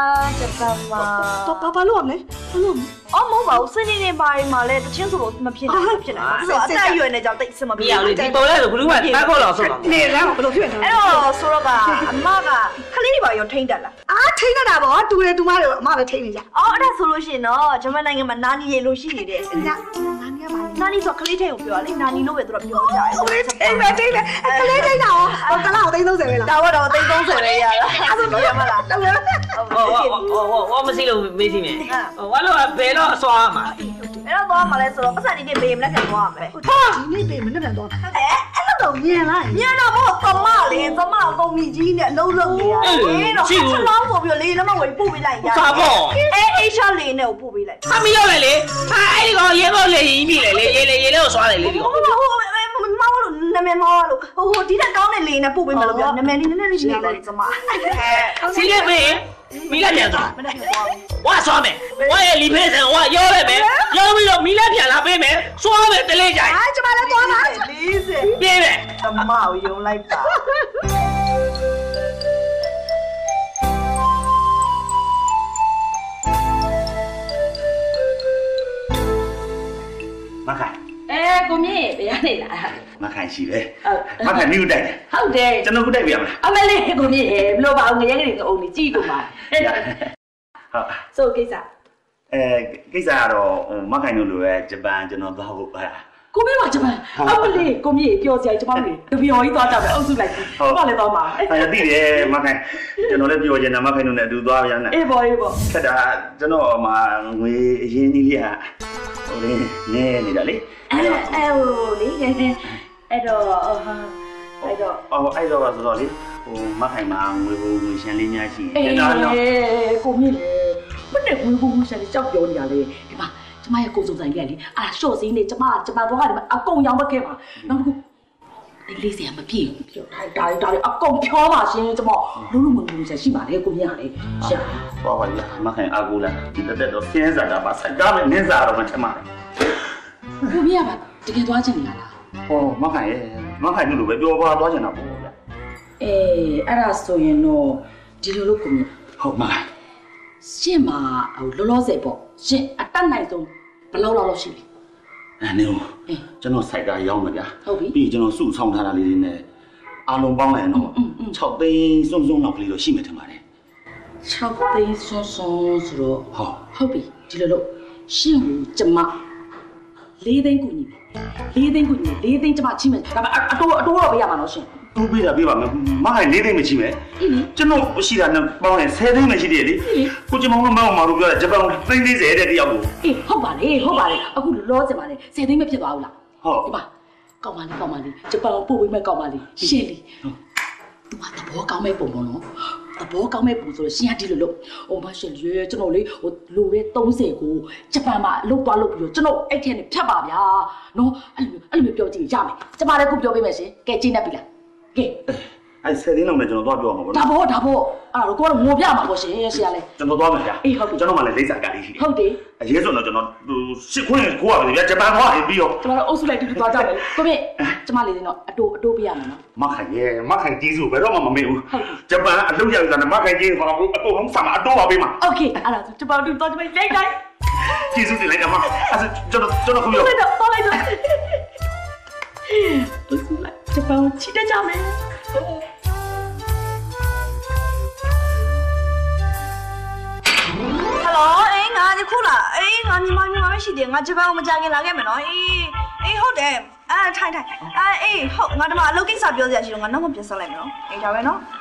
ဘာလို့ရမလဲအော်မဟုတ်ပါဘူးစနေနေ့ပိုင်းမှာလဲတချင်းဆိုလို့မဖြစ်နိုင်ဘူးဖြစ်နေတယ်ဆိုတော့အသက်အရွယ်နဲ့ကြောင့်တိတ်စမပြေဘူးဒီပေါ်လဲဆိုဘလူးကတားခေါ်တော့ဆိုတော့နေလားဘယ်လိုဖြစ်နေလဲအဲ့တော့ဆိုတော့ကအမကခလေးတွေပါရောထိမ့်တက်လားထိမ့်တတ်တာပေါ့တူတယ်တူမတွေအမပဲထိမ့်နေကြအော်အဲ့ဒါဆိုလို့ရှိရင်တော့ဂျမန်နိုင်ငံမှာနာနီရေလို့ရှိနေတယ်နာနီဆိုခလေးထိမ့်ကိုပြောလေနာနီလို့ပဲသူတို့ပြောကြတယ်ထိမ့်မယ်ခလေးထိမ့်တာဟောကလာကို30ပဲလားဒါတော့30ပဲရလားအဲ့ဒါပြောမလားဟောမစီလို့မေးစီမယ်ဝါလို့ဘယ်တော့ဆွာမှာအဲ့တော့သွားမှာလဲဆိုတော့ပတ်စံဒီနေ့ပေးမလက်ခံသွားမှာပဲဟာဒီနေ့ပေးမလက်ခံသွားဟုတ်တယ်အဲ့လိုတော့မြန်လားမြန်တော့မဟုတ်သမကုံမီကြီးနဲ့အလုံးလုံးနေတာတော့ချက်လောင်းပို့ပြီးလေလက်မဝင်ပို့ပေးလိုက်ရစားပေါ့အေးရှာလေးနဲ့ကိုပို့ပေးလိုက်မရောက်လေအဲ့ဒီကောင်ရေကောလေကြီးပြီလေရေလေးကိုဆွာတယ်လေဒီကောင်မောလို့နာမည်မောလို့ဟိုဒီတက်ကောင်းတဲ့လေနဲ့ပို့ပေးမယ်လို့ပြောနာမည်လေးနည်းနည်းလေးရေးလိုက်စမစီးရမေးမီလာပြန်သွားဝါဆွာမယ်ဝါရဲ့လီဖေးဆန်ဝါရောလိုက်မယ်ရောပြီးတော့မီလာပြန်လာပေးမယ်ဆွာမယ်တလေးကြိုင်ကျမလည်းသွားပါ40 ပြေးမယ်သမကိုယုံလိုက်ပါမခိုင်ကိုမြင့်ဘယ်ရနေလားမခိုင်ရှိပဲမခိုင်မြို့တိုက်တယ်ဟုတ်တယ်ကျွန်တော်ခုတိုက်ပြရမလားအမလေးကိုမြင့်ဘယ်လိုပါအောင်ငရဲကလေးကအုံကြီးကြည့်ကုန်ပါဟုတ်ဆိုကိစ္စကိစ္စကတော့မခိုင်တို့လိုပဲဂျပန်ကျွန်တော်သွားဖို့ပါကိုမေးပါဂျပန်အမလေးကိုမြေပြောစရာကျမတို့တပျော်ကြီးသွားကြမယ်အုပ်စုလိုက်ပြီဘာလဲတော့မှာအဲ့သိတယ်မခိုင်ကျွန်တော်လည်းပြောချင်တာမခိုင်တို့နဲ့အတူသွားပြန်တယ်အေးပေါ့ခက်တာကျွန်တော်မှငွေအရင်းကြီးလေးဟာဟိုလေနေနေတာလေအဲ့ဟိုလေအဲ့တော့ဆိုတော့လေဟိုမခိုင်မှာငွေရှမ်းလေးများရှိတယ်ဒါတော့ကိုမြေလေဘယ်နဲ့ငွေရှမ်းလေးကြောက်ပြောနေတာလေဒီမှာကျမရဲ့ကိုစုံဆိုင်ကြီးလေအဲ့ရှော့စင်းနေကျမတော့ကနေအကုန်ရောင်းမခဲ့ပါနောက်တစ်ခုလေးစရာမပြည့်ဘူးပြောဒါအကုန်ဖြောပါရှင်ကျမလုံးမဆက်ရှိပါလေကိုမြရလေရှာပါပါလားမခိုင်အာကူလားဒီတက်တော့စင်းစားတာပါဆိုင်ကားပဲနင်းစားတော့မှချက်မှာကိုမြရပါတကယ်သွားချင်နေတာလားဟောမခိုင်တို့လိုပဲပြောပါသွားချင်တာပေါ့ဗျာအဲ့ဒါဆိုရင်တော့ဒီလိုကိုမြဟုတ်မှာရှင်းမှာလောလောဆယ်ပေါ့ရှင်းအတက်နိုင်ဆုံးဘယ်လောက်ရှိလဲနေဦးကျွန်တော်စိုက်ကားရောင်းမှာဗျာဟုတ်ပြီပြီးကျွန်တော်စုဆောင်ထားတာလေးတွေနဲ့အားလုံးပေါင်းလိုက်တော့6သိန်းစွန်းလောက်ကလေးတော့ရှိမှထင်ပါတယ် 6သိန်းစွန်းဆိုတော့ဟုတ်ပြီဒီလိုလို့ရှင်းကိုကျမ4သိန်းကူညီ4သိန်းကျမချိမယ်ဒါပေမဲ့အတိုးတော့ပေးရမှာနော်ရှင်တိုးပေးတာပေးပါမယ်မခိုင်4သိန်းမချိမယ်ကျွန်တော်ရှိတာနဲ့ပေါင်းရင်10သိန်းမရှိသေးလေကိုကျမောင်တို့မောင်မာတို့ပြောတယ်ဂျပန်သိန်း40တဲ့တယောက်ကိုဟုတ်ပါလေအခုလောစင်ပါလေ10သိန်းမဖြစ်သွားဘူးလားဟုတ်ဒီမှာကောင်းပါလေဂျပန်ပို့ပေးမဲ့ကောင်းပါလေရှင်းလေသူကသဘောကောင်းမဲ့ပုံပေါ့နော်သဘောကောင်းမဲ့ပုံဆိုတော့ရှင်းရဒီလိုလို့ဟိုမရှင်ရွေးကျွန်တော်လေဟိုလိုတဲ့30ကိုဂျပန်မှာအလုပ်သွားလုပ်ပြီးတော့ကျွန်တော်အဲ့ထဲနဲ့ဖြတ်ပါဗျာနော်အဲ့လိုပြောကြည့်ရမယ်ကျမလည်းခုပြောပေးမယ်ရှင်ကဲကျင်းတတ်ပြီလားကဲအဲ့10သိန်းလောက်နဲ့ကျွန်တော်သွားပြောမှာပေါ့နော်ဒါပေါ့အဲ့တော့ကိုကတော့ငိုပြမှာပေါ့ရှင်ဆရာလည်းကျွန်တော်သွားမယ်ဗျာအေးဟုတ်ပြီကျွန်တော်မှလည်းလိမ့်စာကားလေးရှိတယ်ဟုတ်တယ်အရေးဆိုတော့ကျွန်တော်ရှစ်ခွင်းကိုရပါဗျာဂျပန်သွားရင်ပြီးတော့ကျွန်တော်အုပ်စုလိုက်တူသွားကြမယ်ကိုမြင့်ကျမလေးစင်းတော့အတိုးပေးရမှာနော်မခိုင်ကြီးစုဘယ်တော့မှမမေ့ဘူးဂျပန်အလုပ်ရောက်တာနဲ့မခိုင်ကြီးကတော့အတိုးဟောင်းစာမအတိုးပါပေးမှာโอเคအဲ့ဒါဂျပန်တူသွားကြမယ်လိုက်တိုင်းကြီးစုတင်လိုက်တော့အဲ့ကျွန်တော်ခုပြောတော့လိုက်တော့အုပ်စုလိုက်ဂျပန်ချစ်တကြမယ်ငါဒီခုလာငါမြန်မာမရှိသေးငါဂျပန်ကိုမကြခင်လာခဲ့မယ်နော်ဟုတ်တယ်ထိုင်ဟုတ်ငါဒီမှာအလုပ်ကိစ္စပြောစရာရှိတော့ငါနောက်မှပြန်ဆက်လိုက်မယ်နော်ဒါပဲနော်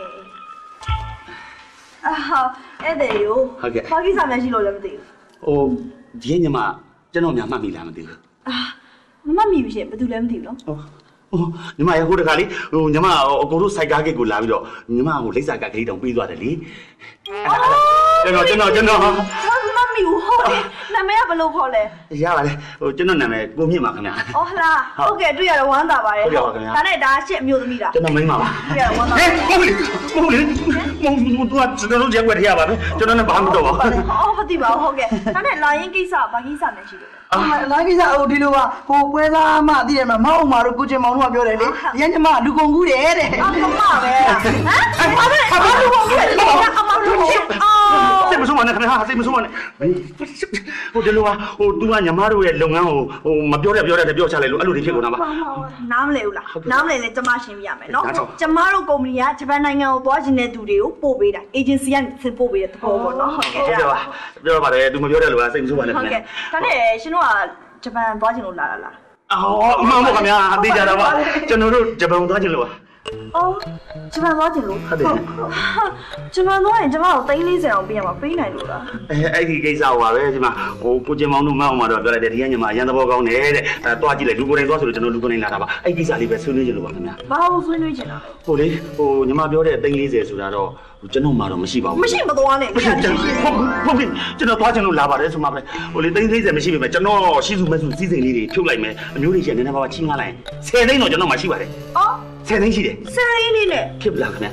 အဲ့ဒါရောဟုတ်ကဲ့ဘာကိစ္စများရှိလို့လည်းမသိဘူးဒီညမှာကျွန်တော်များမှတ်မိလားမသိဘူးမမှတ်မိဘူးရှင်ဘာလို့လဲမသိဘူးနော်ညီမရဟိုတခါလေးညီမအကိုတို့စိုက်ကားကိတ်ကိုလာပြီးတော့ညီမကိုလိပ်စာကကလေးတောင်ပေးသွားတယ်လေကျွန်တော်မမီဘူးဟုတ်တယ်နာမည်ကဘယ်လိုခေါ်လဲရပါလေကျွန်တော်နာမည်ကိုမြင့်ပါခင်ဗျာဟလားဟုတ်ကဲ့တွေ့ရတော့ဝမ်းသာပါတယ်ဟုတ်ကဲ့ပါခင်ဗျာဒါနဲ့ဒါရှစ်အမျိုးသမီးလားကျွန်တော်မိန်းမပါတွေ့ရဝမ်းသာဟုတ်လေသူကကျွန်တော်ရက်ွက်ထရပါပဲကျွန်တော်နဲ့ဘာမှမတော့ပါဘူးမသိပါဘူးဟုတ်ကဲ့ဒါနဲ့လာရင်ကိစ္စဘာကိစ္စနဲ့ရှိလို့လာကိစ္စဒီလိုပါဟိုပွဲသားမသိတယ်မမောင်မာတို့ကိုကျင်မောင်တို့ကပြောတယ်လေရန်ညီမလူကုန်ကူးတယ်တဲ့အမပဲဟမ်ဘာလူကုန်ကူးတယ်အမလူကုန်ကူးစိတ်မဆိုးပါနဲ့ခင်ဗျာစိတ်မဆိုးပါနဲ့ဟိုဒီလိုပါသူကညီမတို့ရဲ့လုပ်ငန်းကိုမပြောတဲ့ပြောချလိုက်လို့အဲ့လိုတွေဖြစ်ကုန်တာပါနားမလဲဘူးလားနားမလဲလဲကျမရှင်းပြရမယ်နော်ကျမတို့ကုမ္ပဏီကဂျပန်နိုင်ငံကိုသွားခြင်းတဲ့သူတွေကိုပို့ပေးတာအေဂျင်စီကနေသင်ပို့ပေးတဲ့သဘောပေါ့နော်ဟုတ်ကဲ့ပြောပါတယ်သူမပြောတဲ့လူကစိတ်မဆိုးပါနဲ့ခင်ဗျာဟုတ်ကဲ့ဒါနဲ့ရှင်တို့ကဂျပန်သွားခြင်းလို့လာလားအမှန်ပါခင်ဗျာအသေးကြတာပါကျွန်တော်တို့ဂျပန်သွားခြင်းလို့ပါဂျပန်သွားခြင်းလို့ဟုတ်တယ်ဂျပန်သွားရင်ကျမတို့340အောင်ပေးရမှာပေးနိုင်လို့လားအဲ့ဒီကိစ္စဟိုပါပဲဒီမှာကိုကျင်မောင်တို့မအောင်မှာတော့ပြောလိုက်တယ်ဒီကညီမအရန်သဘောကောင်းတယ်တဲ့တွားကြည့်လိုက်လူကိုယ်တိုင်သွားဆိုလို့ကျွန်တော်လူကိုယ်တိုင်လာတာပါအဲ့ကိစ္စလေးပဲဆွေးနွေးခြင်းလို့ပါခင်ဗျာဘာလို့ဆွေးနွေးခြင်းလဲလေညီမပြောတဲ့340ဆိုတာတော့ကျွန်တော်မှတော့မရှိပါဘူးမရှိမသွားနဲ့ဟုတ်ပြီကျွန်တော်သွားခြင်းလို့လာပါတယ်ဆိုမှပဲလေ340မရှိပြီပဲကျွန်တော်ရှိစုမဲ့စုစည်းစိမ်လေးတွေဖြုတ်လိုက်မယ်အမျိုးတွေရှင်နည်းနည်းပါးပါးချင်းငားလိုက်10သိန်းတော့ကျွန်တော်မှရှိပါတယ်10သိန်းရှိတယ် 10သိန်းလေးနဲ့ဖြစ်လားခင်ဗျာ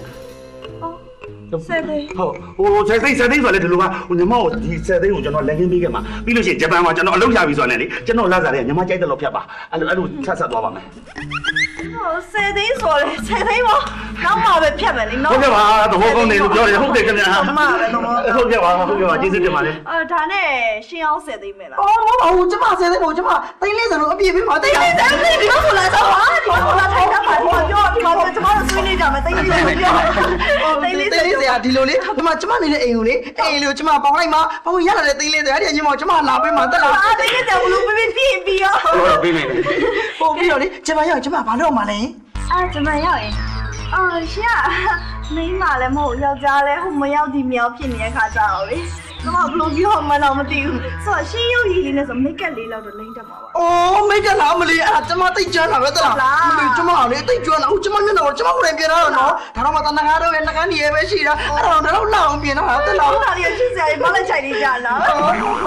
10သိန်း 10သိန်းဆိုလည်းဒီလိုပါညီမကိုဒီ10သိန်းကိုကျွန်တော်လက်ခင်းပေးခဲ့မှာပြီးလို့ရှိရင်ဂျပန်မှာကျွန်တော်အလုပ်ရပြီဆိုတော့လေကျွန်တော်လာစားတယ်ညီမကြိုက်တဲ့လို့ဖြတ်ပါအဲ့လိုဆက်သွားပါမယ် 10သိန်းဆိုလေ10သိန်းပေါ့နောက်မှပဲဖြတ်မယ်လေနော်ဟုတ်ကဲ့ပါသဘောကောင်းတယ်လို့ပြောတယ်ဟုတ်တယ်ခင်ဗျာမှန်ပါတယ်သဘောဟုတ်ကဲ့ပါကျေးဇူးတင်ပါတယ်ဒါနဲ့ရှင်းအောင်10သိန်းမယ်လားမဟုတ်ပါဘူးကျမ10သိန်းပေါ့ကျမ340လို့အပြည့်ပေးပါ 340ဒီလိုဆိုလာတော့ဟာဒီလိုလာထိုင်တာပါပြောဒီမှာကျမတို့ဆွေးနွေးကြမယ်340ပြော340 စရာဒီလိုလေဒီမှာကျမနေတဲ့အိမ်ကိုလေအိမ်လေးကိုကျမပေါင်းလိုက်မှာပေါင်းရလာတဲ့သိန်းလေးတွေအဲ့ဒီညီမကျမလာပေးမှာတက်လားသိန်းလေးတယ်ဘလို့ပြပြပြီးရောဟုတ်ပေးနိုင်တယ်ပို့ပြီးတော့လေကျမရောက်ကျမဘာလို့မှလဲကျမရောက်ရင်ရှင်မိန်းမလည်းမဟုတ်ယောက်ျားလည်းဟိုမရောက်ဒီမြောက်ဖြစ်နေတဲ့ခါကြတော့လေကျမဘလို့ပြောမှန်းတော့မသိဘူးဆိုတော့ရှင်းရုပ်ရည်လေးနဲ့ဆိုမိတ်ကပ်လေးလောက်တော့လိမ့်တက်မှာပါမိတ်ကပ်လားမလေးအဲ့ဒါကျမသိကျွမ်းတာပဲတက်လားမလေးကျမလေသိကျွမ်းတာဟိုကျမမျက်နှာကိုကျမကိုယ်တိုင်ပြင်တော့နော်ဒါတော့မှတနခါတော့ရဲ့နှကန်းကြီးရဲ့ပဲရှိတာအဲ့တော့တော့လောက်အောင်ပြင်တော့တက်လားဟုတ်တာလေးရှိစရာဘာလဲချိုင်လေးကြလားမျက်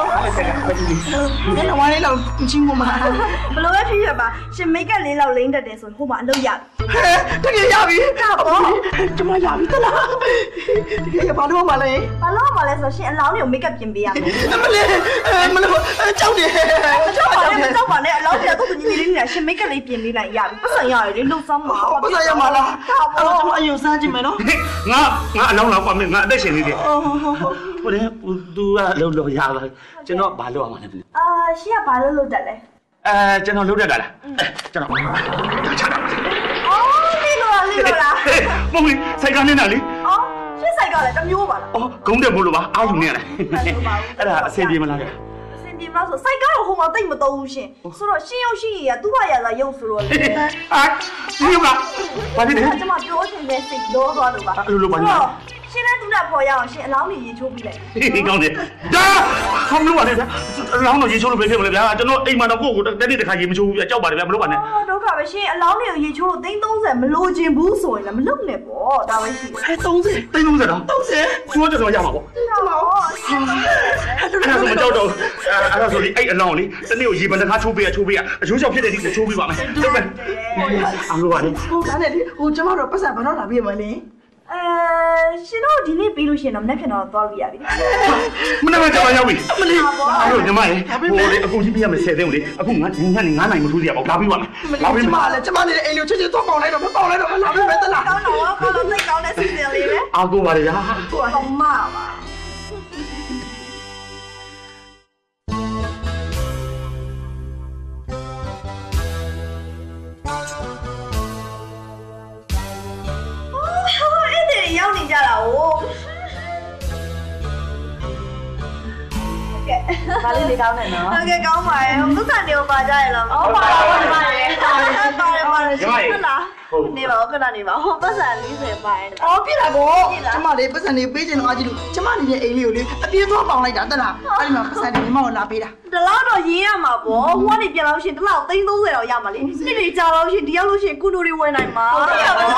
နှာဝိုင်းလေးလောက်ချင်းမမဘလို့ပဲဖြစ်ရပါရှင်မိတ်ကပ်လေးလောက်လိမ့်တက်တယ်ဆိုဟိုမှာအလုပ်ရတကယ်ရပြီဟာပေါ့ကျမရပြီတက်လားတကယ်ဘာလို့မှလဲဆိုရှင်အလောင်းတွေကိုမိတ်ကပ်ပြင်ပေးရမယ်မလေးကြောက်တယ်ကြောက်ပါနဲ့အလောင်းတွေတော့ညီလေးနဲ့ရှင်မိတ်ကပ်လေးပြင်ပေးလိုက်ရပြီပတ်စံရတယ်လေလှုပ်ဆောင်ပါပတ်စံရမှာလားအဲ့တော့ကျမအယုံစမ်းကြည့်မယ်နော်ငါအလောင်းလောက်ပါမယ်ငါအသက်ရှင်နေတယ်ဟိုလေသူကလုံးရပါကျွန်တော်ဘာလုပ်ရမှာလဲရှင်ကဘာလုပ်တတ်လဲကျွန်တော်လုပ်တတ်တာလားကျွန်တော်ချတာလေးလို့လားမဟုတ်ဘူးစိုက်ကနေနာလေရှင်းဆိုင်ကလည်းတစ်မျိုးပါလားဂုံးတယ်မို့လို့ပါအာယူနေရတယ်အဲ့ဒါအဆင်ပြေမလားအဆင်ပြေမလားဆိုစိုက်ကတော့ဟိုမှာတိတ်မသုံးဘူးရှင်ဆိုတော့ရှင်းရုပ်ရှိရသူ့ဘာရသာရုပ်ဆိုတော့လေရှင်းရုပ်ကဘာဖြစ်လဲကျွန်မပြောချင်တဲ့စိတ်တော့သွားလို့ပါလို့ပါရှင်းတဲ့သူနဲ့ပေါ်ရအောင်ရှင်အလောင်းကြီးရေချိုးပြီးလိုက်ဒီကောင်းတယ်ဒါဟမ်လို့ပါလေဗျာအလောင်းတော့ရေချိုးလို့ပဲဖြစ်မလဲဗျာကျွန်တော်အိမ်မှာတော့ကိုယ့်ကိုတနေ့တစ်ခါရေမချိုးဘူးဗျာကြောက်ပါတယ်ဗျာမလုပ်ပါနဲ့ဒုက္ခပဲရှင်အလောင်းတွေကိုရေချိုးလို့330မလိုချင်ဘူးဆိုရင်လည်းမလုပ်နဲ့ပေါ့ဒါပဲရှိတယ် 30 တော့ချိုးကြတော့ရမှာပေါ့ကျွန်တော်အဲ့ဒါဆိုမကြောက်တော့အဲ့ဒါဆိုဒီအဲ့အလောင်းလေးတနေ့ကိုရေပန်တစ်ခါချိုးပေးရအယိုးချောက်ဖြစ်တဲ့ဒီကိုချိုးပေးပါမယ်လုပ်မယ်အလိုပါလေဟိုဒါနဲ့ဒီဟိုကျမတို့ပတ်စံဘာတော့လာပြမလဲရှင်တို့ဒီနေ့ပြီးလို့ရှင်တော့မနေ့ပြန်တော့သွားလို့ရပြီမနေ့ကကျွန်တော်ရောက်ပြီမလေးအဲ့တော့ညီမရေဟိုလေအခုကြီးပြရမယ်10သိန်းကိုလေအခုညနေ9နိုင်မထူးရပါဘူးလာပြီးပါမယ်လာပြီးပါလေကျမနေတဲ့အိမ်လေးချစ်ချစ်သွားပေါင်လိုက်တော့မပေါင်လိုက်တော့လာပြီးပဲတလားကောင်းတော့သိကောင်းတဲ့စီစဉ်လေးပဲအားကိုပါလေဗျာကိုတော့မပါရောက်နေကြတာ哦ဘာလေးလေးကောင်းနေနော်ဟုတ်ကဲ့ကောင်းပါရဲ့ပတ်စံတွေကိုပါကြရလားဟုတ်ပါဘူးပါလေပါတယ်ဟုတ်လားနေပါဦးခဏနေပါဟောပတ်စံ40ပါရဲ့ပြလာကိုကျမလေးပတ်စံတွေပေးချင်တော့အကြည့်လို့ကျမနေတဲ့အိမ်လေးကိုလေအပြေးသွားပေါင်လိုက်တာတက်လားအဲ့ဒီမှာပတ်စံတွေညီမကိုလာပေးတာတလောက်တော့ရင်းရမှာပေါ့ဟိုကနေပြန်လို့ရှင်တလောက်330တော့ရမှာလေနှစ်တွေကြာလို့ရှင်တယောက်လို့ရှင်ကုနိုတွေဝင်နိုင်မှာဟုတ်ပါဘူး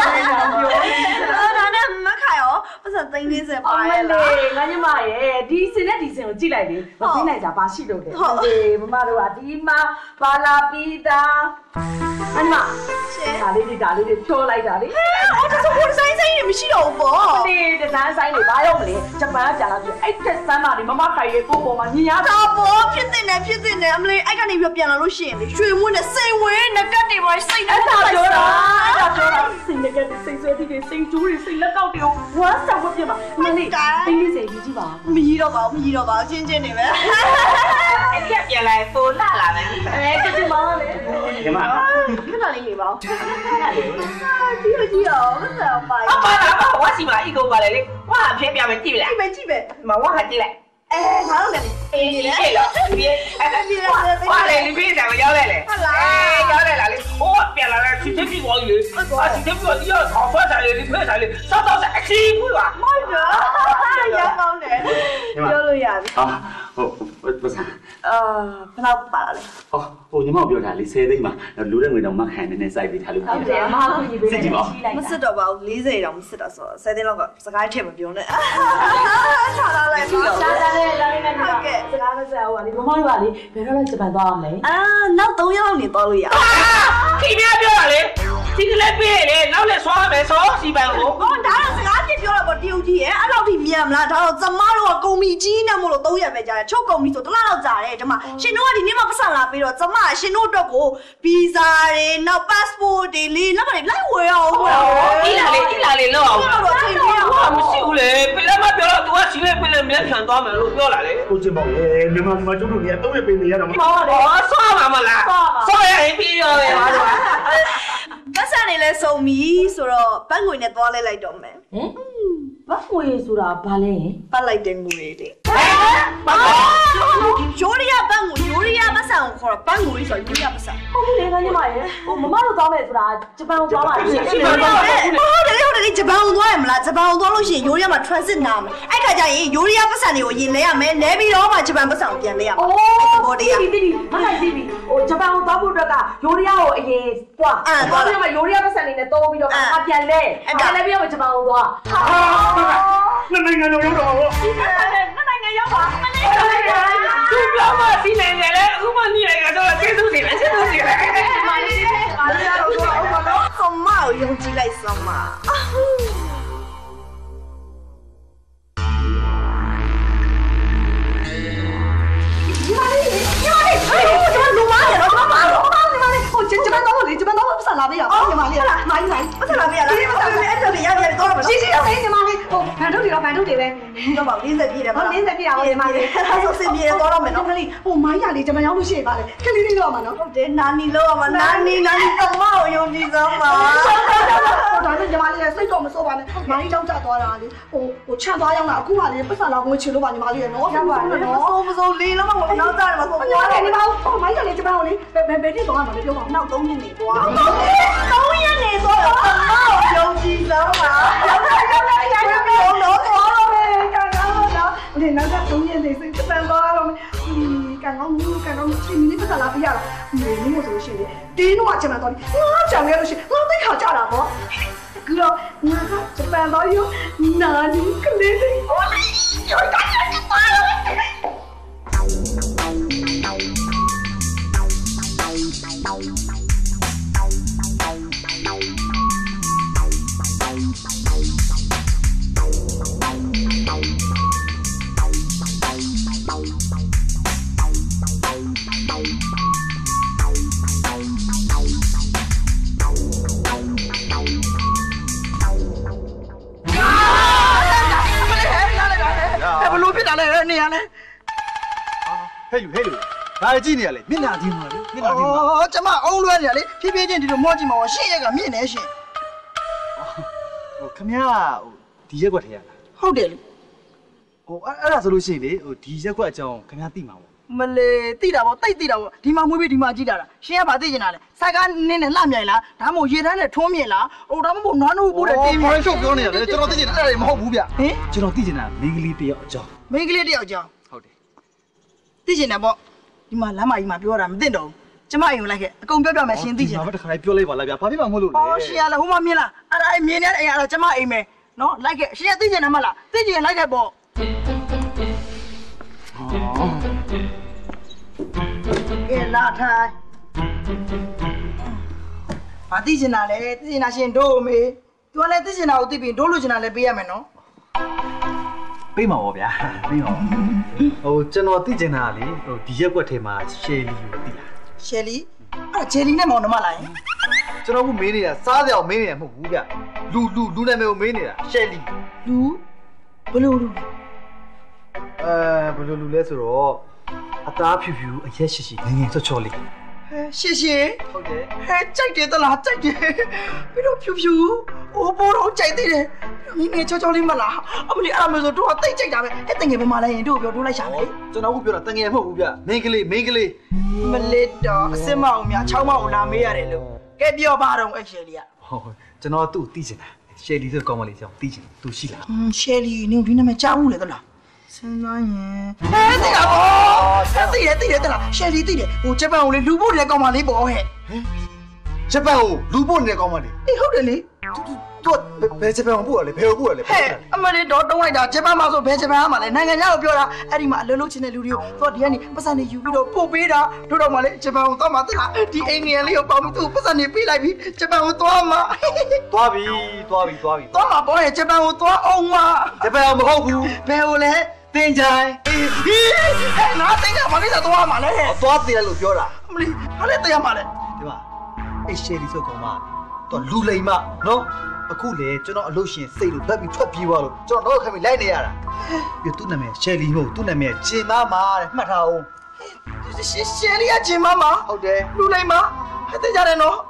ဒါနဲ့မခိုင်ရောပတ်စံ340ပါရဲ့လားငါညီမရဲ့ဒီစင်နဲ့ဒီစင်ကိုကြည့်လိုက်လေမသိနိုင်တာဘာရှိလို့လဲမမတို့ကဒီမှာဘာလာပြီးသားအမရှင်ဒါလေးတွေဖြိုးလိုက်တာလေဒါဆိုကိုဆိုင်တွေမရှိတော့ဘူးပေါ့ဒီဒီဇိုင်းဆိုင်တွေဘာရောက်မလဲဂျပန်ကကြာလာပြီအဲ့တက်စမ်းပါလေမမခိုင်ရဲ့ကိုပေါ်မှာညင်ရတာပေါ့ဖြစ်တင်တယ်အမလေးအဲ့ကနေပြီးပြန်လာလို့ရှိရင်လေရွှေမွေးနဲ့စိန်ဝဲနကတ်တွေပေါ်စိတ်နဲ့အဲ့ဒါပြောတာစိတ်နကတ်စိတ်ဆွဲတိတွေစိတ်ကျိုးတွေစိတ်လက်ကောက်တွေကိုဝမ်းဆောင်ပြပါမလေးတင်းလေးစိတ်ကြီးပါမကြီးတော့ပါဘူးချင်းနေပဲအဲ့ကပြန်လာပို့လာပဲကျမလေညီမခဏလေးနေပါဦးကြီးရောမဆန်ပါဘူးအပါလားဝါစီမအီကိုပါလေဝါဖျက်ပြမယ်ကြည့်လားကြည့်ပဲမဝါကကြည့်လိုက်ငါတို့လည်းအေးလေအဲ့ဝါလေဒီပြေးတယ်ရောက်လိုက်လေဟုတ်လားရောက်လိုက်လားလေဟိုပြန်လာတယ်စစ်စစ်ပေါ်ကြီးစစ်စစ်ပေါ်ကြီးတော့ဖတ်စားလေဖတ်စားလေစောက်အခီးဘူးလားမိုက်တော့ရကောင်းတယ်ပြောလို့ရပြီဟုတ်ပတ်စံဘယ်လောက်ပါလဲဟိုညီမပြောတာလေ10သိန်းမှာလူတဲ့ငွေတော့မခံနေစိုက်ပြီးထားလို့ဟုတ်တယ်မဟာကူကြီးပဲစစ်ကြည့်ပါမစစ်တော့ပါဘူး40တောင်မစစ်တော့ဆို10သိန်းလောက်ကစကားထည့်မပြောနဲ့ချလာလိုက်ပါချလာတယ်လာနေတယ်ဟုတ်ကဲ့စကားမဆက်ဘူးကလေမမတို့ကလေဘယ်တော့လဲဂျပန်သွားအောင်လဲနောက်3ရက်လောက်နေသွားလို့ရခင်ဗျားပြောတာလေဒီကလေးပြေးလေနောက်လည်းဆွားမယ်ဆိုစီပန်ကိုဒါတော့စကားပြပြောတာပေါ့တရုတ်ကြီးရဲ့အဲ့လောက်ထိမြန်မလားဒါတော့ကျမတို့ကကုံမီကြီးနဲ့မို့လို့3ရက်ပဲကြာတယ်ချုပ်ကုံမီဆိုတစ်လလောက်ကြာတယ်ဒီမှာရှင်တို့ကဒီနေ့မှပတ်စံလာပြီးတော့ကျမရှင်တို့အတွက်ကိုဗီဇာတွေနောက် passport တွေလေးနောက်ကနေလိုက်ဝယ်အောင်ဒီလာလေလောက်အောင်တော့ချိန်ပြရမှာမရှိဘူးလေပြလက်မပြောတော့ तू ကစီလေးပြလက်မြက်ဖြန်သွားမယ်လို့ပြောလာလေကိုကျင်ပေါ့လေမြန်မာကျုပ်တို့က3ရက်ပေးနေရတော့မဟုတ်ဘူးဆော့ပါမလားဆော့ရရင်ပြီးရောပဲဟာပတ်စံနေလဲစုံပြီဆိုတော့ဘတ်ငွေနဲ့သွားလိုက်တော့မယ်ဘာငွေဆိုတာဘာလဲပတ်လိုက်တဲ့ငွေတွေဘာရိုးရီးယားဘတ်ငွေရိုးရီးယားပတ်စံကိုခေါ်တော့ဘတ်ငွေဆိုရိုးရီးယားပတ်စံဟုတ်ပြီလေငါညီမရေမမတို့သွားမယ်ဆိုတာဂျပန်ကိုသွားပါလေဂျပန်သွားတယ်ဟုတ်တယ်ဂျပန်ကိုသွားရမလားဂျပန်ကိုသွားလို့ရှိရင်ရိုးရီးယားမှာ transit နာမယ်အဲ့ခါကျရင်ရိုးရီးယားပတ်စံတွေကိုရင်လဲရမယ်လဲပြီးတော့မှဂျပန်ပတ်စံကိုပြန်လဲရမယ်ဘောတရားတိတိမလိုက်သိပြီဂျပန်ကိုသွားဖို့အတွက်ကရိုးရီးယားကိုအရင်သွားသွားပြီးတော့ရိုးရီးယားပတ်စံတွေနဲ့တိုးပြီးတော့ပြန်လဲပြီးတော့ဂျပန်ကိုသွားနှစ်နိုင်ငံလုံးရောက်တော့နှစ်နိုင်ငံရောက်ပါမလေးသူပြောမှဒီနိုင်ငံလဲအခုမှနေရကတော့ကျေးဇူးတင်ကျေးဇူးတင်မာလီရတော့ဟမမောင်ယုံကြည်လိုက်စမ်းပါဂျပန်တော့လေဂျပန်တော့ပတ်စံလာပေးရအောင်ညီမလေးကမိုင်းပတ်စံလာပေးရလားပတ်စံပေးအဲ့ဒါလေးရတော့တော့ရှိရောက်နေညီမလေးဟိုဘန်ထုတ်တွေတော့တော့ပါ40ပြည့်တယ်ပါ40ပြည့်အောင်ညီမလေးအဲ့ဆိုစင်ပြေတော့တော့မယ်နော်ခလေးဟိုမိုင်းရလေးဂျပန်ရောက်လို့ရှိရင်ပါလေခလေးလေးတော့မှာနော်ဟုတ်တယ်နာနီလို့မှာနာနီတော့မအောင်ယုံကြည်စမ်းပါဟိုဒါနဲ့ညီမလေးစိတ်တော့မစိုးပါနဲ့မိုင်းကြောက်ကြသွားတာလေဟိုချမ်းသွားရောက်တာအခုကလေပတ်စံလာငွေချင်လို့ပါညီမလေးရနော်ရပါတယ်နော်မစိုးလေးလုံးမနောက်ကြတယ်မစိုးဘူးညီမလေးဟိုမိုင်းရလေးဂျပန်ကိုလေဘယ်တိတော့မှာလဲပြောပါနောက်3ရက်နေသွား3ရက်နေသွားတော့ယုံကြည်စမ်းပါရောက်တော့သွားတော့မယ်ကန်ကောင်းတော့ဒီနောက်က3ရက်နေစိတ်ပန်သွားတော့ကန်ကောင်းချင်းမီပတ်လာပြရတာနေလို့ဆိုလို့ရှိရင်ဒီတော့ဂျပန်တော့ငါကြောင်ရလို့ရှိရင်ငါသိခါကြတာပေါ့ကူတော့ငါကဂျပန်တော့ယူနာနီကလေးလေးဟိုလေးရောတာတယ်ပါလို့နေရလဲဟဲ့လူဒါကြည့်နေရလေမျက်နှာတင်းပါလေမျက်နှာတင်းပါကျမအုံးလွှဲနေရလေဖြည်းဖြည်းချင်းဒီလိုမော့ကြည့်မှာပါရှင်းရက်ကမြင့်နေရှင်ဟိုခမရဟိုဒီရက်ကွက်ထဲရလားဟုတ်တယ်လေဟိုအဲ့ဒါဆိုလို့ရှိရင်လေဟိုဒီရက်ကွက်အကြောင်းခမရသိမှာပေါ့မလေသိတာပေါ့တိတ်သိတာပေါ့ဒီမှာမွေးပြီးဒီမှာကြည့်တာရှင်းရပါသိကျင်တာလေစိုက်ကနင်းနဲ့လှမြိုင်လားဒါမှမဟုတ်ရေတန်းနဲ့ထွန်းမြင်လားဟိုဒါမှမဟုတ်နွားနိုးပို့တဲ့တင်းမြင်ချုပ်ပြောနေရတယ်ကျွန်တော်သိကျင်တာအဲ့ဒါမဟုတ်ဘူးဗျဟင်ကျွန်တော်သိကျင်တာမိန်းကလေးတယောက်အကြောင်းမိန်းကလေးတယောက်အကြောင်းဟုတ်တယ်သိကျင်တယ်ပေါ့ဒီမှာလမ်းမကြီးမှာပြောတာမသိတော့ဘူးကျမအိမ်ကိုလိုက်ခဲ့အကုန်ပြောမယ်ရှင်းသိကျင်ဘာမှတစ်ခါလေးပြောလိုက်ပါလားဗျာဘာဖြစ်မှမဟုတ်လို့လေရှင်းရလားဟိုမှာမြင်လားအဲ့ဒါအိမ်မြင်နေတဲ့အိမ်အဲ့ဒါကျမအိမ်ပဲနော်လိုက်ခဲ့ရှင်းရသိကျင်တယ်မလားသိကျင်လိုက်ခဲ့ပေါ့ကဲလာထိုင်ဘာသိကျင်တာလဲသိကျင်တာရှင်တို့အမေသူကလည်းသိကျင်တာကိုသိပြီးတို့လိုချင်တာလည်းပေးရမယ်နော်ပေးမှာပေါ့ဗျာပေးမှာဟိုကျွန်တော်သိကျင်တာလေဟိုဒီရက်ကွက်ထဲမှာရှယ်လီကိုသိလားရှယ်လီအဲ့ဂျယ်လီနဲ့မောင်နှမလားကျွန်တော်ကမေးနေတာစားကြအောင်မေးနေတာမဟုတ်ဘူးဗျလူနာမည်ကိုမေးနေတာရှယ်လီလူဘယ်လိုလူဘယ်လိုလူလဲဆိုတော့အသားဖြူဖြူအရက်ရှိရှိငငယ်ချောလေးရှေ့ဟုတ်တယ်ကြိုက်တယ်သလားကြိုက်တယ်ပြီးတော့ဖြူဖြူအိုးဘောတော့ကြိုက်သေးတယ်ငငယ်ချောလေးမလားအမလီအဲ့လိုဆိုတို့ကတိတ်ကြိုက်တာပဲအဲ့တငယ်ဘယ်မှာလဲရင်တို့ပြောတို့လိုက်ရှာမယ်ကျွန်တော်ကပြောတာတငယ်မဟုတ်ဘူးဗျမိန်းကလေးမလစ်တော့အစစ်မအောင်များ6မအောင်လာမေးရတယ်လို့ကဲပြောပါတော့အဲ့ရှယ်လီကဟုတ်ကျွန်တော်သူ့သိချင်တာရှယ်လီဆိုကောင်းမလေးကြောင့်သိချင်သူရှိလားရှယ်လီနင်ဒီနာမည်ကြားဘူးလေသလားစဉ်းစားရင်သိတာပေါ့သိတယ်တလားရှယ်လီသိတယ်ဟိုဂျပန်ကိုလေလူဖို့တဲ့ကောင်မလေးပေါ့ဟဲ့ဂျပန်ကိုလူဖို့နေတဲ့ကောင်မလေးအေးဟုတ်တယ်လေသူဘယ်ဂျပန်ကိုပို့ရလဲဘယ်ကိုပို့ရလဲဟဲ့အမလေးတော့တုံးလိုက်တာဂျပန်မှာဆိုဘယ်ဂျပန်မှာလဲနိုင်ငံခြားကိုပြောတာအဲ့ဒီမှာအလုံးလုံးချင်းတဲ့လူတွေကိုသူကဒီကနေပတ်စံနေယူပြီးတော့ပို့ပေးတာတို့တော့မှလေဂျပန်ကိုသွားမှသိလားဒီအိမ်ငယ်လေးကိုပေါင်းပြီးသူပတ်စံနေပေးလိုက်ပြီးဂျပန်ကိုသွားမှသွားပြီသွားမှာပေါ့ဟဲ့ဂျပန်ကိုသွားအောင်မဂျပန်မဟုတ်ဘူးဘယ်ကိုလဲတင်ချိုင်ဟဲ့ငါတင်ချိုင်ဘာကိစ္စသွားမှာလဲသွားတင်ရလို့ပြောတာမလီဘာလဲတင်ရမှာလဲဒီမှာအဲ့ရှယ်လီဆိုကောင်မတော့လူလိမ်မနော်အခုလေကျွန်တော်အလို့ရှင်စိတ်လို့ဗတ်ပြီးထွက်ပြေးသွားလို့ကျွန်တော်တော့ခိုင်းပြီးလိုက်နေရတာပြီးသူ့နာမည်ရှယ်လီမဟုတ်သူ့နာမည်ဂျင်မမတဲ့မှတ်ထားအောင်ရှယ်လီကဂျင်မမဟုတ်တယ်လူလိမ်မဟဲ့တင်ကြတယ်နော်ဩ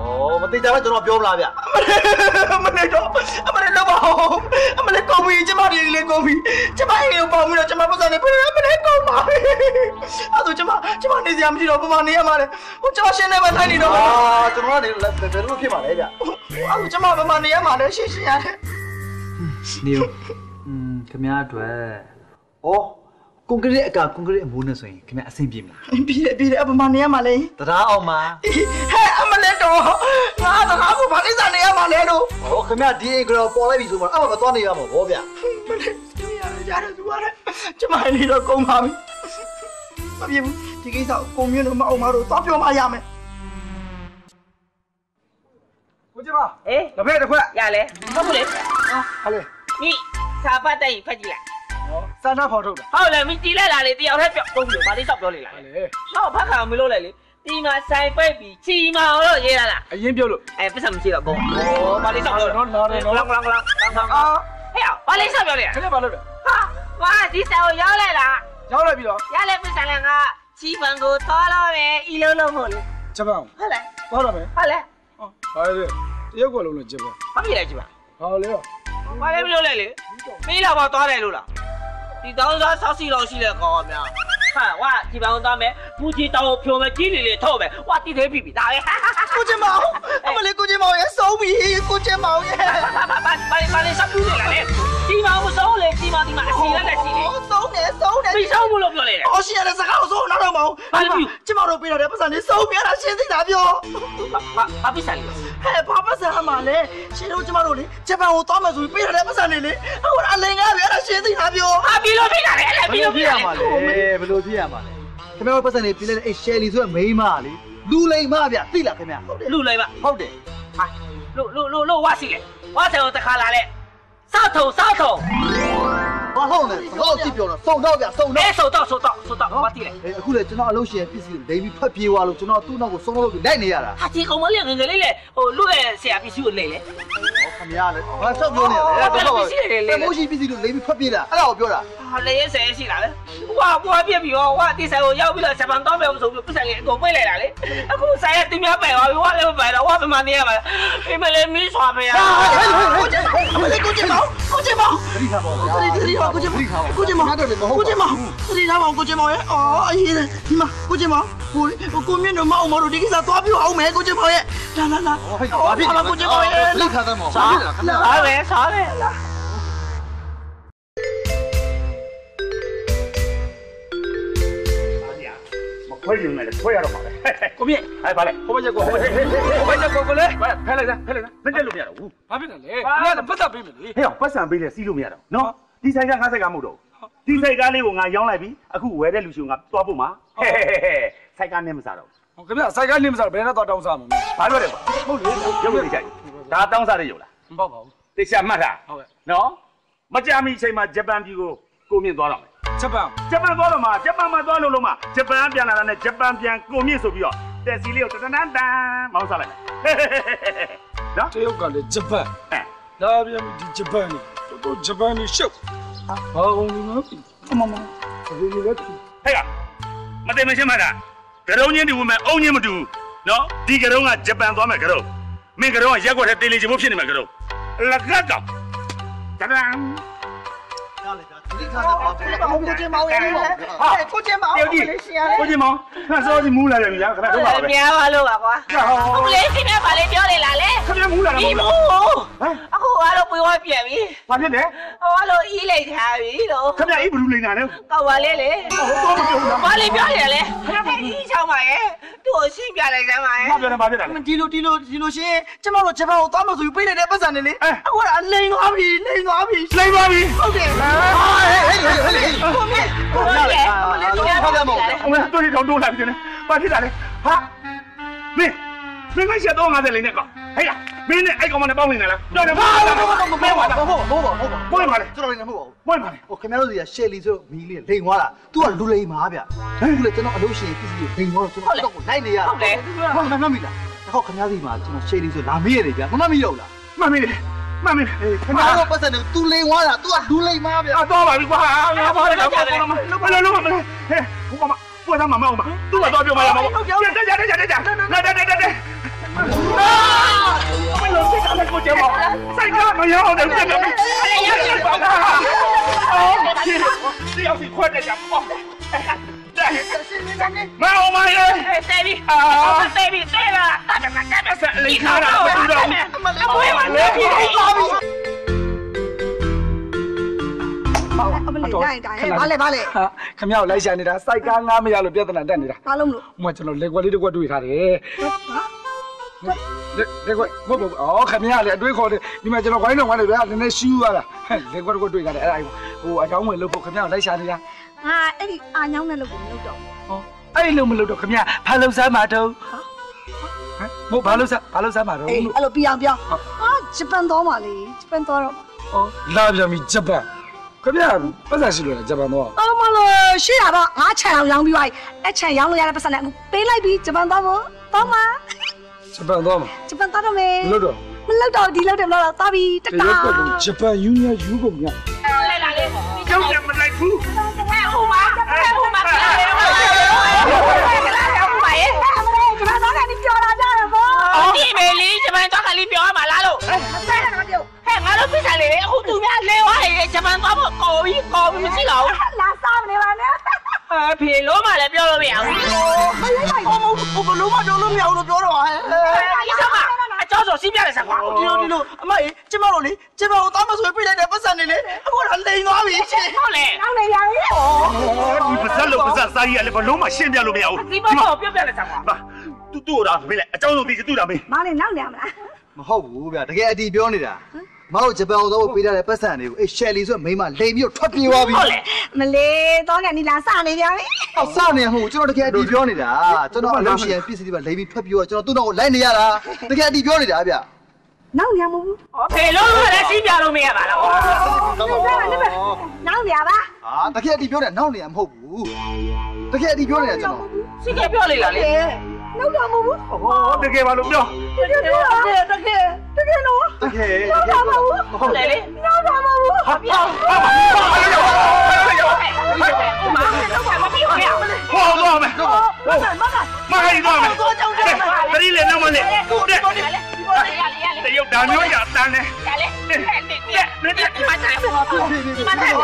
မသိကြပဲကျွန်တော်ပြောမလားဗျမလေးတော့အမလေးတော့ပါအမလေးကုန်ပြီကျမဒီလေးကုန်ပြီကျမအိမ်ကိုပေါင်ပြီးတော့ကျမပတ်စံနေပြအမလေးကုန်ပါအဲ့ဒါကျမနေစရာမရှိတော့ပမာနေရမှာလေဟိုကျမရှင်းနေမှထိုင်နေတော့ကျွန်တော်ကနေဘယ်လိုဖြစ်မှာလဲဗျအဲ့ကျမပမာနေရမှာလေရှင်းရတယ်နေခင်ဗျားအတွက်ကွန်ကရစ်ကွန်ကရစ်အမိုးနဲ့ဆိုရင်ခင်ဗျာအဆင်ပြေမလားပြေတယ်အပမာနေရမှာလေတရားအောင်မှာဟဲ့အမလေးတော့ငါတော့ဘာကိစ္စနေရမှာလဲလို့ခင်ဗျာဒီအိမ်ကတော့ပေါ်လိုက်ပြီဆိုမှအဲ့မသွားနေရမှာဗောဗျာမလေးရတယ်သူရတယ်ကျမလေးတော့ကုန်ပါပြီမပြေဘူးဒီကိစ္စကိုမျိုးတို့မအောင်မတို့သွားပြောမှရမယ်ကိုကျမတပည့်တစ်ခွက်ရလဲဟုတ်ဘူးလေဟာလေမိစာပတ်တိုင်ဖက်ကြည့်လိုက်စာနာဖော်ထုတ်တာဟုတ်လေမိတီးလိုက်လာလေတယောက်တည်းပြောကုန်ပြီဘာလေးတော့ပြောလေလားဟောဖက်ခါမလို့လေဒီမှာဆိုင်ပိတ်ပြီးချီမအောင်လို့ရေးလာလားအရင်ပြုတ်လို့ပတ်စံမရှိတော့ကုန်ဘာလေးတော့ပြောလောင်းလောင်းဟဲ့ဘာလေးတော့ပြောလေခက်ဘာလို့လဲဟာဒီဆိုင်ကိုရောက်လိုက်လားရောက်လိုက်ပြီတော့ရလဲပတ်စံလည်းငါချီပန်ကိုသွားတော့မယ်ဤလုံးလုံးမို့လေဂျပန်ဟုတ်လားသွားတော့မယ်ဟုတ်လားဟာလေတရုတ်ကလုံးလို့ဂျပန်ဘာဖြစ်လဲဂျပန်ဟာလေဘာလဲမလို့လဲလေမေးတော့ပါသွားတယ်လို့လားဒီတောင်းစားဆောက်စီလောက်ရှိတဲ့ကောင်အများဟာဝါဒီဘောင်သားမယ်ပူချီတောင်းဖြိုမယ်ကြီးလေးထုတ်မယ်ဝါတိသေးပြီဒါပဲကိုကျမောင်အမလေးကိုကျမောင်ရဲ့ဆုံးပြီကိုကျမောင်ရဲ့ဘာလေးစပ်ပြီးလေလားဒီမောင်ဆုံးလေဒီမောင်ဒီမှာအစီလက်ရှိလေဆုံးတယ်ပြီးဆုံးမလို့ပြောလေဟောရှင်ရတဲ့စကားကိုဆုံးတော့မောင်ဘာလို့ကျမောင်တို့ပေးတဲ့ပတ်စံလေးဆုံးပြတာရှင်းသိတာပြောဘာပစ္စံလဲဟဲ့ဘာပတ်စံမှာလဲရှင်တို့ကျမောင်တို့လေဂျပန်ကိုသွားမယ်ဆိုပြီးပေးတဲ့ပတ်စံလေးလေအခုအလင်ကားပဲအဲ့ဒါရှင်းသိတာပြောဟာပြီးလို့ပြီးတာလေပြီးလို့ဖြစ်ရမှာလေဘယ်လိုဖြစ်ရမှာလဲခင်ဗျားတို့ပတ်စံနေပြလိုက်တဲ့အဲ့ရှယ်လီဆိုတဲ့မိန်းမလေလူလိမ်မဗျသိလားခင်ဗျာလူလိမ်မဟုတ်တယ်ဟာလူဝါစီလေဝါတယ်တခါလာလေစောက်ထုံဘာဟုတ်လဲတော့ကြည့်ပြောတော့စုံတော့ဗျစုံတော့စုံတော့ဘာတိလဲအခုလေကျွန်တော်အလုပ်ရှင်ပစ္စည်းတွေလိမ်ပြီးဖက်ပြေးသွားလို့ကျွန်တော်သူ့နောက်ကိုစုံလို့လိုက်နေရတာဟာဒီကောင်မလေးငယ်ငယ်လေးလေဟိုလူရဲ့ဆရာပစ္စည်းကိုလိမ်လေခင်ဗျားလေဘာဆောက်ပြောနေလဲတော့ပါတမိုးရှိပစ္စည်းလို့လိမ်ပြီးဖက်ပြေးတာအဲ့ဒါကိုပြောတာဟာလေရဲဆယ်ရှိလာလေဝါပွားပြပြီးတော့ဝါဒီဆိုင်ကိုရောက်ပြီးတော့ဂျပန်တော့မယ်ဆိုပြီးပတ်စံလေးအကုန်ပိတ်လိုက်တာလေအခုဆိုင်ကတင်များပယ်သွားပြီဝါလည်းမပယ်တော့ဝါပမာနေရမှာအိမ်မလေးမီးဆွာပေးရအမလေးကိုကျမောင်သတိထားပါဦးသတိထားကိုကျမောင်ကိုကျမောင်သတိထားပါဦးကိုကျမောင်ရဲ့အေးဒီမှာကိုကျမောင်ကိုမြင့်တို့မအောင်မတို့ဒီကိစ္စသွားပြအောင်မယ်ကိုကျမောင်ရဲ့လာဘာဖြစ်လဲကိုကျမောင်ရဲ့လက်ထားသမောင်စားပဲလာခွဲယူနေတယ်ခွဲရတော့မှာပဲကိုမြင့်ဟဲ့ဗါလေဟိုဘက်ချက်ကိုလေဖဲလိုက်စမ်းမတက်လို့မရတော့ဘူးဘာဖြစ်လဲလေငါကပတ်သက်ပေးမယ်လေဟဲ့အောင်ပတ်စံပေးလဲစီးလို့မရတော့နော်ဒီဆိုင်ကငါဆိုင်ကမဟုတ်တော့ဒီဆိုင်ကားလေးကိုငါရောင်းလိုက်ပြီအခုဝယ်တဲ့လူရှင်ကသွားဖို့မှာဆိုင်ကားနဲ့မစားတော့ဟုတ်ခင်ဗျဆိုင်ကားနဲ့မစားတော့ဘယ်နဲ့တော့တောင်းစားမှာဘာပြောတယ်ဟုတ်လေရုပ်လေးကြိုက်ဒါတောင်းစားတဲ့ရုပ်လားမဟုတ်ပါဘူးတေချာမှတ်တာဟုတ်ကဲ့နော်မကြမီအချိန်မှာဂျပန်ပြည်ကိုမြင့်သွားတော့ဂျပန်သွားတော့မှာဂျပန်မှာသွားလို့လုံးမှာဂျပန်ပြန်လာတာနဲ့ဂျပန်ပြန်ကိုမြင့်ဆိုပြီးတော့တက်စီလေးကိုတန်းမောင်းစားလိုက်နော်တရုတ်ကလည်းဂျပန်ဒါပြန်ဒီဂျပန်นี่တော့ဂျပန်นี่ရှုပ်ဟာဘုံနော်မဒီလိုလည်းဟဲ့ကမသိမရှင်းမှာဒါကရုံးချင်းတူမယ်အုံချင်းမတူနော်ဒီကရုံးကဂျပန်သွားမယ်ကရုံးမင်းကရုံးကရက်ွက်တဲ့တေးလေးချင်ဖို့ဖြစ်နေမှာကရုံးလက်ကတ်တော့တန်းကိုကျမောင်ရဲ့ကိုကျမောင်လေးရှင်ရတယ်ကိုကျမောင်ခါစောစီမူးလာတယ်ဗျာခဏတော့ပါပဲများပါလို့ပါကွာအခုလေးခင်ဗျာပါလေပြောနေလားလေခင်ဗျာမူးလာတော့ဒီမူးအခုအားလုံးပွေးဝပြက်ပြီဘာဖြစ်လဲအားလုံးအီးလိုက်ထားပြီလို့ခင်ဗျာအီးဘလူးလိန်တာလဲကောက်ပါလေလေဘာလေးပြောနေလဲအီးချောင်းပါရဲ့သူ့ကိုရှင်းပြလိုက်စမ်းပါရဲ့ဘာပြောနေဘာဖြစ်တာလဲဒီလိုရှင်ကျမောင်တို့ဂျပန်ကိုသွားမဆိုပြီးပေးလိုက်တဲ့ပတ်စံနေလေအခုကလိန်သွားပြီဟုတ်တယ်ဟေးကိုမြင့်ကိုမြင့်ဟိုကတို့တောင်းလာပြီဘာဖြစ်တာလဲဟာမင်းကရှက်တော့50လိမ့်နဲ့ကောဟဲ့မင်းနဲ့အဲ့ကောင်မနဲ့ပေါင်းနေလားတော်တယ်ဘာမင်းပါလားဟုတ်ပွင့်ပါလေကျွန်တော်လည်းမဟုတ်ပါဘူးပွင့်ပါလေဟိုခင်ဗျားတို့ကရှယ်လီဆိုမီးလေးလိန်သွားတာ तू ကလူလိန်ပါဗျအခုလေကျွန်တော်အလုပ်ရှင်ပစ္စည်းလိန်သွားတော့ကျွန်တော်တော့လိုက်နေရဟုတ်တယ်ဟုတ်မှတ်မိလားဟောခင်ဗျားစီမှာကျွန်တော်ရှယ်လီဆိုလာမေးရတယ်ဗျမမမိတော့လားမှတ်မိတယ်ခင်ဗျားတို့ပတ်စံနေ तू လိန်သွားတာ तू ကလူလိန်ပါဗျတော့ပါပြီကွာငါပါလေတော့လုံးမဟဲ့ဟိုကပွင့်သားမမအောင်ပါ तू ကတော့ပြောမရမှာတက်ဘယ်လိုဖြစ်တာလဲကိုကျမစိုက်ကမရအောင်တယ်ပြတ်တယ်အေးရရှိပါလားအော်ဒီရောက်ဒီခွက်တယ်ကြပေါ့မအောင်မရတေးပြီတေးပြီတေးလားတာမကတ်ဆက်လေးခါတော့ဘူးတော့မလေးဝဲမနေပြီပါပြီအမလေးတိုင်းတိုင်းဘာလဲဟာခမရလိုက်ရှာနေတာစိုက်ကားငားမရလို့ပြဿနာတက်နေတာဘာလို့မလို့ဟိုကျွန်တော်လက်ကွက်လေးတစ်ကွက်တွေ့ထားတယ်လက်ကွက်မဟုတ်ဘူးအော်ခမရလေအတွေးခေါ်တယ်ဒီမှာကျွန်တော်ဝိုင်းတော့ဝိုင်းတယ်ဗျာနည်းနည်းရှူးရတာလက်ကွက်တစ်ကွက်တွေ့ထားတယ်အဲ့ဒါဟိုအချောင်းဝင်လို့ဖို့ခမရလိုက်ရှာနေတာဟာအဲ့ဒီအာညောင်းနဲ့လို့ကိုမလုပ်တော့ဟောအဲ့လိုမလုပ်တော့ခမရဘာလုပ်စမ်းမှာတော့ဟမ်ဘာလုပ်စမ်းမှာတော့အေးအဲ့လိုပြောင်းဟာဂျပန်သွားမှာလေဂျပန်သွားတော့ဟောလာပြန်ပြီဂျပန်ခမရပတ်စံရှိလို့လားဂျပန်သွားအော်မလို့ရှိရတော့ငါခြံအောင်ရောင်းပြီးသွားပြီအဲ့ခြံရောင်းလို့ရတဲ့ပတ်စံနဲ့အခုပေးလိုက်ပြီဂျပန်သွားမို့သွားမှာဂျပန်သွားမှာဂျပန်သွားတော့မယ်မလုပ်တော့ဒီလုပ်တယ်မလို့သွားပြီတကားဂျပန်ယူနီယံယူကုန်ညလဲလာလေကျုပ်လည်းမလိုက်ဘူးဟဲ့ဟိုမှာပြလာလေဟိုမှာရေဂျပန်သွားတယ်ပြောလာကြတယ်ဗောဒီမေလီဂျပန်သွားကလေးပြောမှာလားလို့ဆဲတယ်မပြောဟဲ့ငါတို့ပြစ်စားလေအခုသူများလဲဝါရေဂျပန်သွားဖို့ကော်ပြီးမရှိတော့လာစားနေပါနဲ့ဖေလို့မှလည်းပြောလို့မရဘူးမလေးလိုက်ဘလို့မပြောလို့မရဘူးလို့ပြောတော့ဟဲ့ဒီစမှာအကျော်စောစီးပြတယ်ဆကွာဒီလိုအမကြီးကျမတို့လေကျမတို့တောင်းမဆိုပြလိုက်တဲ့ပတ်စံနေလေအခုတော့လိန်သွားပြီရှင်ဟုတ်လေနောက်နေရပြီဒီပတ်စံလို့ပတ်စံစားကြီးကလည်းဘလို့မှရှင်းပြလို့မရဘူးဒီဘက်တော့ပြောပြတယ်ဆကွာသူ့တော့မင်းလေအကျောင်းဆုံးသိချင်သူ့တာမင်းမောင်နေနောက်နေရမလားမဟုတ်ဘူးဗျတကယ်အတီပြောနေတာမဟုတ်ဂျပန်အောင်တော့ပေးထားတဲ့ပတ်စံတွေကိုအေးရှယ်လီဆိုမိမလိန်ပြီးတော့ထွက်ပြေးသွားပြီဟုတ်လေမလေးတော့ကနေလာစနေကြပြီဟောစနေဟုတ်ကျွန်တော်တကယ်အတီပြောနေတာကျွန်တော်အလုပ်ရှင်ပြစ်စီတွေပါလိန်ပြီးထွက်ပြေးသွားကျွန်တော်သူ့တော့ကိုလိုက်နေရတာတကယ်အတီပြောနေတာဗျနောက်နေမဟုတ်ဘူးဖေလို့လည်းစီးပြလို့မရပါလားနောက်နေရပါတကယ်အတီပြောနေတာနောက်နေရမဟုတ်ဘူးတကယ်အတီပြောနေတာကျွန်တော်စီးကပြောလိုက်လားလေနောက်တော့မဟုတ်ဘူးတကယ်ပါလို့ပြောတကယ်နော်တကယ်နောက်တော့မဟုတ်ဘူးဟုတ်လေနောက်တော့မဟုတ်ဘူးဟာမပြီးရဟောတော့မယ်မဟိုက်တော့မယ်တတိလည်းနောက်မနဲ့တရုတ်ဒါမျိုးရတန်းလဲဒီမှာဆိုင်ဒီမှာဆိုင်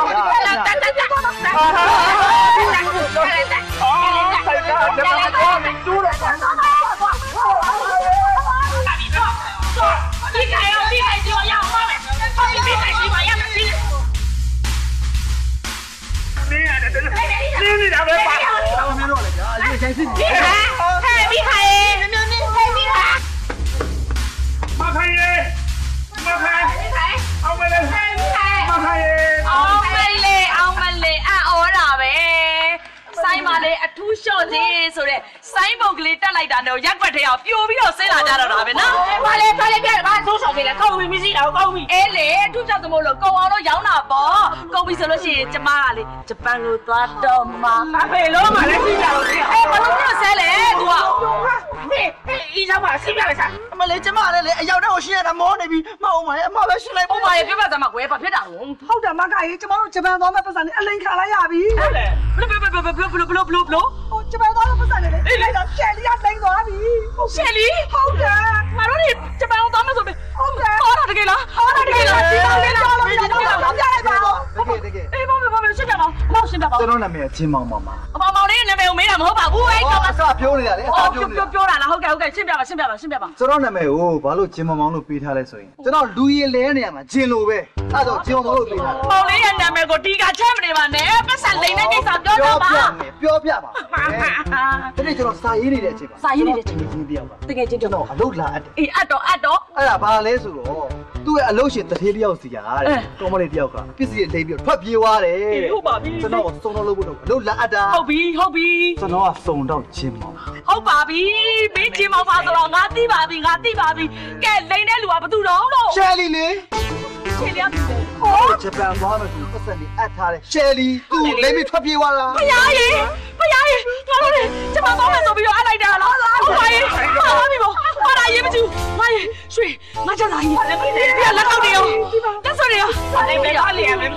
အထူးလျှော့ခြင်းဆိုတဲ့စိုင်းပုတ်ကလေးတက်လိုက်တာတော့ရက်ွက်ထဲအောင်ပြိုပြီးတော့ဆင်းလာကြတော့တာပဲနော်ဘာလဲပြတယ်ဘာဆိုးဆောင်နေလဲကောက်ပြီးမရှိတော့ကောက်ပြီးအေးလေအထူးကြောင့်သမုတ်လို့ကုံအောင်တော့ရောင်းတာပေါ့ကုံပြီးဆိုလို့ရှိရင်ကျမကလေဂျပန်ကိုသွားတော့မှာအဖေလုံးမှလည်းပြီးကြတော့အေးဘာလို့ပြဆဲလဲ तू อ่ะဟေးအီးစားပါစီးပြလိုက်စားအမလေးကျမလည်းလေအရောက်တော့ရှင်းရတာမောနေပြီမအောင်ပါရဲ့အမပဲရှင်းလိုက်ပေါ့ပါရဲ့ပြပါစမ်းမကွယ်ဘာဖြစ်တာလဲဟုတ်တယ်မကကြီးကျမတို့ဂျပန်သွားမဲ့ပတ်စံနဲ့အလိန်ခါလိုက်ရပြီဟုတ်လေဘလို့ဟိုဂျပန်သွားမဲ့ပတ်စံနဲ့လေအဲ့ဒါရှယ်လီကလိန်သွားပြီရှယ်လီဟုတ်တယ်ငါတို့ဒီဂျပန်သွားမဲ့ဆိုပြီးဟုတ်တယ်ဟောတာတကယ်လားဒီပါလေလားပြလိုက်ပါတကယ်အေးဘာရှင်းပြပါလောက်ရှင်းပြပါကျွန်တော်နာမည်ချင်းမောင်ပါအမောင်လေးနာမည်ကိုမေးတာမဟုတ်ပါဘူးအဲ့တော့အစပြောနေတာလေအစပြောတာလားဟုတ်ကဲ့ရှင်းပြပါကျွန်တော်နာမည်ကိုဘာလို့ချင်းမောင်လို့ပေးထားလဲဆိုရင်ကျွန်တော်လူရင်လဲနေရမှာဂျင်လိုပဲအဲ့တော့ချင်းမောင်လို့ပေးထားမောင်လေးရဲ့နာမည်ကိုဒီကချက်မနေပါနဲ့ပတ်စံလိမ့်တဲ့ကိစ္စပြောတော့ပါပြောပြပါဒီနေ့ကျွန်တော်စာရေးနေတဲ့အချိန်ပါစာရေးနေတဲ့အချိန်ချင်းတယောက်ကတကယ်ချင်းတော့အလုပ်လာအပ်တယ်အေးအပ်တော့အဲ့ဒါဘာလဲဆိုတော့သူ့ရဲ့အလုပ်ရှင်တထေးတယောက်စီကတဲ့ကောမလေးတယောက်ကပစ္စည်းလိမ့်ပြီးထွက်ပြေးသွားတယ်ဟုတ်ပါပြီကျွန်တော်စုံတော့လုပ်ဖို့တော့အလုပ်လာအပ်တာဟုတ်ပြီကျွန်တော်ကစုံတော့ချင်းမောင်ဟုတ်ပါပြီမင်းချင်းမောင်ပါဆိုတော့ငါသိပါပြီကဲလိမ့်တဲ့လူကဘာသူတော့လို့ရှယ်လီလေရှယ်လီကဂျပန်သွားမယ်သူပတ်စံနေအပ်ထားတယ်ရှယ်လီသူ့လိမ့်ပြီးထွက်ပြေးသွားတာဖယားရေငါတို့လေဂျပန်သွားမယ်ဆိုပြီးတော့အလိုက်တာလားဟုတ်ပါရဲ့ဟာပြီဘောဟာလာရေးမကျူငါရေရွှေငါချက်သားကြီးဒီကလက်တော့နေရောတက်ဆိုနေရောလိမ့်ပြီးတော့လေရမယ်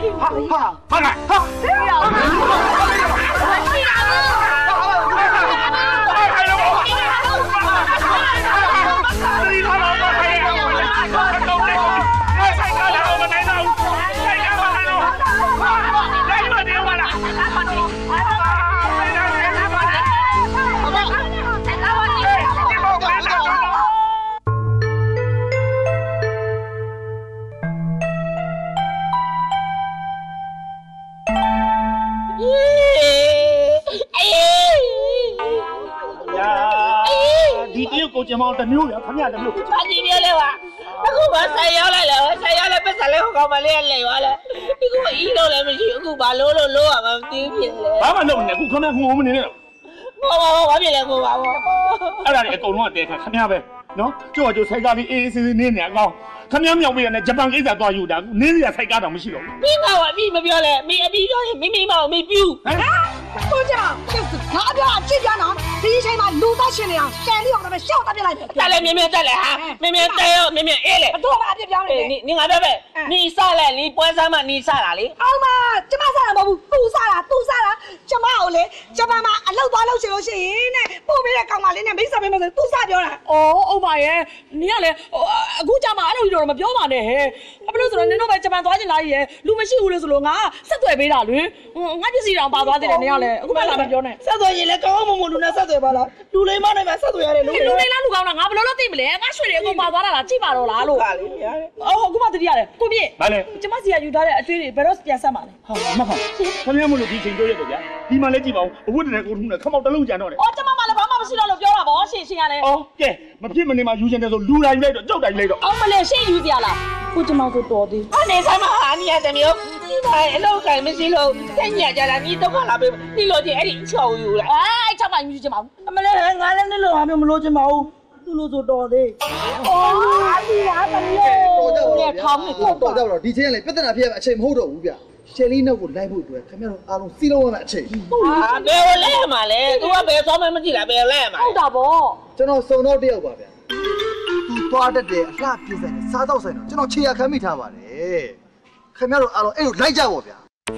ဟာကိုကျမောင်တစ်မျိုးရခင်ဗျာတစ်မျိုးဘာဒီမျိုးလဲဝါအခုမဆိုင်ရောက်လိုက်လဲဆိုင်ရောက်လဲပတ်စံလဲဟောကောင်မလေးကလဲသွားလဲဒီကိုအီးလို့လည်းမရှိအခုဘာလို့ရမှာမသိဖြစ်လဲဘာမှလုပ်နေအခုခင်ဗျာငုံမနေနဲ့ဘာဖြစ်လဲကိုပါဘောအဲ့ဒါတွေအကုန်လုံးကတဲခါခင်ဗျာပဲနော်ကျိုးဆိုင်ကားလေးအေးအေးဆေးဆေးနေနေအကောင်ခင်ဗျားမြောက်ပေးရတဲ့ဂျပန်ကိစ္စသွားယူတာနင်းစရာဆိုင်ကားတော့မရှိတော့ဘူးမင်းကအပြီးမပြောလဲမင်းအပြီးပြောရင်မိမအောင်မပြူကိုကြောင်ငါပြောအကြည့်ပြနော်ဒီအချိန်မှာလူသားရှင်နေတာရှယ်လေးအောင်လည်းရှောက်တက်ပြလိုက်တယ်တက်လဲမြင်တက်လဲဟာမြင်တဲရောမြင်အေးလေအတော့အပြစ်ပြောင်းနေတယ်နင်ငါပြောပဲနီစလဲနီပွဲစားမှနီစတာလေအောင်မကျမစားတာမဟုတ်ဘူးသူစားတာကျမကိုလေဂျပန်မှာအလုပ်သွားလုပ်ရှင်လို့ရှိရင်တဲ့ပို့ပေးတဲ့ကောင်မလေးနဲ့မိတ်ဆက်ပေးမယ်ဆိုသူစားပြောတာအုံးပါရဲ့နင်ကလေအခုကြမှာအဲ့လိုကြီးတော့မပြောပါနဲ့ဟဲ့ဘာလို့ဆိုတော့နင်တို့ပဲဂျပန်သွားချင်လားကြီးရဲ့လူမရှိဘူးလို့ဆိုလို့ငါဆက်သွယ်ပေးတာလေငါပစ္စည်းတောင်ပါသွားတယ်နင်ကလေအခုမှလာမပြောနဲ့ဆက်သွယ်ရင်လည်းကောင်းမလူနဲ့ဆက်သွယ်ပါလားလူလိမ္မာနဲ့ပဲဆက်သွယ်ရတယ်လူလိမ္မာလူကောင်းလားငါဘယ်လိုလုပ်သိမလဲငါရွှေတွေအကုန်ပါသွားတာလားကြည့်ပါတော့လားလို့ဟာလေအခုမှတတိရတယ်ကိုပြည့်ဘာလဲကျမစီကယူထားတဲ့အကျွေးတွေဘယ်တော့ပြန်ဆက်မှာလဲဟာမဟုတ်ခင်ဗျားမလို့ဒီချိန်တွေ့ရတယ်ဗျာဒီမှာလည်းကြည့်ပါဦးအဝတ်တဲ့ကိုထုံးနဲ့ခမောက်တလုံးကြံတော့တယ်ကျမမှလည်းဘာမှမရှိတော့လို့ပြောတာဗောရှင်းရတယ်ကဲမဖြစ်မနေမှာယူချင်တယ်ဆိုလူတိုင်းလိုက်တော့ကြောက်တိုင်းလိုက်တော့အောင်မလဲရှင်းယူစရာလားကိုကျမဆိုတော်သေးအနေဆိုင်မှာဟာနီးရတယ်မျိုးဒီမှာအလောက်ကိုင်မရှိလို့တက်ညကြတာနီးတော့လာပေးဒီလိုချင်းအဲ့ဒီချော်ယူလိုက်အဲ့ချောက်ပိုင်းယူချင်ပါဘူးအမလဲငါလည်းနဲ့လို့ဟာမျိုးမလို့ချင်ပါဘူးသူလို့ဆိုတော်သေးဒီလားတမျိုးတော်ကြပါတော့ဒီချိန်ကလေပြဿနာဖြစ်ရမယ်အချိန်မဟုတ်တော့ဘူးဗျရှယ်လီနောက်ကိုလိုက်ဖို့အတွက်ခင်ဗျားတို့အားလုံးစီးလုံးရမယ်အချိန်ဘယ်လဲမှာလဲ तू ကဘယ်စောမမကြည့်လားဘယ်လဲမှာဟုတ်တာဗောကျွန်တော်စုံတော့တယောက်ပါဗျာသူသွားတတ်တယ်အလှပြည့်ဆိုင်တယ်စားတော့ဆိုင်တော့ကျွန်တော်ခြေရခံမိထားပါတယ်ခင်ဗျားတို့အားလုံးအဲ့လိုလိုက်ကြပါဗျာ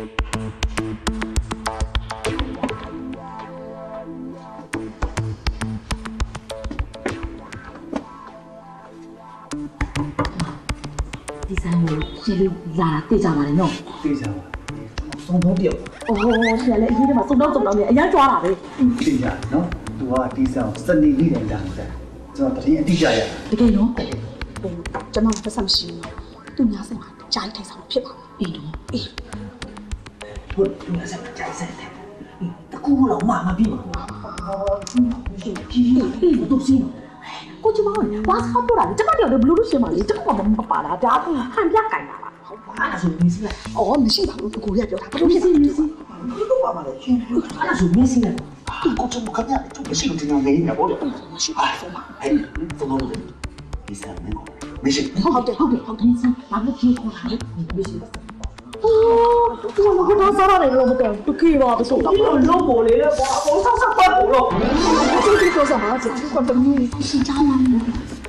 ဒီဆိုင်ကိုရှယ်လီလာတေးကြပါလေနော်တေးကြပါစုံတော့တယောက်ရှယ်လီအရေးထဲမှာစုံတော့နေအရင်ကြွားတာပဲတေးကြနော်သူကဒီဆောင်စနေလေးတိုင်းတာတယ်ကျွန်တော်တရင်အတိကျရတကယ်နော်ကျွန်တော်ပတ်စံမရှိဘူးသူများစမှာကြားထိုင်ဆောင်ဖြစ်ပါဘူးတော့ဟုတ်သူများစမှာကြားဆိုင်တယ်တကူတော့မပြီးပါဘူးကြီးတော့စီကိုကျမကဘာသာပြောတာလဲကျမတို့ဘယ်လိုရှင်းမလဲကျမကမပါလာဒါဟန်ပြကင်တာလားဟုတ်ပါအဲ့ဒါဆိုမင်းစီလားမရှိပါဘူးကိုရပြောတာဘယ်လိုဖြစ်နေလဲဒီလိုပါမလဲရှင်းအဲ့ဒါဆိုမင်းစီလားဒီကိုကျမကလည်းသူမရှိလို့တင်နေနေပေါ့လေမရှိပါဘူးဟဲ့သုံးလို့ဒီစားမင်းကိုမရှိဟုတ်တယ်စီဘာလို့ကြီးခေါ်တာလဲမရှိပါသူကတော့စားရတယ်လို့မပြောသူခေပါပစုံတော့လုံးပေါ်လေကွာအပေါ်ဆောက်ပတ်ပေါ်တော့ဒီကိုစားမှာကျွန်တော်ကမျိုးရှင်းချလာတယ်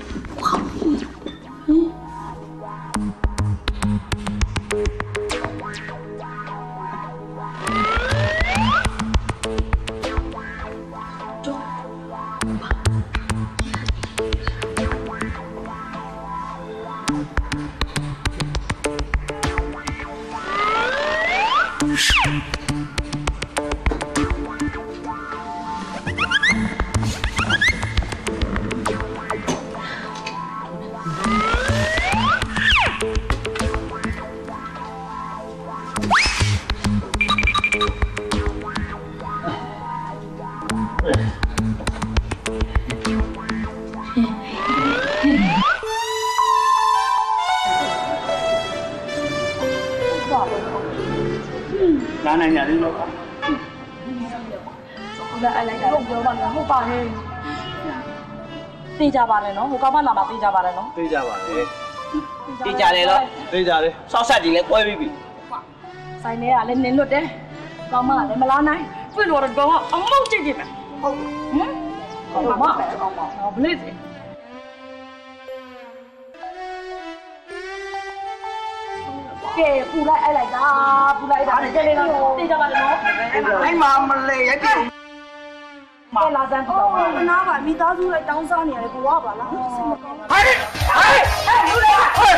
လာနိုင်ရတယ်လို့အဲ့လိုက်တာပြောပါလေဟုတ်ပါဟဲ့တေးကြပါလေနော်ဟိုကောင်မလာမှာတေးကြပါလေနော်တေးကြပါလေတေးကြတယ်လို့တေးကြတယ်ဆောက်ဆက်ကြီးလည်းပွဲပြီးပြီဆိုင်ထဲကလည်းနင်းလွတ်တယ်ကောင်မလည်းမလားနိုင်တွေ့လို့တော့ကောင်ကအမောက်ကြည့်ကြည့်ပဲဟုတ်ကောင်မပဲကောင်မဘလေးစီကဲပူလိုက်အဲ့လိုက်တာပူလိုက်တာကြည့်နေတော့တေးကြပါလေနော်အဲ့မှာမလဲရိုက်ပြီမလာစမ်းတော့မနာပါမိသားစုလိုက်တောင်းစားနေရတယ်ကိုကပါလားဟဲ့လူလေးဟဲ့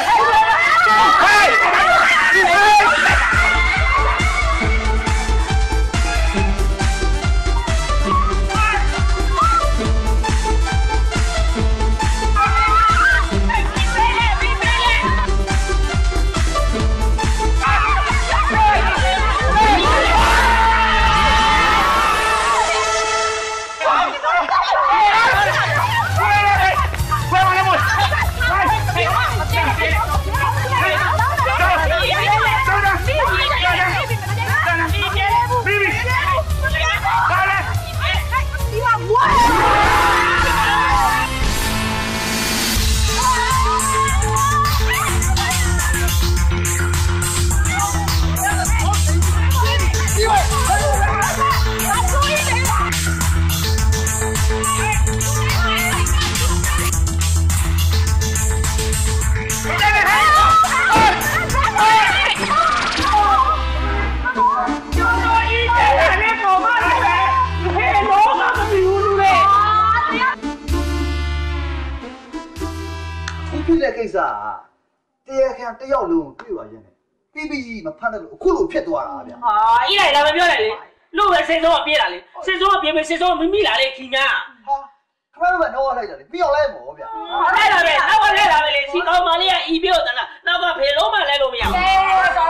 ကိစ္စတရားခံတယောက်လုံးတွေ့ပါရဲ့ပြီးပြီးမဖတ်တယ်အခုလိုဖြစ်သွားတာဗျာဟာအေးလိုက်လာမပြောနဲ့လေလို့ပဲစိတ်ဆုံးကပြေးတာလေစိတ်ဆုံးကပြေးမယ်စိတ်ဆုံးကမိလာလေခင်ဗျာဟာခမရမတော့လိုက်တာလေပြောင်းလိုက်မို့ဗျာလိုက်လာပဲနောက်ကလိုက်လာပဲလေစီကောင်းမလေးကအီပြောတလားနောက်ကဖေလုံးမလဲလို့မရဘူးတော်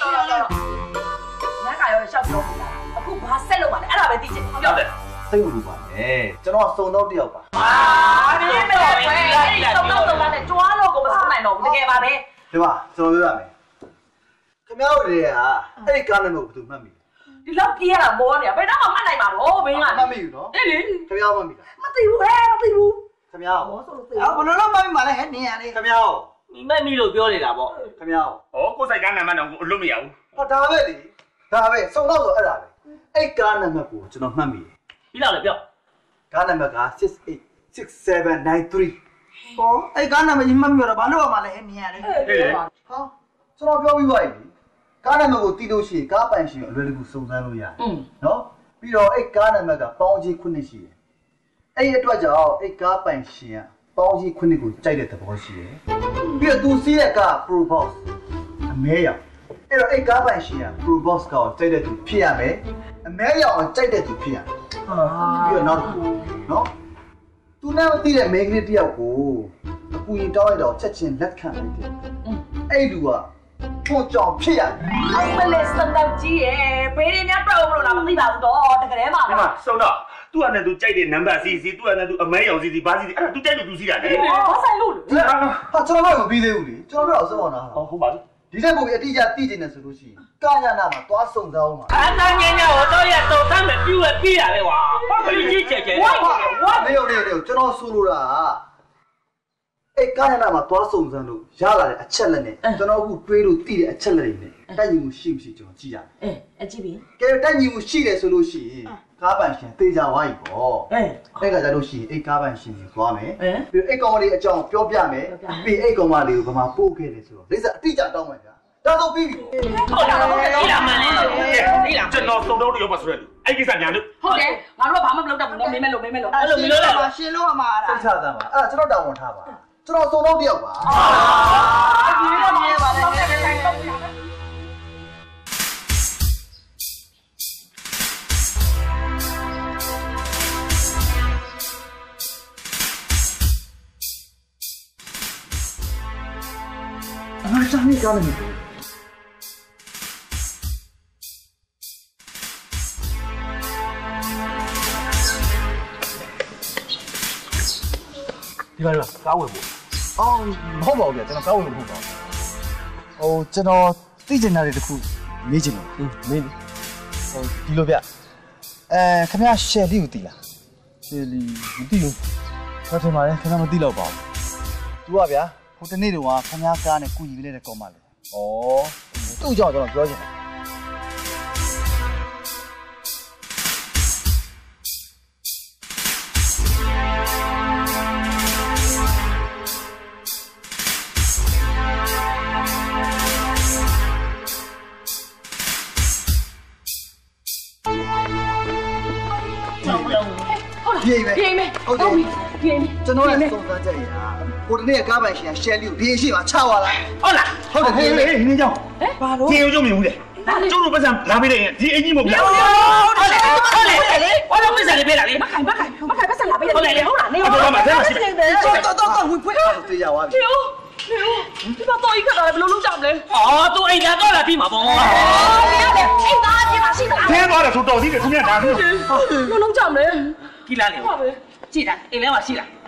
ငါကရောရှောက်ပြောနေတာအခုဘာဆက်လို့ပါလဲအဲ့ဒါပဲသိချင်ပြောတယ်စိတ်ဝင်ပါနဲ့ကျွန်တော်စုံတော့တယောက်ပါဒီမဲ့ပဲစုံတော့နဲ့ကြွားလို့ကိုမစုံနိုင်တော့ဘူးတကယ်ပါပဲဒီမှာကျွန်တော်ပြောရမယ်ခင်ဗျားတို့တွေကအဲ့ဒီကားနဲ့မဟုတ်ဘူးသူမှတ်မိဒီလောက်ပြေးရတာမောနေတာဘယ်တော့မှမှတ်နိုင်မှာတော့ဘင်းကမှတ်မိဘူးနော်အေးလေခင်ဗျားမှတ်မိလားမသိဘူးဟဲ့မသိဘူးခင်ဗျားမောဆိုလို့သိဘယ်လိုလုပ်မှတ်မိမှာလဲဟဲ့နင်းရလေခင်ဗျားမိမဲ့မိလို့ပြောနေတာပေါ့ခင်ဗျားဩကိုယ်ဆိုင်ကားနံပါတ်တော့အလွတ်မရဘူးဟောဒါပဲလေဒါပဲစုံတော့ဆိုအဲ့ဒါပဲအဲ့ကားနံပါတ်ကိုကျွန်တော်မှတ်မိတယ်ပြီးတော့လေပြောကားနံပါတ်က686793 ဟောအဲ့ကားနံပါတ်ကြီးမှတ်မိတော့ဘာလို့ရမှာလဲဟဲ့နင်းရလေဟောကျွန်တော်ပြောပြီးပါပြီကားနံပါတ်ကိုတီးလို့ရှိရင်ကားပိုင်ရှင်အလွယ်တကူစုံစမ်းလို့ရတယ်နော်ပြီးတော့အဲ့ကားနံပါတ်ကပေါင်းကြီး9ရှိတယ်အဲ့အတွက်ကြောင့်အဲ့ကားပိုင်ရှင်ကပေါင်းကြီး9ကိုကြိုက်တဲ့သဘောရှိတယ်ပြီးတော့သူစီးတဲ့ကား Pro Box အမဲရောင်အဲ့တော့အဲ့ကားပိုင်ရှင်က Pro Box ကိုကြိုက်တဲ့သူဖြစ်ရမယ်အမဲရောင်ကြိုက်တဲ့သူဖြစ်ရမယ်ပြီးတော့နောက်တစ်ခုနော်သူနဲ့မသိတဲ့မိန်းကလေးတယောက်ကိုအကူရင်တောင်းလိုက်တော့ချက်ချင်းလက်ခံလိုက်တယ်အဲ့လူကထို့ကြောင့်ဖြစ်ရတယ်မလေးစံတော့ကြီးရဲ့ဘေးရင်းများပြောလို့လားမသိပါဘူးတော့တကယ်မှာဒီမှာစုံတော့သူ့အနေနဲ့သူကြိုက်တဲ့နံပါတ်စီသူ့အနေနဲ့သူအမဲရောင်စီဘာစီအဲ့ဒါသူကြိုက်လို့သူစီးတာလေဘာဆိုင်လို့လဲဟာကျွန်တော်တော့မပြီးသေးဘူးလေကျွန်တော်တော့အစောအောင်တာဟုတ်ပါပြီဒီတက်ပုံပြီးအတိအကျသိချင်တယ်ဆိုလို့ရှိရင်ကာယနာမှာသွားစုံစမ်းအောင်ပါအတန်းငင်းညဟိုတော့ရစုံစမ်းမယ်ပြူရပြရတယ်ကွာဘာလို့ကြီးကြဲကြဲဝါနေရောကျွန်တော်ဆိုလိုတာအဲ့ကာယနာမှာသွားစုံစမ်းလို့ရလာတဲ့အချက်လက်နဲ့ကျွန်တော်အခုတွေးလို့သိတဲ့အချက်လက်တွေနဲ့တိုက်ညီမှုရှိမရှိကျွန်တော်ကြည့်ရတယ်အကြည့်ပြီကဲတိုက်ညီမှုရှိတယ်ဆိုလို့ရှိရင်ကားပန်ရှင်သေချာဝါးကြီးပေါ့အဲ့ကကြလို့ရှိရင်အဲ့ကားပန်ရှင်ကြီးသွားမယ်ပြီးအဲ့ကောင်လေးအကြောင်းပြောပြမယ်ပြီးအဲ့ကောင်မလေးကိုဘာမှပို့ခဲ့တယ်ဆိုတော့လိမ့်စအတိအကျတောင်းမယ်ဗျာဒါဆိုပြီးပြီဟုတ်လားဟုတ်တယ်ဒီလားမှန်လေဒီလားကျွန်တော်စုံတော့တရောပါဆိုရတယ်အဲ့ကိစ္စညာလို့ဟုတ်တယ်ငါတို့ကဘာမှမလုပ်တတ်ဘူးနော်မင်းမဲ့လို့အဲ့လိုမျိုးလို့ရှင်းလို့ရမှာအဲ့ဒါသိချသမ်းပါအဲ့ဒါကျွန်တော်တောင်းဝန်ထားပါကျွန်တော်စုံတော့တယောက်ပါဒီလိုမြင်ပါလေအားစားနေကြတယ်ဒီကနေ့ကားဝင်ဖို့အော်မဟုတ်ပါဘူးဗျကျွန်တော်ကားဝင်ဖို့ပါဟိုကျွန်တော်သိချင်တာတွေတခုမေးချင်တယ်မေးဟိုဒီလိုဗျခင်ဗျားရှယ်လီကိုသိလားရှယ်လီမသိဘူးဘာထင်ပါလဲခင်ဗျားမသိတော့ပါဘူး तू ကဗျာဟိုတနေ့တုန်းကခင်ဗျားကားနဲ့ကုညီပေးတဲ့ကောင်မလေးဩသူ့ကြောင့်ကျွန်တော်ပြောချင်တယ်ပြေးမယ်ဟုတ်ပြီပြေးမယ်ကျွန်တော်ရဲ့စုံစမ်းချက်အရဟိုတနေ့ကားပိုင်ရှင်ရှယ်လီကိုဒီရှိမှာချသွားလားဟုတ်လားဟုတ်တယ်ပြေးမယ်နင်းကြောင်းဘာလို့ပြေးရုံမြင်ဘူးလေကျုပ်တို့ပတ်စံလာပေးတယ်ဒီအင်ကြီးမဟုတ်လားဟုတ်လေဘာလို့ပတ်စံလေးပေးလာလေမခိုင်ပတ်စံလာပေးတယ်ဟုတ်လေဟုတ်လားနေတော့မှဆက်ရှိတယ်တော့ဝင်ဖွင့်တေးရသွားပြီဒီမှာတော့အိတ်ခတ်တာဘယ်လိုလုပ်ကြမလဲအော်သူအိတ်လာတော့လာပြီးမှာပေါ့အော်မရလေအိတ်သားပြေးပါရှိတာဖင်းသွားတယ်ဆိုတော်သေးတယ်သူများဒါလို့လုံးကြမလဲကြည့်လားလေကြည့်တာအိမ်ထဲမှာရှိလား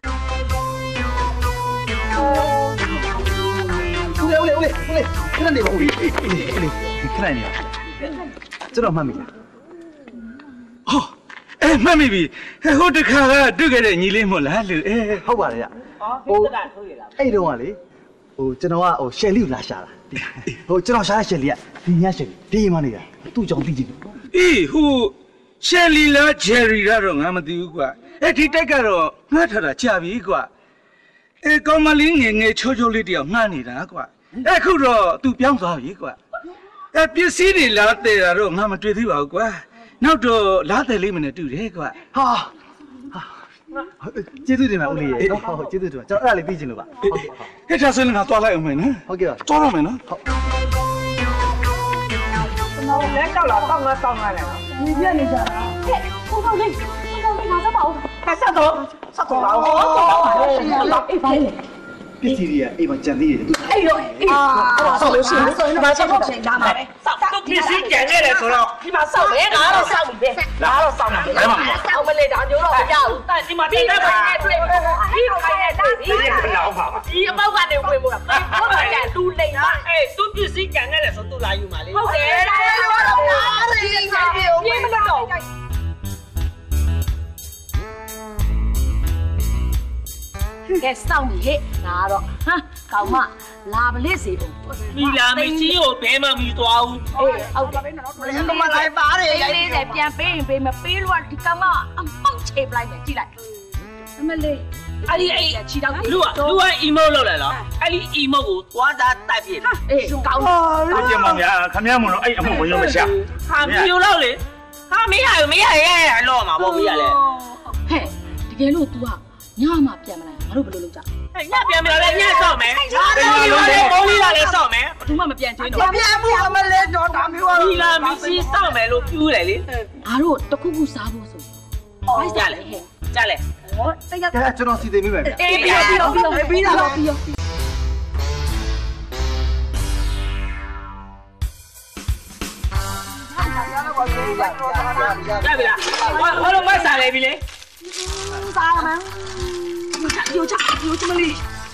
ဦးလေးခဏနေပါဦးလေးခဏနေပါကျွန်တော်မှတ်မိလားမှတ်မိပြီဟိုတခါကတွေ့ခဲ့တဲ့ညီလေးမို့လားလူဟုတ်ပါတယ်ဗျဟိုအဲ့တုန်းကလေဟိုကျွန်တော်ကဟိုရှယ်လီကိုလာရှာတာဟိုကျွန်တော်ရှာတဲ့ရှယ်လီကဒီညရှယ်လီဒီမှနေတာသူ့ကြောင့်သိကြည့်ဟိုရှယ်လီလားဂျယ်ရီလားတော့ငါမသိဘူးကွာဒီတိုက်ကတော့ငှားထားတာကြာပြီကွာကောင်မလေးငယ်ချိုးချိုးလေးတယောက်ငှားနေတာကွာအခုတော့သူပြောင်းသွားပြီကွာပစ္စည်းတွေလားတဲ့တာတော့ငါမတွေ့သေးပါဘူးကွာနောက်တော့လားတဲ့လေးမနဲ့တူတယ်ကွာဟာကျေးဇူးတင်ပါဦးလေးရေနော်ဟုတ်ကျေးဇူးတင်ပါကျွန်တော်အဲ့ဒါလေးသိချင်လို့ပါဟုတ်ကဲ့ဟုတ်ဟဲ့ဒါဆိုရင်ငါသွားလိုက်အောင်မယ်နော်ဟုတ်ကဲ့ပါသွားတော့မယ်နော်ဟုတ်我来到了，到了了。你别理他了。 嘿，我到你，拿着包。 他上头了， 哎，快点。 ပစ္စည်းတွေကအိမ်မှာကြံသေးတယ်哎呦，烧流血，你把这个钱拿来。 都必须捡来了，说了。你把烧没拿了烧里边，拿了烧里边。 来嘛， 我们来打牛肉要，但你妈别来买，你开的，你老跑，你包干的会不？我们家都累嘛，哎，都必须捡来了，说都来有嘛嘞。好的，你们那个。 ကဲစောင့်နေလေငါတော့ဟမ်ကောင်မလာမလေးစီဦးမိလာမရှိကိုဘဲမမီသွားဘူးအေးဟုတ်တယ်ဘယ်မှာလိုက်ပါတယ်40ပြန်ပေးရင်ပေးမပေးလို့ဒီကောင်ကအမောက်ချိန်ပလိုက်မယ်ကြည့်လိုက်အမလေးအဲ့ဒီချီတော့လူက emote လောက်လိုက်လားအဲ့ဒီ emote ကိုသွားသားတိုက်ပြအေးကောင်းဟုတ်ကြမှာများခမရမလို့အဲ့အမှုဝင်ရမရှာဟာမျိုးလောက်လေဟာမရလော့မှာပေါ့မရလေဟဲ့တကယ်လို့ तू ကညမှပြန်မလာငါတို့ဘယ်လိုလုပ်ကြညပြန်မလာလဲညဆောက်မယ်မိုးလေးလာလဲဆောက်မယ်ဘာမှမပြန်ချင်းတော့ပြန်မှုအမလဲတော့ဒါမျိုးဒီလာမရှိဆောက်မယ်လို့ပြူးတယ်လေငါတို့တခုခုစားဖို့ဆိုဘာကြလဲကြလဲဟောတရားကျွန်တော်စီစဉ်မိမယ်ဗျအေးပြီးတော့ရပြီလားဘာလို့မစားလဲပြီလေစားရမယ်有这么厉害！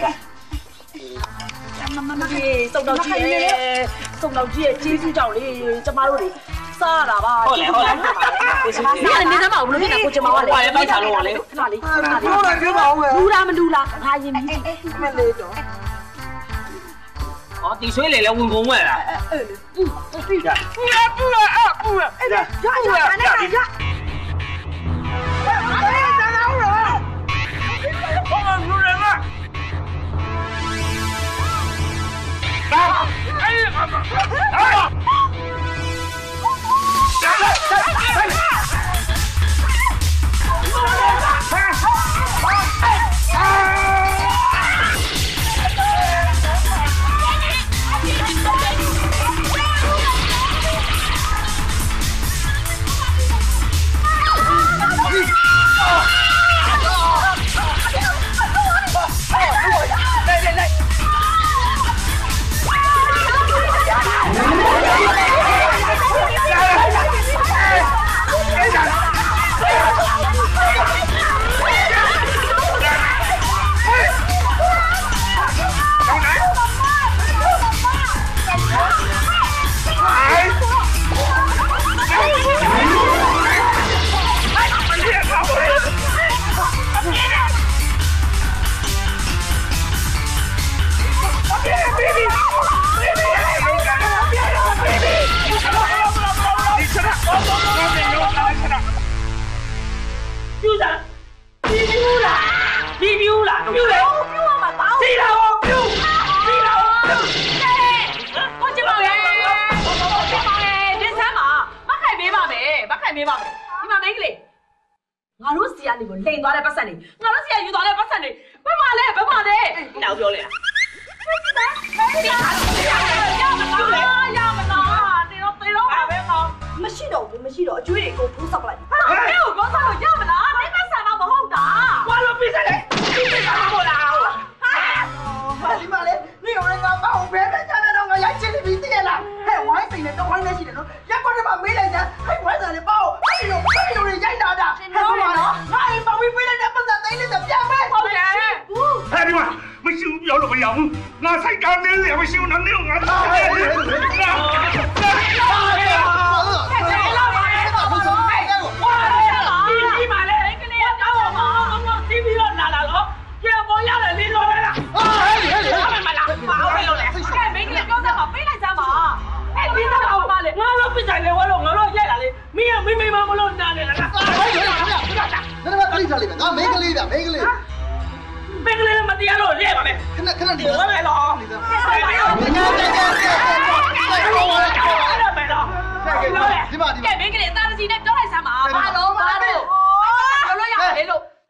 妈妈，送到姐，接住找你，这马路里啥了吧？ 好嘞。 你他妈我们那边过去嘛？ 我来买茶了，我来。 哪里？撸啦，他也没。没来着。 哦，滴水来了，问公问了。不。有人了！ ငါတို့စီကနေကိုလိန်သွားတဲ့ပတ်စံနေငါတို့စီကယူသွားတဲ့ပတ်စံနေဘယ်မှာလဲနောက်ပြောလေရမလားတေတော့ပါပဲကောမရှိတော့အကျွေးတွေကိုထိုးဆောက်လိုက်ဟာအဲ့ကိုကောဆောက်လို့ရမလားဒီပတ်စံတော့မဟုတ်တာဘာလို့ပြစ်စလဲပြစ်တာမဟုတ်လားဟာဒီမှာလေနေရောငါပေါ့ဘယ်နဲ့ကြမ်းတော့ငါရိုက်ချင်နေပြီသိရလားဟဲ့ဝိုင်းစိန်နဲ့တော့ဝိုင်းနေရှိတယ်နော်ရက်ကွက်ထဲမှာမေးလိုက်ကြဟဲ့ဝိုင်းစားလေပေါ့ဘယ်လိုရိုက်တာဟဲ့ပါနော်ငါအိမ်ပေါ့ဝိပေးလိုက်တဲ့ပတ်စံသိန်းနဲ့ပြန်မယ်ဟုတ်တယ်ဟဲ့ဒီမှာမရှိဘူးပြောလို့မရဘူးငါစိတ်ကောင်းနေလေမရှိဘူးနော်နေငါတော့မတရားလို့လဲပါမယ်ခဏဒီလိုပဲလို့ကဲမင်းကလေးတားစီနဲ့ပြောလိုက်စမ်းပါဘာလို့လို့ရလေလို့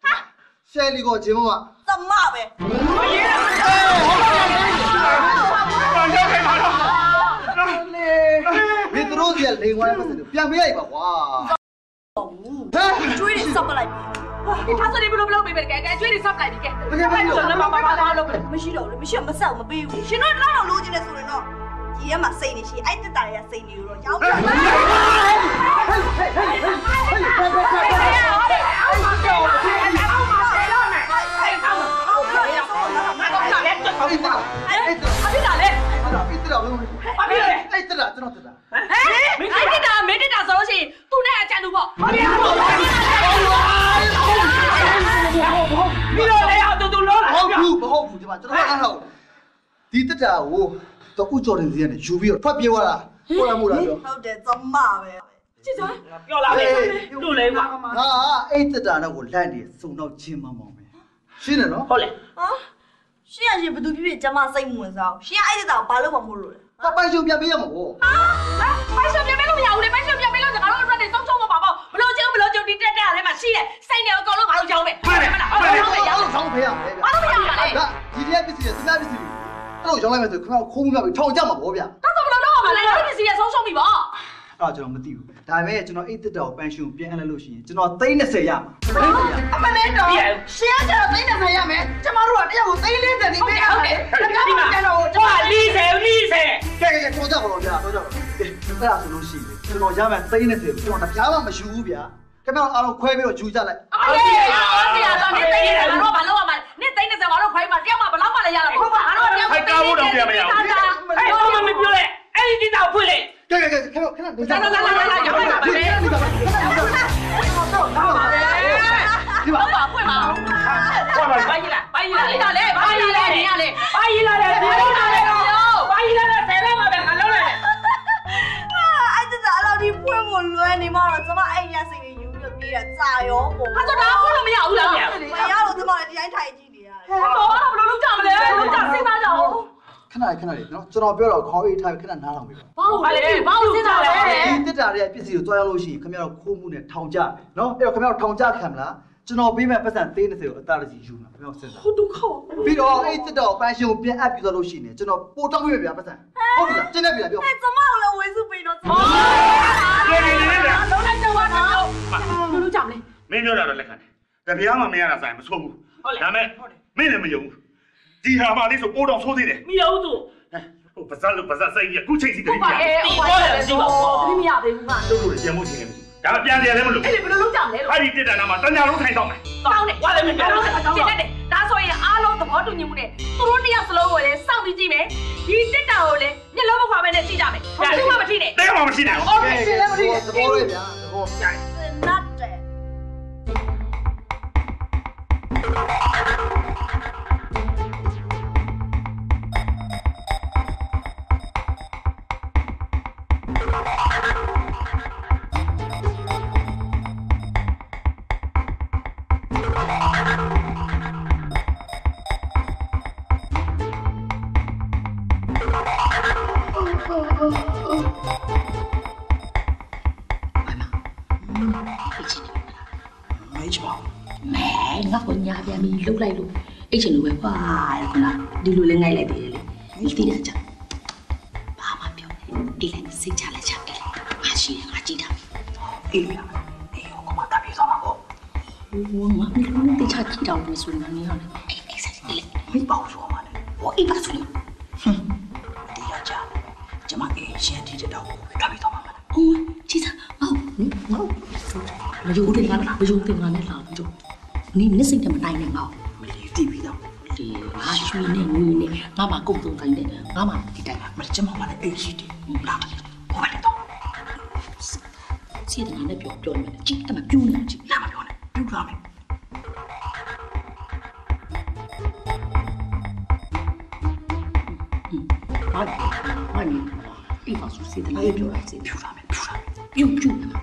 呗，你给我节目嘛。 怎么呗？ 你这都是另外不是的，变没一个话。 追你什么来？你他说你不能被给追你什么来？你给？没需要，没需要，没事，我们不用。现在哪有逻辑的说的呢？今天嘛，谁你是爱的大呀，谁你了？要不然。没得打手心，都那样讲的不？ 不好苦，对吧？这都还好。第一条我到屋做人时呢，就比发表了，过来没来着？ 好的，怎么呗？这种要拉呗，路来嘛。 啊，这条呢我来的送到亲妈妈呗。是的喏。 好嘞。 啊，现在是不都比怎么生活上？现在这条把路往不路了。 那白手变没有么？ 白手变没路有嘞，白手变没路就搞到那里松松我宝宝，不漏就你这来嘛，是嘞，三年搞到搞到交呗。 快点，长培养， 马路培养嘞。 那今天必须，今天必须，都将来面是看到空调被吵架嘛，我变。 那怎么能嘛？你是也松松咪啵？ 啊，ကျွန်တော်မသိဘူးဒါပေမဲ့ကျွန်တော်အဲ့တက်တော်ပန်းရှင်ကိုပြန်အပ်လို့ရှိရင်ကျွန်တော်30ရမှာအမလေးတော့ရှင်းကြတော့30ရမယ်ကျမတို့ကတယောက်ကို30နေပေးရတယ်ဒါကမှကျွန်တော်ကျွန်တော်40 ကဲတော့ကြပါတော့ဗျာတော့ကြပါအဲ့ဒါဆိုလို့ရှိရင်ကျွန်တော်ရမယ်30ကိုကျွန်တော်တရားမှမယူဘူးဗျာခင်ဗျားအားလုံးခွဲပြီးတော့ယူကြလိုက်အေးဆရာတော်နေ30ငါတို့ဘာလုပ်ရမှာနေ30ငါတို့ခွဲမှာတယောက်မှဘလောက်မှလည်းရတာမဟုတ်ပါငါတို့တယောက်ဟဲ့ကားဖို့တော့ပြန်မရဘူးဟဲ့ဘာမှမပြောနဲ့အဲ့ဒီတောက်ဖွင့်လေကဲခဏနေကြပါလာဒီမှာဘာဖွင့်မှာဘာကြီးလားလေးတော့လေဘာကြီးလဲနေရလေဘာကြီးလာလဲဘာကြီးလာလဲဘာကြီးလာလဲဆယ်လောက်ပါပဲငါလုံးလိုက်အဲ့ဒါတော့ဒီဖွင့်ကိုလွယ်နေမှာတော့ကျမအဲ့ရစိတ်လေးယူပြီးပြေးတာကြာရောပေါ့အဲ့တော့ဒါဖွင့်လို့မရဘူးလားမရလို့ကျမလည်းဒီတိုင်းထိုင်ကြည့်နေရတယ်ဟောဘယ်လိုလုပ်ကြမလဲလုပ်ကြစိတ်သားကြအောင်ခဏလေးနော်ကျွန်တော်ပြောတော့ခေါင်းအေးထားပြီးခဏနားထောင်ပေးပါဘာလို့စဉ်းစားလဲဒီတက်တာတွေကပစ္စည်းကိုတွားရောက်လို့ရှိရင်ခင်ဗျားတို့ခိုးမှုနဲ့ထောင်ကြနော်အဲ့တော့ခင်ဗျားတို့ထောင်ကြခံမလားကျွန်တော်ပေးမဲ့ပတ်စံ30ကိုအသားတကြီးယူမှာခင်ဗျားတို့စဉ်းစားဟုတ်တော့ခေါပြီးတော့အဲ့တက်တော့ပန်းရှင်ကိုပြန်အပ်ပြီးတော့လို့ရှိရင်ကျွန်တော်ပို့တောင်းပေးပြပတ်စံဟုတ်ပြီလားကျင်းနေပြီလားပြောအဲ့ကျမကိုလည်းဝေစုပေးတော့လုံးလိုက်တော့တော့လူကြမလဲမင်းပြောတာတော့လက်ခံတယ်တပြားမှမရတာဆိုင်မဆိုးဘူးဒါမဲ့မင်းလည်းမယုံဘူးဒီဟာမှလေးဆိုပိုးတော်ဆိုးသေးတယ်မယုံသူဟိုပါဇက်လို့ပါဇက်စိတ်ကြီးခုချိန်စီတည်းပြရတယ်ဟုတ်တယ်ရှိပါဘောတည်းမရသေးဘူးငါတို့ကိုပြန်မှုချင်းနေပြီဒါပြန်တယ်လည်းမလို့အဲ့ဒီဘယ်လိုလုပ်ကြမလဲလို့အဲ့ဒီတက်တာနာမှာတညာလုံးထိုင်တော့မယ်တောင်းတယ်ဘာလဲမပြောတော့ကျင်းတယ်ဒါဆိုရင်အားလုံးသဘောတူညီမှုနဲ့သူတို့နှစ်ယောက်စလုံးကိုလည်းစောင့်ပြီးကြည့်မယ်ဒီတက်တာကိုလည်းမျက်လုံးမခွာပဲနဲ့ကြည့်ကြမယ်ဘာမှမထိနဲ့တဲမှမထိနဲ့โอเคရှင်းလည်းမထိနဲ့သဘောလေးဗျာသဘောကြိုက် not that ငါ့ကိုညာပြန်ပြီးလှုပ်လိုက်လို့အဲ့ချင်လို့ပဲကွာခုနဒီလိုလဲငိုက်လိုက်သေးတယ်လေဒီတည်းကဘာမှပြောနေဒီလိုက်စိတ်ချလိုက်ချတယ်ငါရှိတယ်ငါကြည့်တာအေးလို့ရမယ်အေးဟိုကမှတပ်ပြီးသွားမှာပေါ့ဟိုငါမလို့တိချကြည့်တော့မဆိုနေနေရတယ်အဲ့ဆက်လေဟိပေါ့ဆိုမှာလေဟိုအိပ်ပါဆိုလို့ဒီရကြကျမအေးရှင်းတီးတဲ့တော့တပ်ပြီးသွားမှာဟိုကြည့်စားငါမယူတယ်ငါမယူတယ်ငါနဲ့လာပြီးတော့你们是怎么带的嘛？ 没理地皮的， 对，俺水呢，鱼呢，俺妈共同带的，俺妈的带的， 没这么玩的爱惜的，哪个我玩得到？ 现在俺那表呢，这他妈表呢，这哪么表呢？表啥没？ 俺地方说现在哪表了？ 表啥没？ 表的嘛。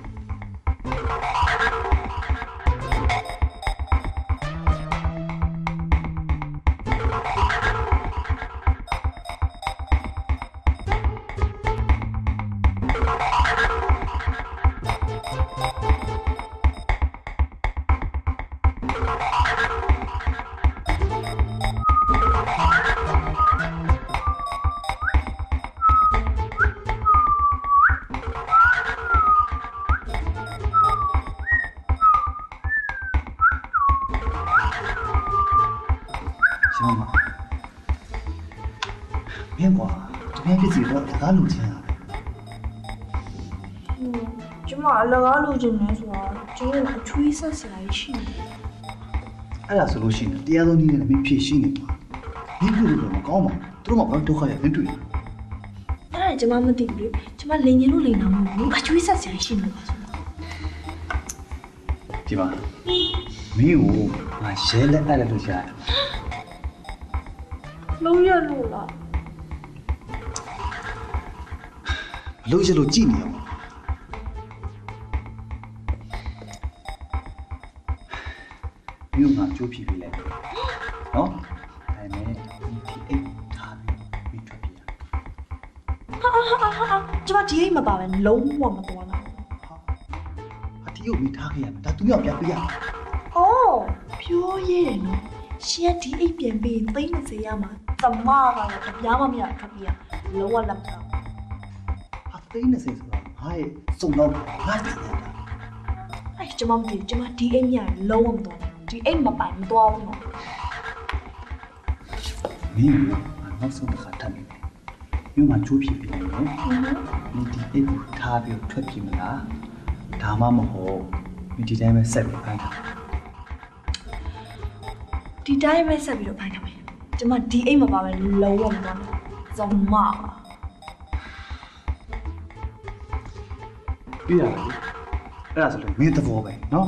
偏瓜，这边别自己的大路钱啊。 这嘛那个路就没说，就我吹啥起来去。 哎呀，是路线的，第二种你那边偏心的嘛，你不是这么搞嘛，都嘛不都好像很对。 哎，这嘛没对不对？这嘛零年路零那么，我吹啥起来去呢？ 对吧？没有，俺现在爱的路线。 路远路了。 路线路近点嘛。没有俺就皮皮来，喏，还没你 DA 他没出皮啊！这把 DA 嘛把人လုံးဝမတော်啦。 အတီကိုမိထားခဲ့ရမယ်ဒါသူရောက်ပြန်ပြရမှာ။အော်ပြောရဲနော်။ရှင်ကဒီအိတ်ပြန်ပြီးသိမ့်စေရမှာ။သမားကလည်းတပြားမှမရခပ်ပြရ။လုံးဝလက်မထား။အသိနေစေဆိုတော့ဟာရဲ့စုံတော့ဟာတယ်။အဲ့ကျွန်မမသိကျွန်မဒီအိတ်မြလုံးဝမတော်ဘူး။ဒီအိတ်မပိုင်မတော်ဘူးနော်။မင်းကနောက်ဆုံးတစ်ခါထပ်မယ်။မြို့မှာချိုးဖြစ်ပြီလေနော်။ဒီအိတ်ကိုထားပြီးထွက်ပြေးမလား။ဒါမှမဟုတ်ဒီတိုင်းပဲဆက်ပြီးဖိုင်းတာဒီတိုင်းပဲဆက်ပြီးတော့ဖိုင်းတာမယ်ကျွန်မဒီအိမ်မှာပါပဲလုံးဝမသွားဘူးဇုံမပြရပါလေအဲ့ဒါဆိုလို့မင်းသဘောပဲနော်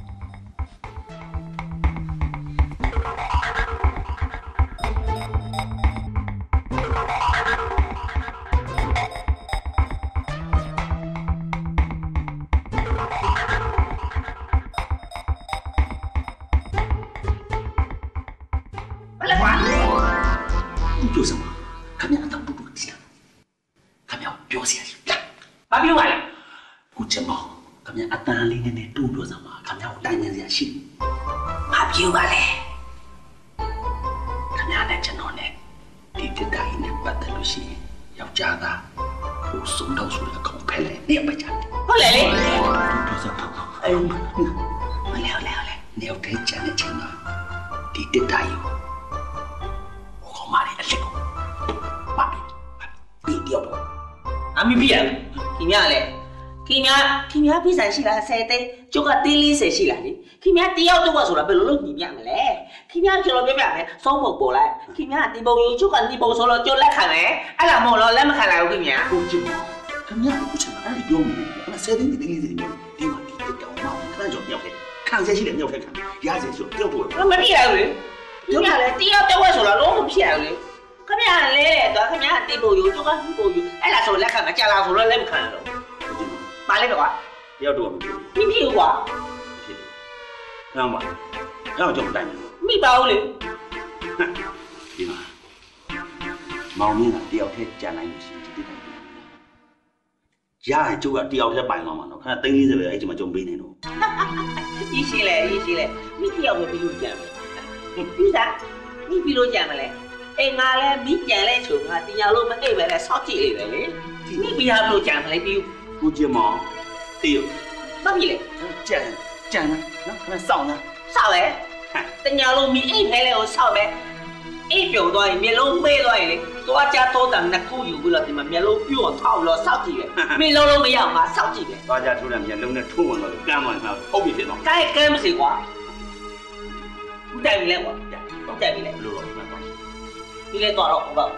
พี่สันสิล่ะเซเต้จุกตีลีเสสิล่ะนี่คิมยาตีเอาตัวဆိုတော့ဘယ်လိုလုပ်ညီမြမလဲคิมยาကျွန်တော်ပြပြမယ်စောင်းပုတ်ပေါ်လိုက်คิมยาတီပုံယူจุกတီပုံဆိုတော့ကျုပ်လက်ခံမယ်အဲ့ဒါမဟုတ်တော့လက်မခံလိုက်ဘူးคิมยาကိုကြည့်ပါခင်ဗျာအခုချိန်မှာအဲ့ဒီပြောနေတယ်အဲ့ဆယ်သိန်းတီလေးစီမျိုးဒီမှာဒီတောင်မှခဏကြောင်မြောက်ခဲ့ခံစေရှိတယ်မြောက်ခဲ့ခံရစေဆိုတယောက်တော့မဖြစ်ရဘူးလေคิมยาလည်းတီအောင်တော့ဆိုတော့လုံးဝမဖြစ်ရဘူးလေခင်ဗျာလဲတော့ခင်ဗျာတီပုံယူจุกတီပုံယူအဲ့ဒါဆိုလက်ခံမှာကြာလာဆိုတော့လက်မခံတော့ပါလေတော့တယောက်တော့မဖြစ်ဘူးမဖြစ်ဘူးကွာဖြစ်တယ်ခဏပါအဲ့တော့ကြောင့်တိုင်တယ်မိပါဦးလေဒီမှာမောင်မင်းကတယောက်တည်းကြံလိုက်လို့ရှိရင်ဒီတိုင်ရရင်ကျုပ်ကတယောက်တည်းပိုင်သွားမှာနော်ခဏ340ပဲအဲ့ဒီမှာကျုံပေးနေတော့ရေးရှင်းလေမိတယောက်ပဲပြီးလို့ကြံမယ်ပြီးသားမိပြီးလို့ကြံမလဲအေးငါလဲမိကြံလဲချုံငါတင်ရလို့မအိပ်ပဲလဲစောက်ကြည့်လေပဲလေမိပြီးရလို့ကြံမလဲပြီးကိုကျမောင်တေးဘာဖြစ်လဲကြံနော်ခဏစောင့်နော်စောက်လေတညာလုံးမိအိပ်ဖဲလဲကိုစောက်ပဲအိပ်ပြုံသွားရင်မျက်လုံးမေးသွားရင်လေသွားကြတော့တန်နှစ်ခုယူပြီးတော့ဒီမှာမျက်လုံးပြုတ်ထောက်လို့စောက်ကြည့်ပဲမင်းလုံးမရအောင်ငါစောက်ကြည့်ပဲသွားကြထိုးတယ်မျက်လုံးနဲ့ထိုးဝင်တော့ကမ်းမှန်မှာဟုတ်ပြီဖြစ်တော့ကဲကမ်းမစီကွာဦးတိုင်ပြီလဲကွာဦးတိုင်ပြီလဲလို့တော့မှန်ပါဒီလဲတော့ဟုတ်ပါ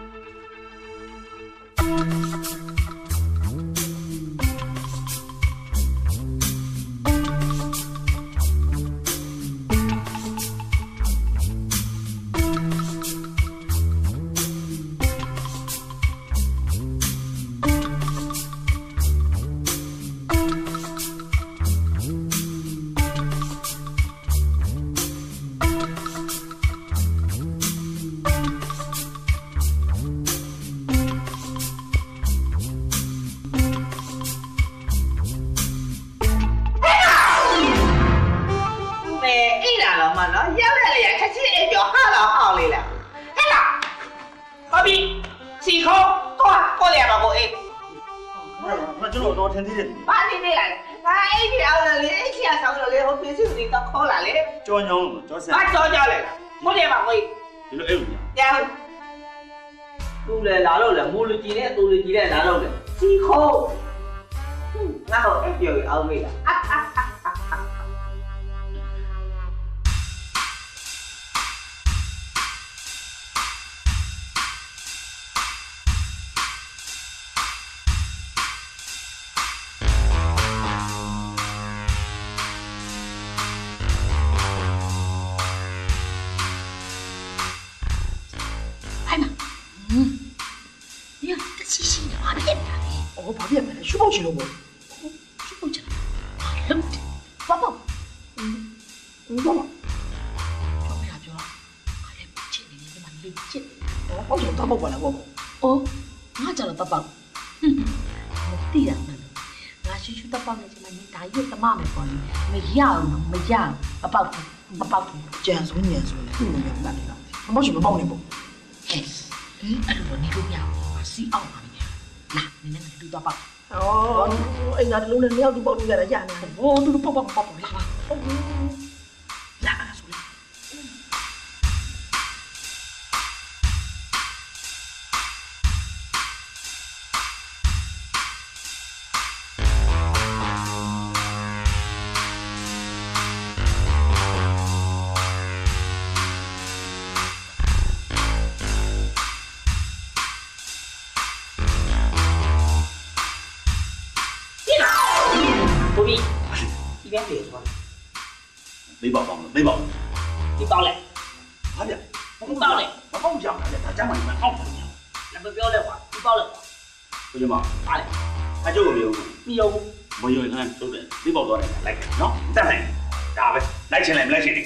ကြောညောင်းကြောဆန်ဘာကြောကြလဲမဟုတ်တယ်ပါကိုဒီလိုအဲ့လိုညာသူလည်းလာတော့လေမိုးလူကြီးနဲ့သူလူကြီးနဲ့လာတော့လေစီခိုးငါ့ကိုအပြော်အောင်မေးတာ去了我，去不去了？冷的，爸爸，爸爸，做咩啊？做啦？我嚟唔知你哋問你知，我做爸爸過嚟我，哦，我做了爸爸，我啲人問，我叔叔爸爸呢就問你大約的媽咪講，沒要呢，沒要，爸爸，這樣說，不明白你啦，我做爸爸你不？哎，如果你都要，我死拗你，嗱，你那個都爸爸。哦，哎呀，路人要都包路人来家呢。哦，都包啦吧。哦，来，说嘞。 没包房子，没包。 你包嘞？ 好的， 你包嘞？ 我包不讲了，他讲嘛你们好不讲。 那不标的话，你包的话。 同学们， 啥嘞？ 还有没有？ 没有。 没有，你看，对不对？你包多少来，喏，再来，打呗，来钱来没来钱的。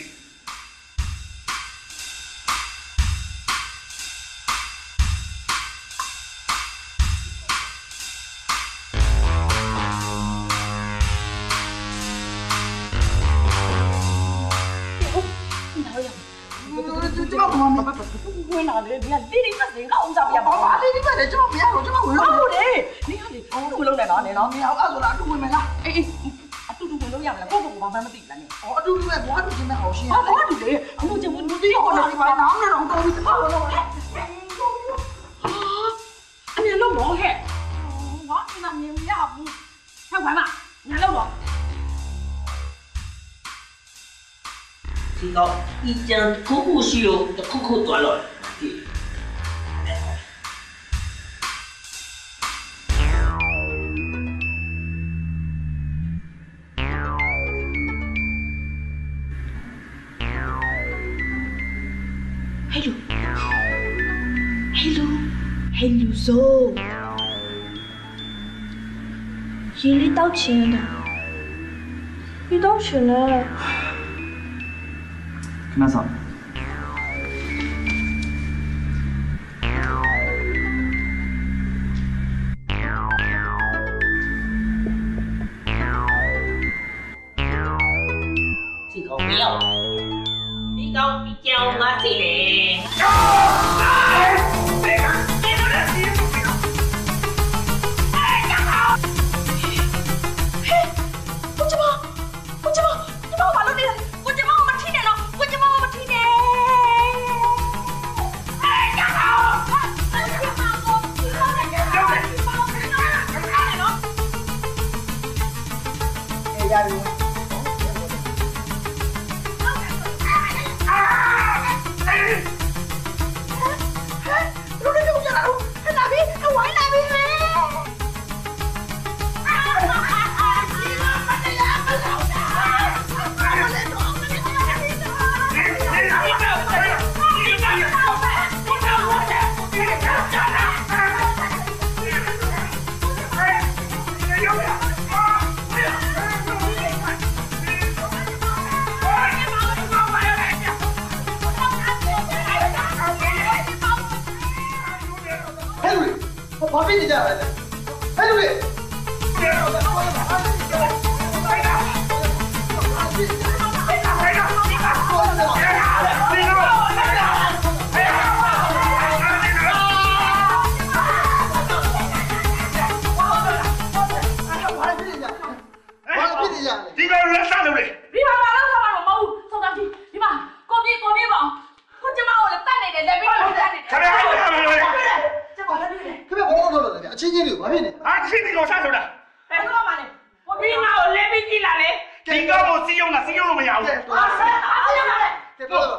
会拿的，你看你那个我咋不要？爸，你那个这么不要，这么会弄的？你看你，都会弄来拿的，拿你好搞啦，都会没啦？哎，都会弄样的，我我慢慢地来呢。哦，都会，我都现在好些。我都的，我就我这好哪里买？哪里弄到？我弄的。啊，你弄我嘿？我那你要不，快快嘛，你弄我。 知道，已經苦苦需要就苦苦斷落。 Hello， Zo， 夜里道歉的，你道歉了。 看啥？ 这个不要，你讲你叫我这里。 旁边你家来的，哎，兄弟， 你个人啥都嘞？ 你妈妈老早嘛冇收上去，你妈过边吧，我今晚我来带你的，来边我带你。 这边还有。 ချင်းချင်းတွေဘာဖြစ်နေဟာချင်းဒီကောင်စားလို့လား哎，老板嘞，我比那我来不及了嘞。 ဒီကောင်ကိုစီးအောင်လားစီးအောင်လို့မရဘူး啊，老板嘞， ကဲတော့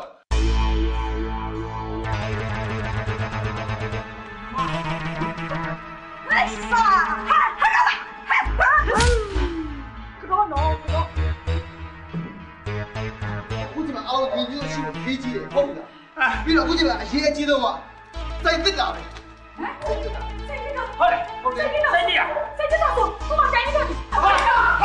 哎呀，可多喏，可多。 အခုဒီမှာအော်ဗီဒီယိုရှိဖို့ရေးကြည့်တယ်ဟုတ်လားပြီးတော့အခုဒီမှာအရေးအကြီးဆုံးကစိုက်တက်တာပဲစိုက်တက်တာဟုတ်တယ်ဟုတ်တယ်စိုက်တက်ရ谁知道我把家里头， 好吧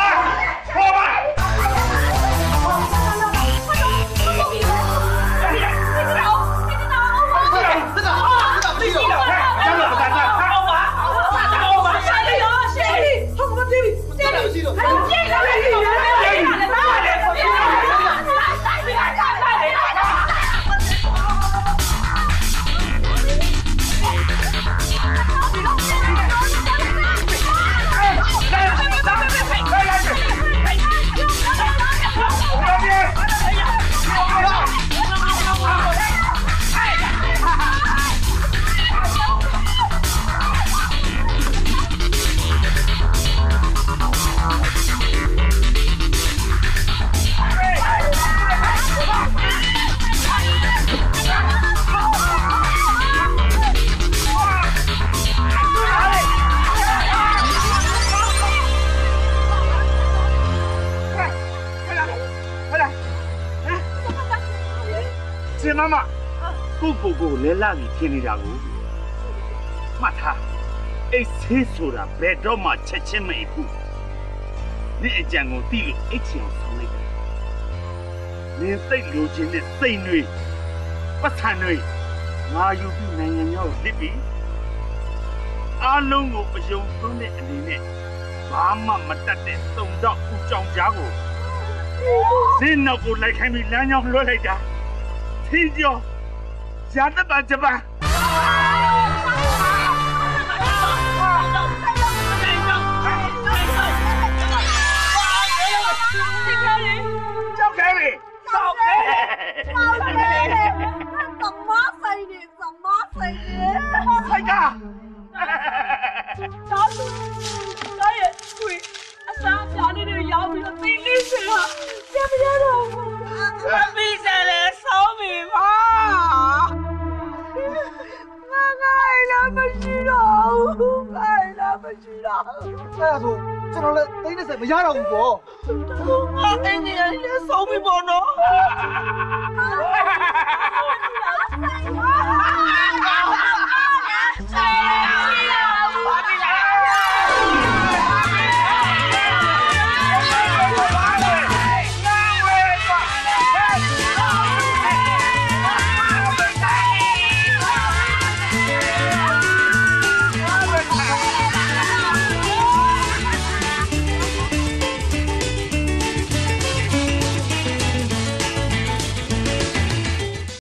妈妈，ကိုလဲလာပြီးထင်နေတာကိုမှတ်ထားအိတ်ဆေးဆိုတာဘယ်တော့မှချက်ချင်းမအိပ်ဘူးဒီအကြံကိုသိလို့အိတ်ချင်အောင်ဆောင်လိုက်တာနင်သိလိုချင်တဲ့စိတ်တွေပတ်စံတွေငါယူပြီးနိုင်ငံရောက်လစ်ပြီးအားလုံးကိုအယုံသွင်းတဲ့အနေနဲ့ဘာမှမတတ်တဲ့သုံးတော့ဦးကြောင်ကြားကိုစင်းနောက်ကိုလိုက်ခိုင်းပြီးလမ်းကြောင်းလွှဲလိုက်တာ听着，下得吧，这吧。 အဲ့ဒါဆိုကျွန်တော်လည်းသိနေစက်မရတော့ဘူးပေါ့ငါအင်းကြီးလည်းဆုံးပြီပေါ့နော်